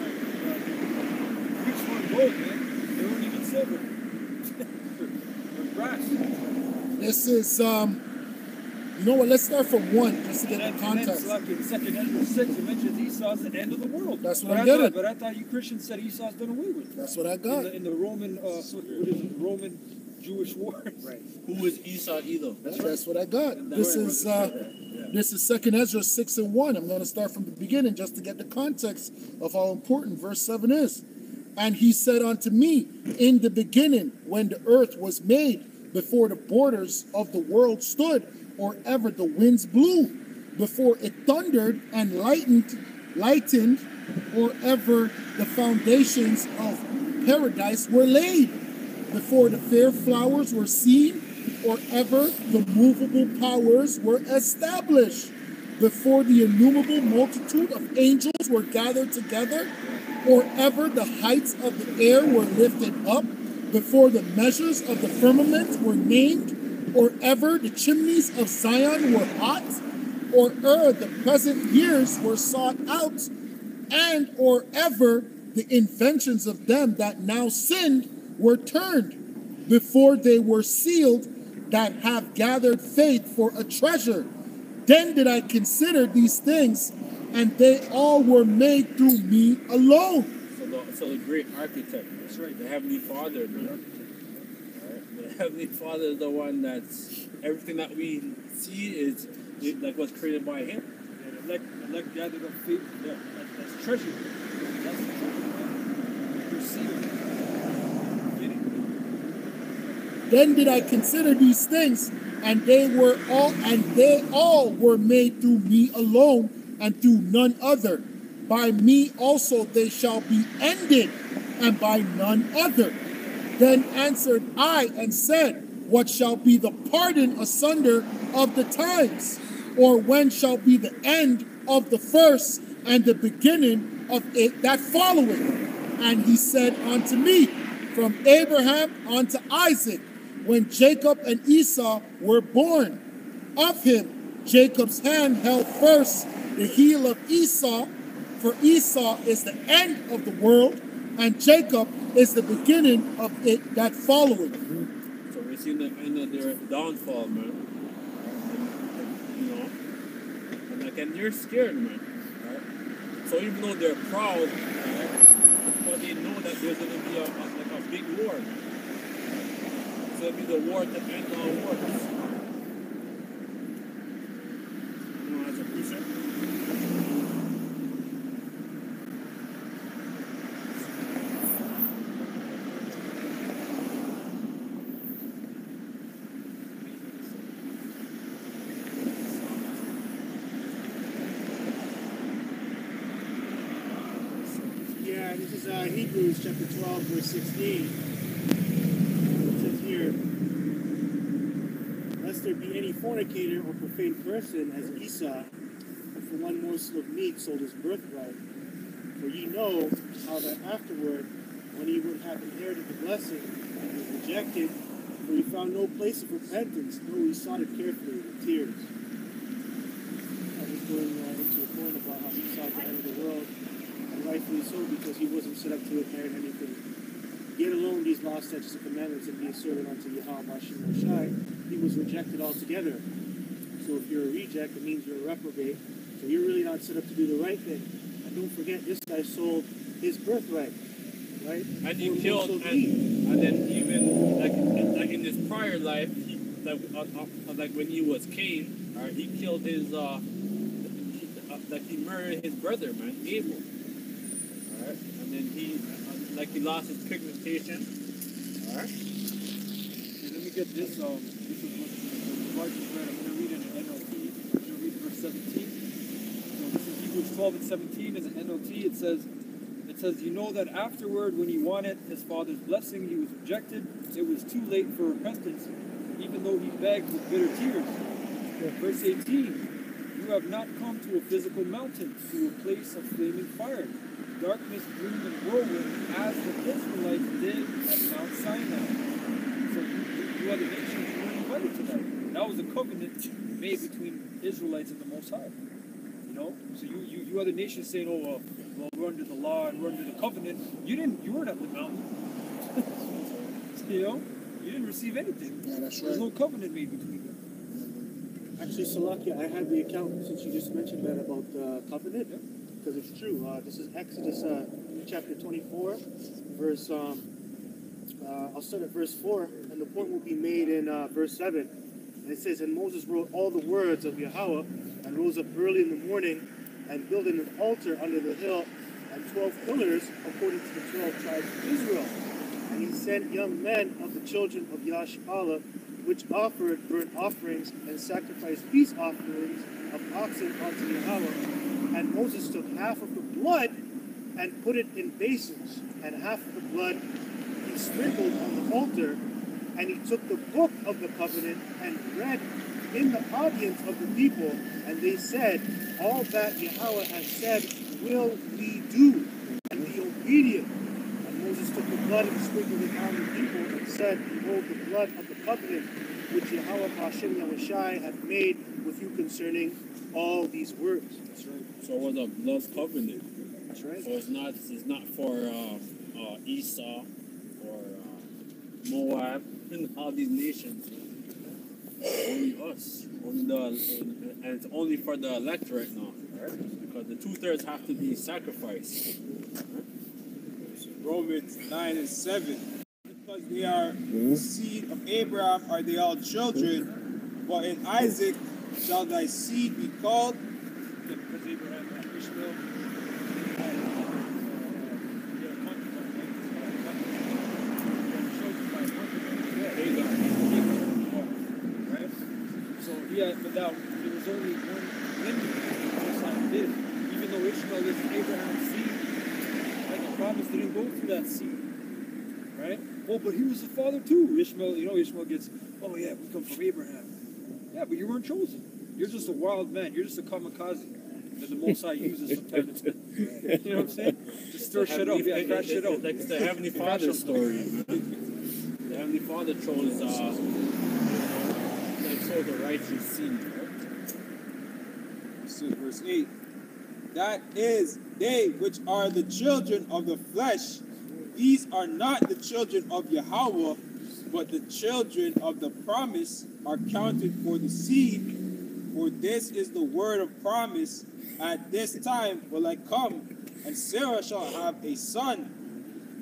Greeks weren't gold, man. They weren't even silver. They're brass. This is you know what? Let's start from 1 just to get the context. And then, like in 2 Ezra 6, it mentions Esau's the end of the world. That's what I get. But I thought you Christians said Esau's done away with. That's what I got. In the Roman, what is it? Roman Jewish war. Right. Who is Esau Edom? That's what I got. This is 2 Ezra 6 and 1. I'm going to start from the beginning just to get the context of how important verse 7 is. And he said unto me, in the beginning, when the earth was made, before the borders of the world stood, or ever the winds blew, before it thundered and lightened, or ever the foundations of paradise were laid, before the fair flowers were seen, or ever the movable powers were established, before the innumerable multitude of angels were gathered together, or ever the heights of the air were lifted up, before the measures of the firmament were named, or ever the chimneys of Zion were hot, or the present years were sought out, and or ever the inventions of them that now sinned were turned, before they were sealed that have gathered faith for a treasure. Then did I consider these things, and they all were made through me alone. So the great architect, that's right, the Heavenly Father, man. The Heavenly Father is the one that's everything that we see is like what's created by Him. And elect gathered up faith. Yeah, that's treasure. That's the treasure, man. You're sealed. Then did I consider these things, and they all were made through me alone, and through none other. By me also they shall be ended, and by none other. Then answered I and said, what shall be the pardon asunder of the times? Or when shall be the end of the first and the beginning of it that followeth? And he said unto me, from Abraham unto Isaac, when Jacob and Esau were born. Of him Jacob's hand held first the heel of Esau, for Esau is the end of the world, and Jacob is the beginning of it that followeth. So we're seeing the end of their downfall, man. And they're scared, man. Right? So even though they're proud, but they know that there's going to be a big war. So it'll be the war to end all wars. You know, as a precept. Yeah, this is Hebrews chapter 12, verse 16. It says here, lest there be any fornicator or profane person as Esau, who for one morsel of meat sold his birthright. For ye know how that afterward, when he would have inherited the blessing, he was rejected, for he found no place of repentance, though he sought it carefully with tears. I was going into a point about how he sought the end of the world, and rightfully so, because he wasn't set up to inherit anything. Yet alone these laws, statutes, and commandments, and be a servant unto Yahweh Hashem Shai, he was rejected altogether. So if you're a reject, it means you're a reprobate. So you're really not set up to do the right thing. And don't forget, this guy sold his birthright, right? And he killed, and then even like in his prior life, like when he was Cain, he killed his he murdered his brother, man, Abel. Alright, and then he lost his pigmentation. Alright. Let me get this. This is what the Mark just read. I'm going to read it in NLT. I'm going to read verse 17. So this is Hebrews 12 and 17 as an NLT. It says, you know that afterward, when he wanted his father's blessing, he was rejected. It was too late for repentance, even though he begged with bitter tears. Verse 18. You have not come to a physical mountain, to a place of flaming fire, darkness, gloom, and whirlwind, as the Israelites did at Mount Sinai. So you other nations weren't invited to that. That was a covenant made between Israelites and the Most High. You know, so you other nations saying, oh well, we're under the law and we're under the covenant. You weren't at the mountain. You know, you didn't receive anything. Yeah, that's There's right. no covenant made between them. Actually, Salakia, I have the account since you just mentioned that about covenant, because it's true. This is Exodus chapter 24, verse. I'll start at verse 4, and the point will be made in verse 7. And it says, and Moses wrote all the words of Yahweh, and rose up early in the morning, and built an altar under the hill, and 12 pillars according to the 12 tribes of Israel. And he sent young men of the children of Yash'ala, which offered burnt offerings and sacrificed peace offerings of oxen unto Yahweh. And Moses took half of the blood and put it in basins, and half of the blood he sprinkled on the altar. And he took the book of the covenant and read in the audience of the people, and they said, all that Yahweh has said will we do, and be obedient. And Moses took the blood and sprinkled it on the people, and said, behold, the blood of the covenant which Yahweh Hashem Yahushai hath made with you concerning all these words. That's right. So it was a blood covenant. That's right. So it's not for Esau or Moab and all these nations. Only us. And it's only for the elect right now. Right? Because the 2/3 have to be sacrificed. Romans 9 and 7. Because they are the seed of Abraham are they all children, but in Isaac shall thy seed be called. Because Abraham had Ishmael. Right? So but now there was only one lineage that did. Even though Ishmael is Abraham's seed, right? The promise didn't go through that seed. Right? Oh, but he was the father too. Ishmael, Ishmael gets, oh yeah, we come from Abraham. Yeah, but you weren't chosen. You're just a wild man. You're just a kamikaze that the Most High uses sometimes. You know what I'm saying? Just stir shit up. Yeah, crash shit up. Like the Heavenly Father story. The Heavenly Father chose the righteous seed. This is verse 8. That is, they which are the children of the flesh, these are not the children of Yahweh, but the children of the promise are counted for the seed. For this is the word of promise. At this time will I come, and Sarah shall have a son.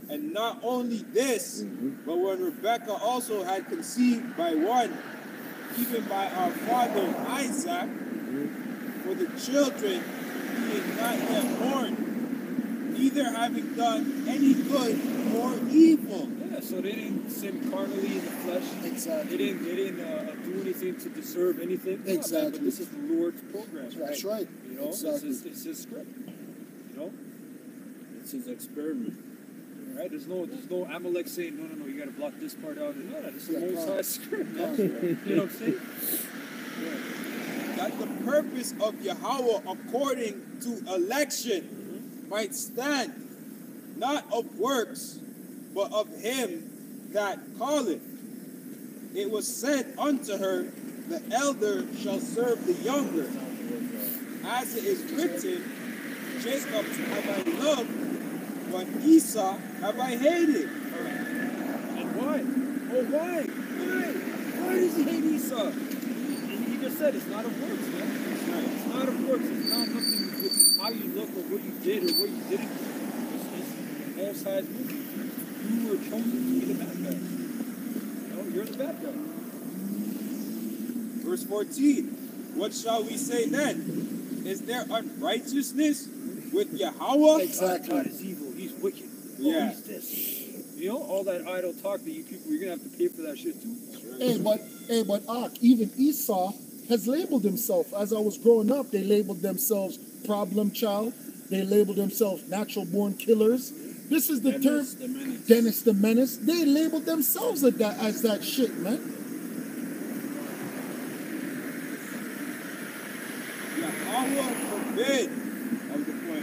And not only this, but when Rebekah also had conceived by one, even by our father Isaac, for the children being not yet born, neither having done any good or evil. Yeah, so they didn't sin carnally in the flesh. Exactly. They didn't do anything to deserve anything. No, man, Exactly. but this is the Lord's program. That's right. You know, Exactly. it's his script. You know, It's his experiment. right? There's no Amalek saying no, you got to block this part out. No, this is Yeah, the Most God. High script. Man. You know what I'm saying? That the purpose of Yahweh according to election might stand, not of works, but of him that calleth. It was said unto her, the elder shall serve the younger. As it is written, Jacob have I loved, but Esau have I hated. And why? Oh, why? Why does he hate Esau? And he just said it's not of works, man. It's not of works. It's not nothing with how you look or what you did or what you didn't do. It's the Most High's movie. You were chosen to be the bad guy. You know, you're the bad guy. Verse 14, what shall we say then? Is there unrighteousness with Yahweh? Exactly. God is evil. He's wicked. Yeah. Oh, he's this. You know, all that idle talk that you people, you're going to have to pay for that shit too. Hey, but even Esau has labeled himself. As I was growing up, they labeled themselves problem child. They labeled themselves natural born killers. This is the Dennis term. the Menace. Dennis the Menace. They labeled themselves as that shit, man. Yahweh forbid. That was the point.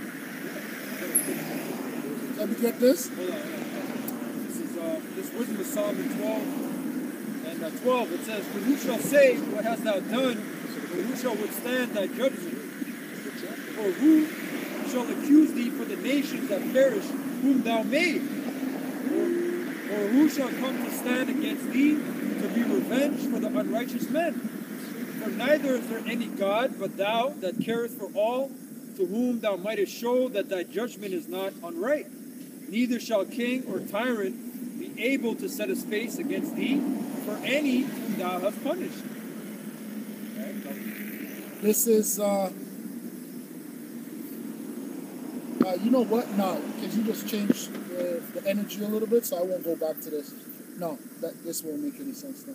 Let me get this. Hold on. This wisdom of Solomon 12. And 12, it says, for who shall say, what hast thou done? Or who shall withstand thy judgment? Or who shall accuse thee for the nations that perish, whom thou made? Or who shall come to stand against thee to be revenged for the unrighteous men? For neither is there any God but thou that carest for all, to whom thou mightest show that thy judgment is not unright. Neither shall king or tyrant be able to set his face against thee for any whom thou hast punished. This is, you know what? No, because you just changed the energy a little bit, so I won't go back to this. No, this won't make any sense now.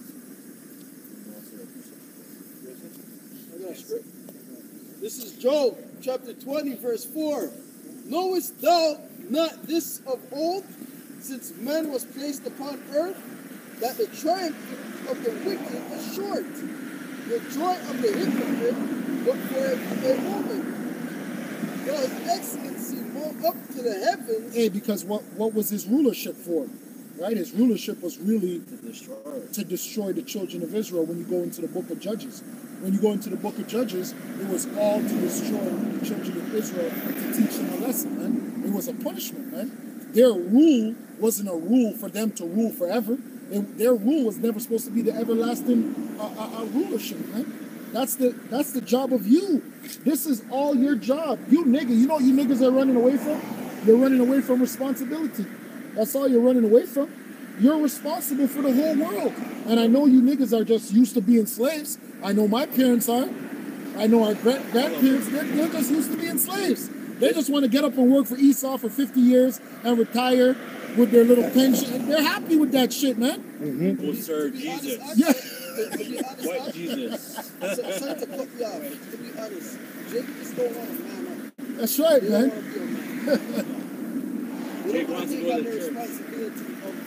This is Job chapter 20, verse 4. Knowest thou not this of old, since man was placed upon earth, that the triumph of the wicked is short, the joy of the hypocrite but for a moment, while his excellency moved up to the heavens. Hey, because what was his rulership for? Right? His rulership was really To destroy. to destroy the children of Israel when you go into the book of Judges. When you go into the book of Judges, it was all to destroy the children of Israel, to teach them a lesson, man. It was a punishment, man. Their rule wasn't a rule for them to rule forever. Their rule was never supposed to be the everlasting rulership, man. That's the job of you. This is all your job. You nigga, you know what you niggas are running away from? You're running away from responsibility. That's all you're running away from. You're responsible for the whole world. And I know you niggas are just used to being slaves. I know my parents are. I know our grandparents, they're just used to being slaves. They just want to get up and work for Esau for 50 years and retire with their little pension. They're happy with that shit, man. Oh, Sir To be honest, Jesus. Yeah. To be honest, White Jesus. sorry to cut you off. To be honest, Jacob just don't want to man up. That's right, They don't man. want to be a man. They Jake don't want wants to to take go on to the church. responsibility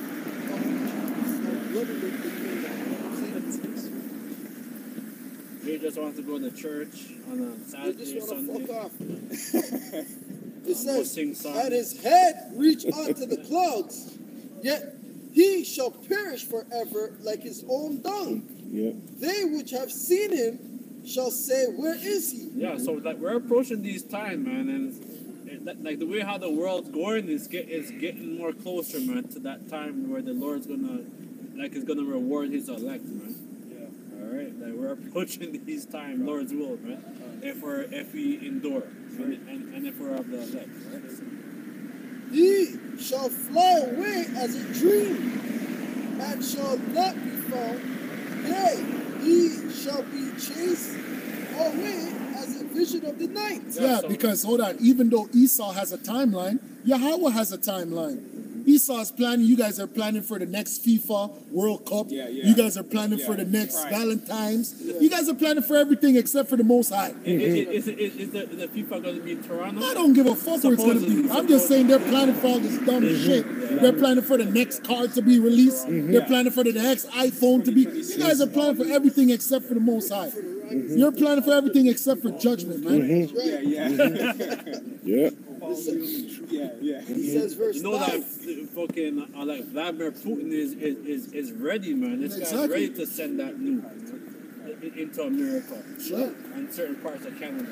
of living with the kingdom. You know what I'm saying? He just wants to go to church on a They Saturday or just want to Sunday. fuck off. It Sing says, songs. and his head reach unto the clouds, yet he shall perish forever like his own dung. Yeah. They which have seen him shall say, where is he? Yeah, so like we're approaching these times, man, and like the way how the world's going is getting more closer, man, to that time where the Lord's is gonna reward His elect, man. Yeah. All right, like we're approaching these times, Lord's will, man. If we endure, and if we're of the elect, right? He shall fly away as a dream, and shall not be found. Yea, he shall be chased away as a vision of the night. Yeah, because hold on, even though Esau has a timeline, Yahweh has a timeline. Esau is planning, you guys are planning for the next FIFA World Cup. Yeah, yeah. You guys are planning for the next Right. Valentine's. You guys are planning for everything except for the Most High. Is the FIFA going to be in Toronto? I don't give a fuck where it's going to be. I'm just saying they're planning for all this dumb shit. They're planning for the next card to be released. They're planning for the next iPhone to be. You guys are planning for everything except for the Most High. You're planning for everything except for judgment, man. Yeah, yeah. Yeah. Yeah. He says, verse You know 9. that fucking like Vladimir Putin is ready, man. This guy's Exactly. ready to send that nuke into America Sure. and certain parts of Canada.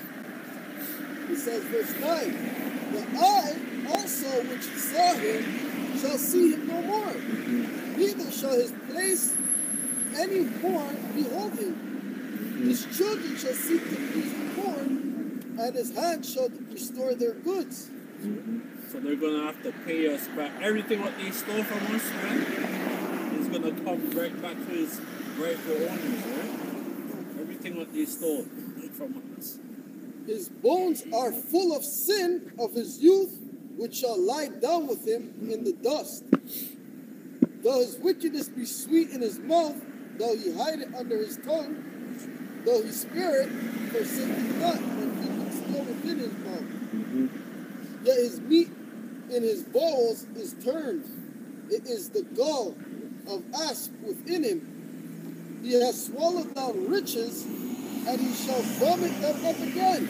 He says, verse 9, the eye also which saw him shall see him no more, neither shall his place any more behold him. His children shall seek to please the poor, and his hand shall restore their goods. So they're gonna have to pay us back. Everything what they stole from us, man, is gonna come right back to his rightful owners, right? Everything what they stole from us. His bones are full of sin of his youth, which shall lie down with him in the dust. Though his wickedness be sweet in his mouth, though he hide it under his tongue, though he spare it, forsake it not, and keep it still within his mouth. Yet his meat in his bowels is turned. It is the gall of asp within him. He has swallowed down riches, and he shall vomit them up again.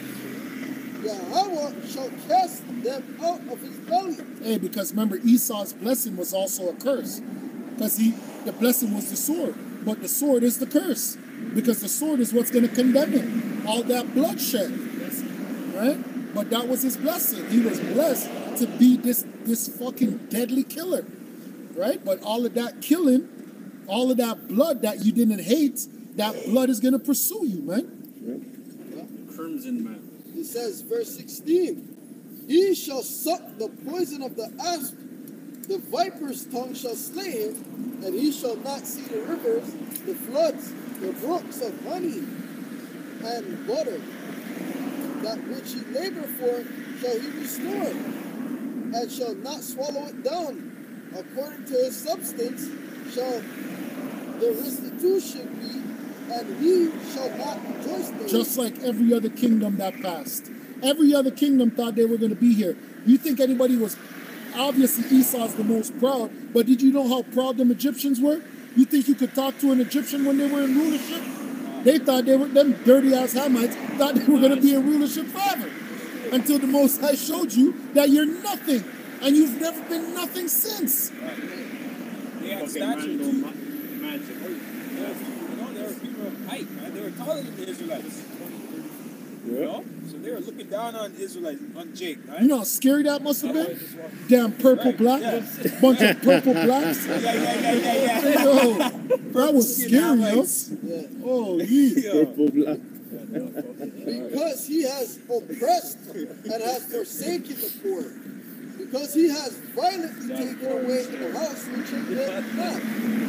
Yahweh shall cast them out of his belly. Hey, because remember, Esau's blessing was also a curse. Because the blessing was the sword. But the sword is the curse. Because the sword is what's going to condemn him. All that bloodshed. Right? But that was his blessing. He was blessed to be this fucking deadly killer. Right? But all of that killing, all of that blood that you didn't hate, that blood is going to pursue you, man. Crimson man. It says, verse 16, he shall suck the poison of the asp, the viper's tongue shall slay him, and he shall not see the rivers, the floods, the brooks of honey and butter. That which he labored for shall he restore, and shall not swallow it down. According to his substance shall the restitution be, and he shall not rejoice therein. Just like every other kingdom that passed. Every other kingdom thought they were going to be here. You think anybody was... Obviously, Esau's the most proud, but did you know how proud them Egyptians were? You think you could talk to an Egyptian when they were in rulership? They thought they were... Them dirty-ass Hamites thought they were going to be in rulership forever. Until the Most High showed you that you're nothing. And you've never been nothing since. They had Okay, statues. man, no magic. There were people of height, man. They were taller than the Israelites. You know? So they were looking down on the Israelites, on Jake, right? You know how scary that must have been? Damn purple Right, black. yeah. Bunch of purple blacks. Yeah. Yo, that was Skin scary, yo. Hamites. Yeah. Oh, yeah. Purple black. Because he has oppressed and has forsaken the poor. Because he has violently taken away the house which he built not.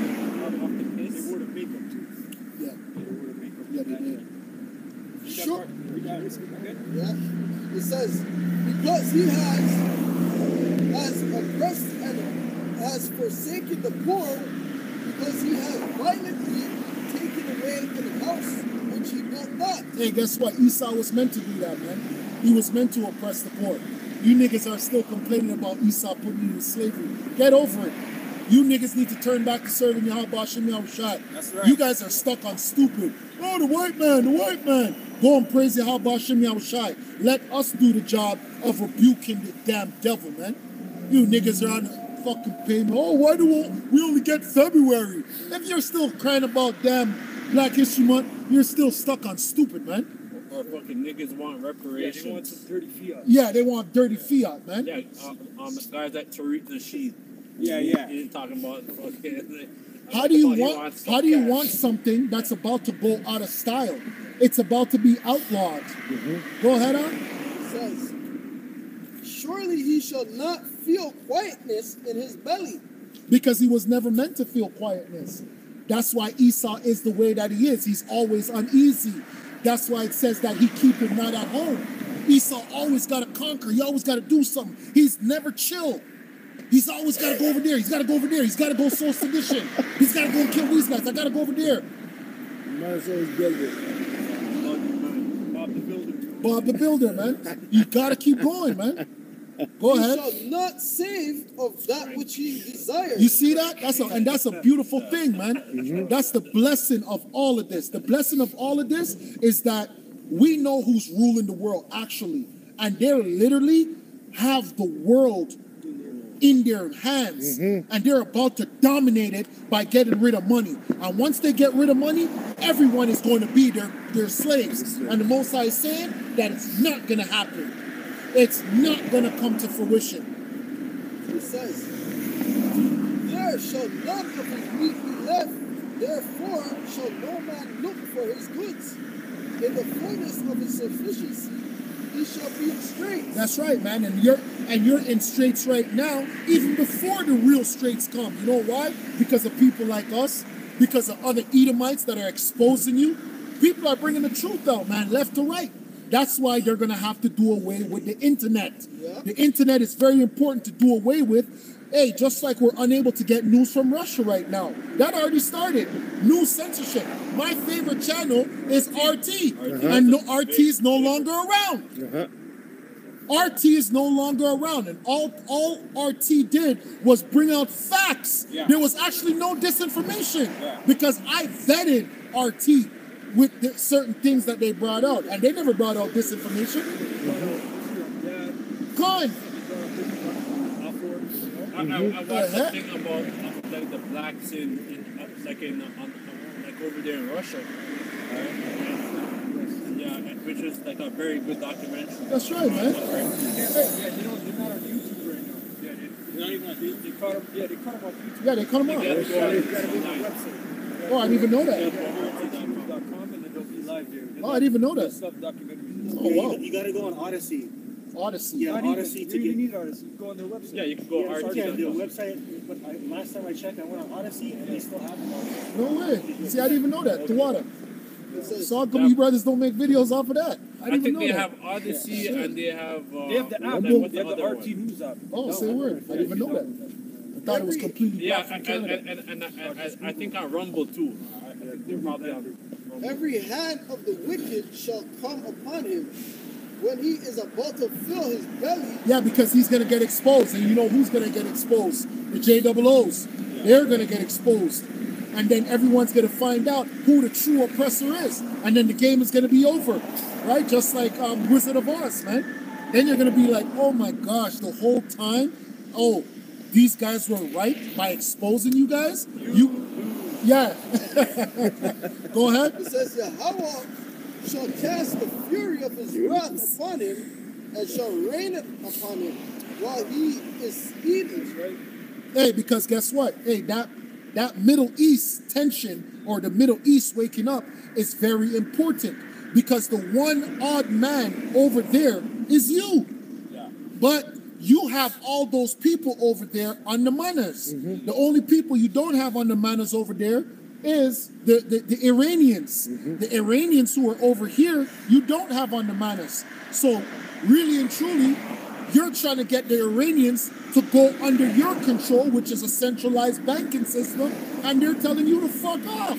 They wore the makeup too. Yeah. They wore the makeup. Yeah, they did. Sure. Okay. Yeah. It says, because he has oppressed and has forsaken the poor, because he has violently taken away the house which he built not. Hey, guess what? Esau was meant to do that, man. He was meant to oppress the poor. You niggas are still complaining about Esau putting you in slavery. Get over it. You niggas need to turn back to serving Yahweh Shem Yahushai. That's right. You guys are stuck on stupid. Oh, the white man. Go and praise Yahweh Shem Yahushai. Let us do the job of rebuking the damn devil, man. You niggas are on the fucking payment. Oh, why do we only get February? If you're still crying about damn Black History Month, you're still stuck on stupid, man. Or fucking niggas want reparations. They want some dirty fiat. Yeah, they want dirty fiat, man. Yeah, guys like Tariq Nasheed. Yeah. He ain't talking about fucking. How do you he want? wants How do you cash. want something that's about to go out of style? It's about to be outlawed. Go ahead, on. It says, surely he shall not feel quietness in his belly. Because he was never meant to feel quietness. That's why Esau is the way that he is. He's always uneasy. That's why it says that he keepeth not at home. Esau always got to conquer. He always got to do something. He's never chill. He's always got to go over there. He's got to go over there. He's got to go sow sedition. He's got to go and kill these guys. I got to go over there. Might as well build it. Bob the Builder. Bob the Builder, man. You got to keep going, man. Go He ahead. shall not save of that which he desires. You see that? That's a beautiful thing, man. That's the blessing of all of this. The blessing of all of this is that we know who's ruling the world, actually. And they literally have the world in their hands. And they're about to dominate it by getting rid of money. And once they get rid of money, everyone is going to be their slaves. And the Most High is saying that it's not going to happen. It's not going to come to fruition. It says, there shall none of his meat be left, therefore shall no man look for his goods. In the fullness of his sufficiency, he shall be in straits. That's right, man. And you're in straits right now, even before the real straits come. You know why? Because of people like us, because of other Edomites that are exposing you. People are bringing the truth out, man, left to right. That's why they're going to have to do away with the internet. Yeah. The internet is very important to do away with. Hey, just like we're unable to get news from Russia right now. That already started. News censorship. My favorite channel is RT. And no, RT is no longer around. RT is no longer around. And all RT did was bring out facts. Yeah. There was actually no disinformation. Yeah. Because I vetted RT with the certain things that they brought out. And they never brought out disinformation. Gone. I watched a thing about like the blacks like over there in Russia, right? Yeah, which is like a very good documentary. That's right, man. Yeah, they're not on YouTube right now. Yeah, they're not even on YouTube. They caught them. Yeah, they caught them off YouTube. Yeah, they cut them You out. gotta go on You gotta go to the online. website. Oh, I didn't even know that. YouTube.com and then they'll be live there. Oh, I didn't even know that. Stuff documentaries. Oh, wow. You gotta go on Odyssey. Odyssey. Yeah, Not even. Odyssey You to don't even get. need Odyssey. You go on their website. Yeah, you can go Yeah, RT. the website. But last time I checked, I went on Odyssey and they still have them on. No way. See, I didn't even know that. Tawada. It says, So how come you brothers don't make videos off of that? I I didn't think even they know that. have Odyssey and they have. They have the app. what's They have the other RT one? News app. Oh, say a word. I didn't even know that. I thought it was completely Yeah, black from Canada. and I think on Rumble too. I think they're probably on Rumble. every hand of the wicked shall come upon him when he is about to fill his belly. Yeah, because he's going to get exposed. And you know who's going to get exposed? The JOOs. They're going to get exposed. And then everyone's going to find out who the true oppressor is. And then the game is going to be over. Right? Just like Wizard of Oz, man. Then you're going to be like, oh my gosh, the whole time, oh, these guys were right by exposing you guys? Yeah. Go ahead. It says, Yahweh shall cast the fury of his wrath upon him and shall rain it upon him while he is eating. Right? Hey, because guess what? Hey, that Middle East tension or the Middle East waking up is very important because the one odd man over there is you. Yeah. But you have all those people over there on the manners. The only people you don't have on the manners over there is the Iranians. The Iranians who are over here, you don't have on the manners. So really and truly, you're trying to get the Iranians to go under your control, which is a centralized banking system, and they're telling you to fuck off.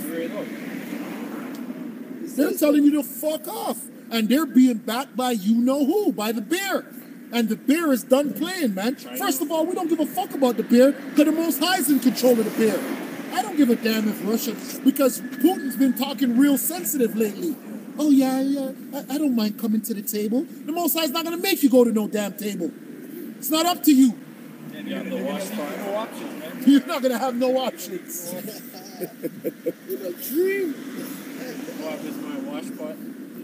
They're telling you to fuck off. And they're being backed by you know who, by the bear. And the bear is done playing, man. First of all, we don't give a fuck about the bear because the Most High is in control of the bear. I don't give a damn if Russia, because Putin's been talking real sensitive lately. Oh, yeah, I don't mind coming to the table. The Most High's not going to make you go to no damn table. It's not up to you. And you're gonna have no options, man. You're not going to have no options. In a dream. What is my wash pot?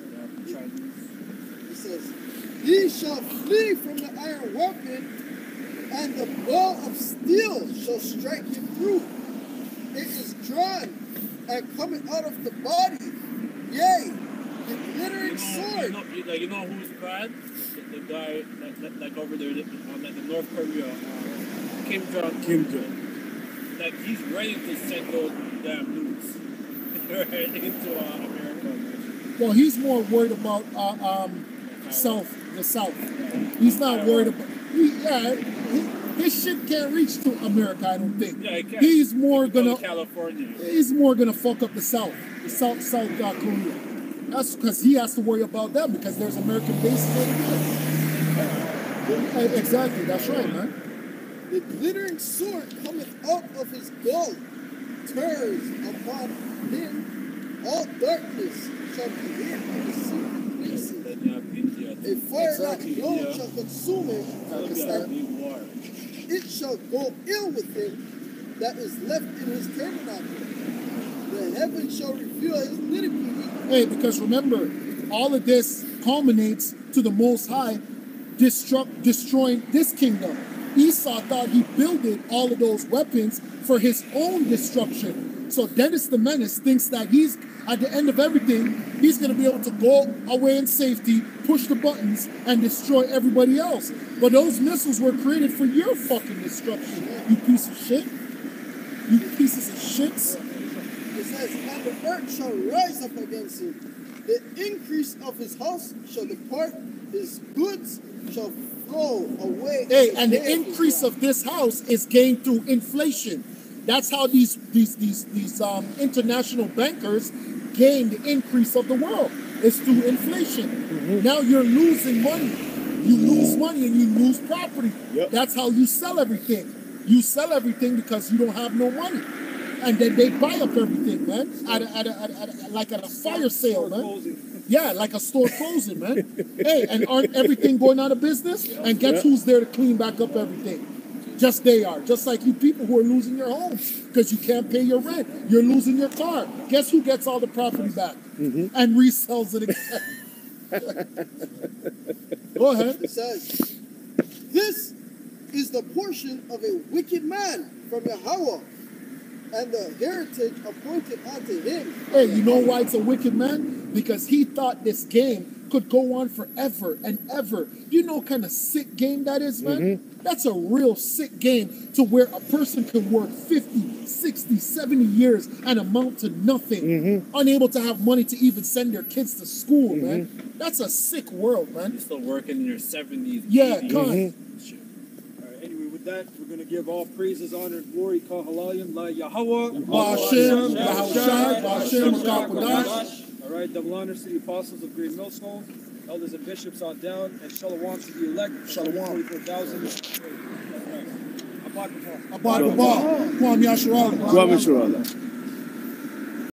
It says, he shall flee from the iron weapon, and the bow of steel shall strike him through. It is drawn and coming out of the body, yea, the glittering sword. You know who's bad? the guy like over there like the North Korea, Kim Jong. Kim Jong. Like he's ready to send those damn nukes right into America. Well, he's more worried about the South. He's not worried about. This shit can't reach to America. I don't think. Yeah, it can. He's more gonna. California. He's more gonna fuck up the South Korea. That's because he has to worry about them because there's American bases over there. Exactly. That's right, man. The glittering sword cometh out of his gullet, tears upon him. All darkness shall be hid in the secret places. Then you have India. A fire Exactly, not known yeah. shall consume him. Pakistan. War. It shall go ill with him that is left in his tabernacle. The heavens shall reveal his iniquity. Hey, because remember, all of this culminates to the Most High destroying this kingdom. Esau thought he builded all of those weapons for his own destruction. So Dennis the Menace thinks that he's, at the end of everything, he's going to be able to go away in safety, push the buttons, and destroy everybody else. But those missiles were created for your fucking destruction, you piece of shit. You pieces of shits. It says, and the earth shall rise up against him. The increase of his house shall depart. His goods shall flow away. Hey, and the increase of this house is gained through inflation. That's how these international bankers gain the increase of the world. It's through inflation. Now you're losing money. You lose money and you lose property. Yep. That's how you sell everything. You sell everything because you don't have no money. And then they buy up everything, man, at a fire sale, man. Yeah, like a store closing, man. Hey, and aren't everything going out of business? And guess who's there to clean back up everything? Just they are. Just like you people who are losing your homes because you can't pay your rent. You're losing your car. Guess who gets all the property back and resells it again? Go ahead. It says, this is the portion of a wicked man from Yahweh, and the heritage appointed unto him. Hey, you know why it's a wicked man? Because he thought this game could go on forever and ever. You know what kind of sick game that is, man? That's a real sick game to where a person can work 50, 60, 70 years and amount to nothing. Unable to have money to even send their kids to school, man. That's a sick world, man. You're still working in your 70s. Yeah, 80s. come on. All right, anyway, with that, we're going to give all praises, honor, and glory. Call halalim, la Yahweh. Ba'ashem, Yahushai, Ba'ashem, Makakwadash. All right, double honors to the apostles of Great Millstone, elders and bishops on down, and shalom to the elect. Shalom. 44,000. Abad Abad Baba, Kwam Yasharala. Kwame Sharala.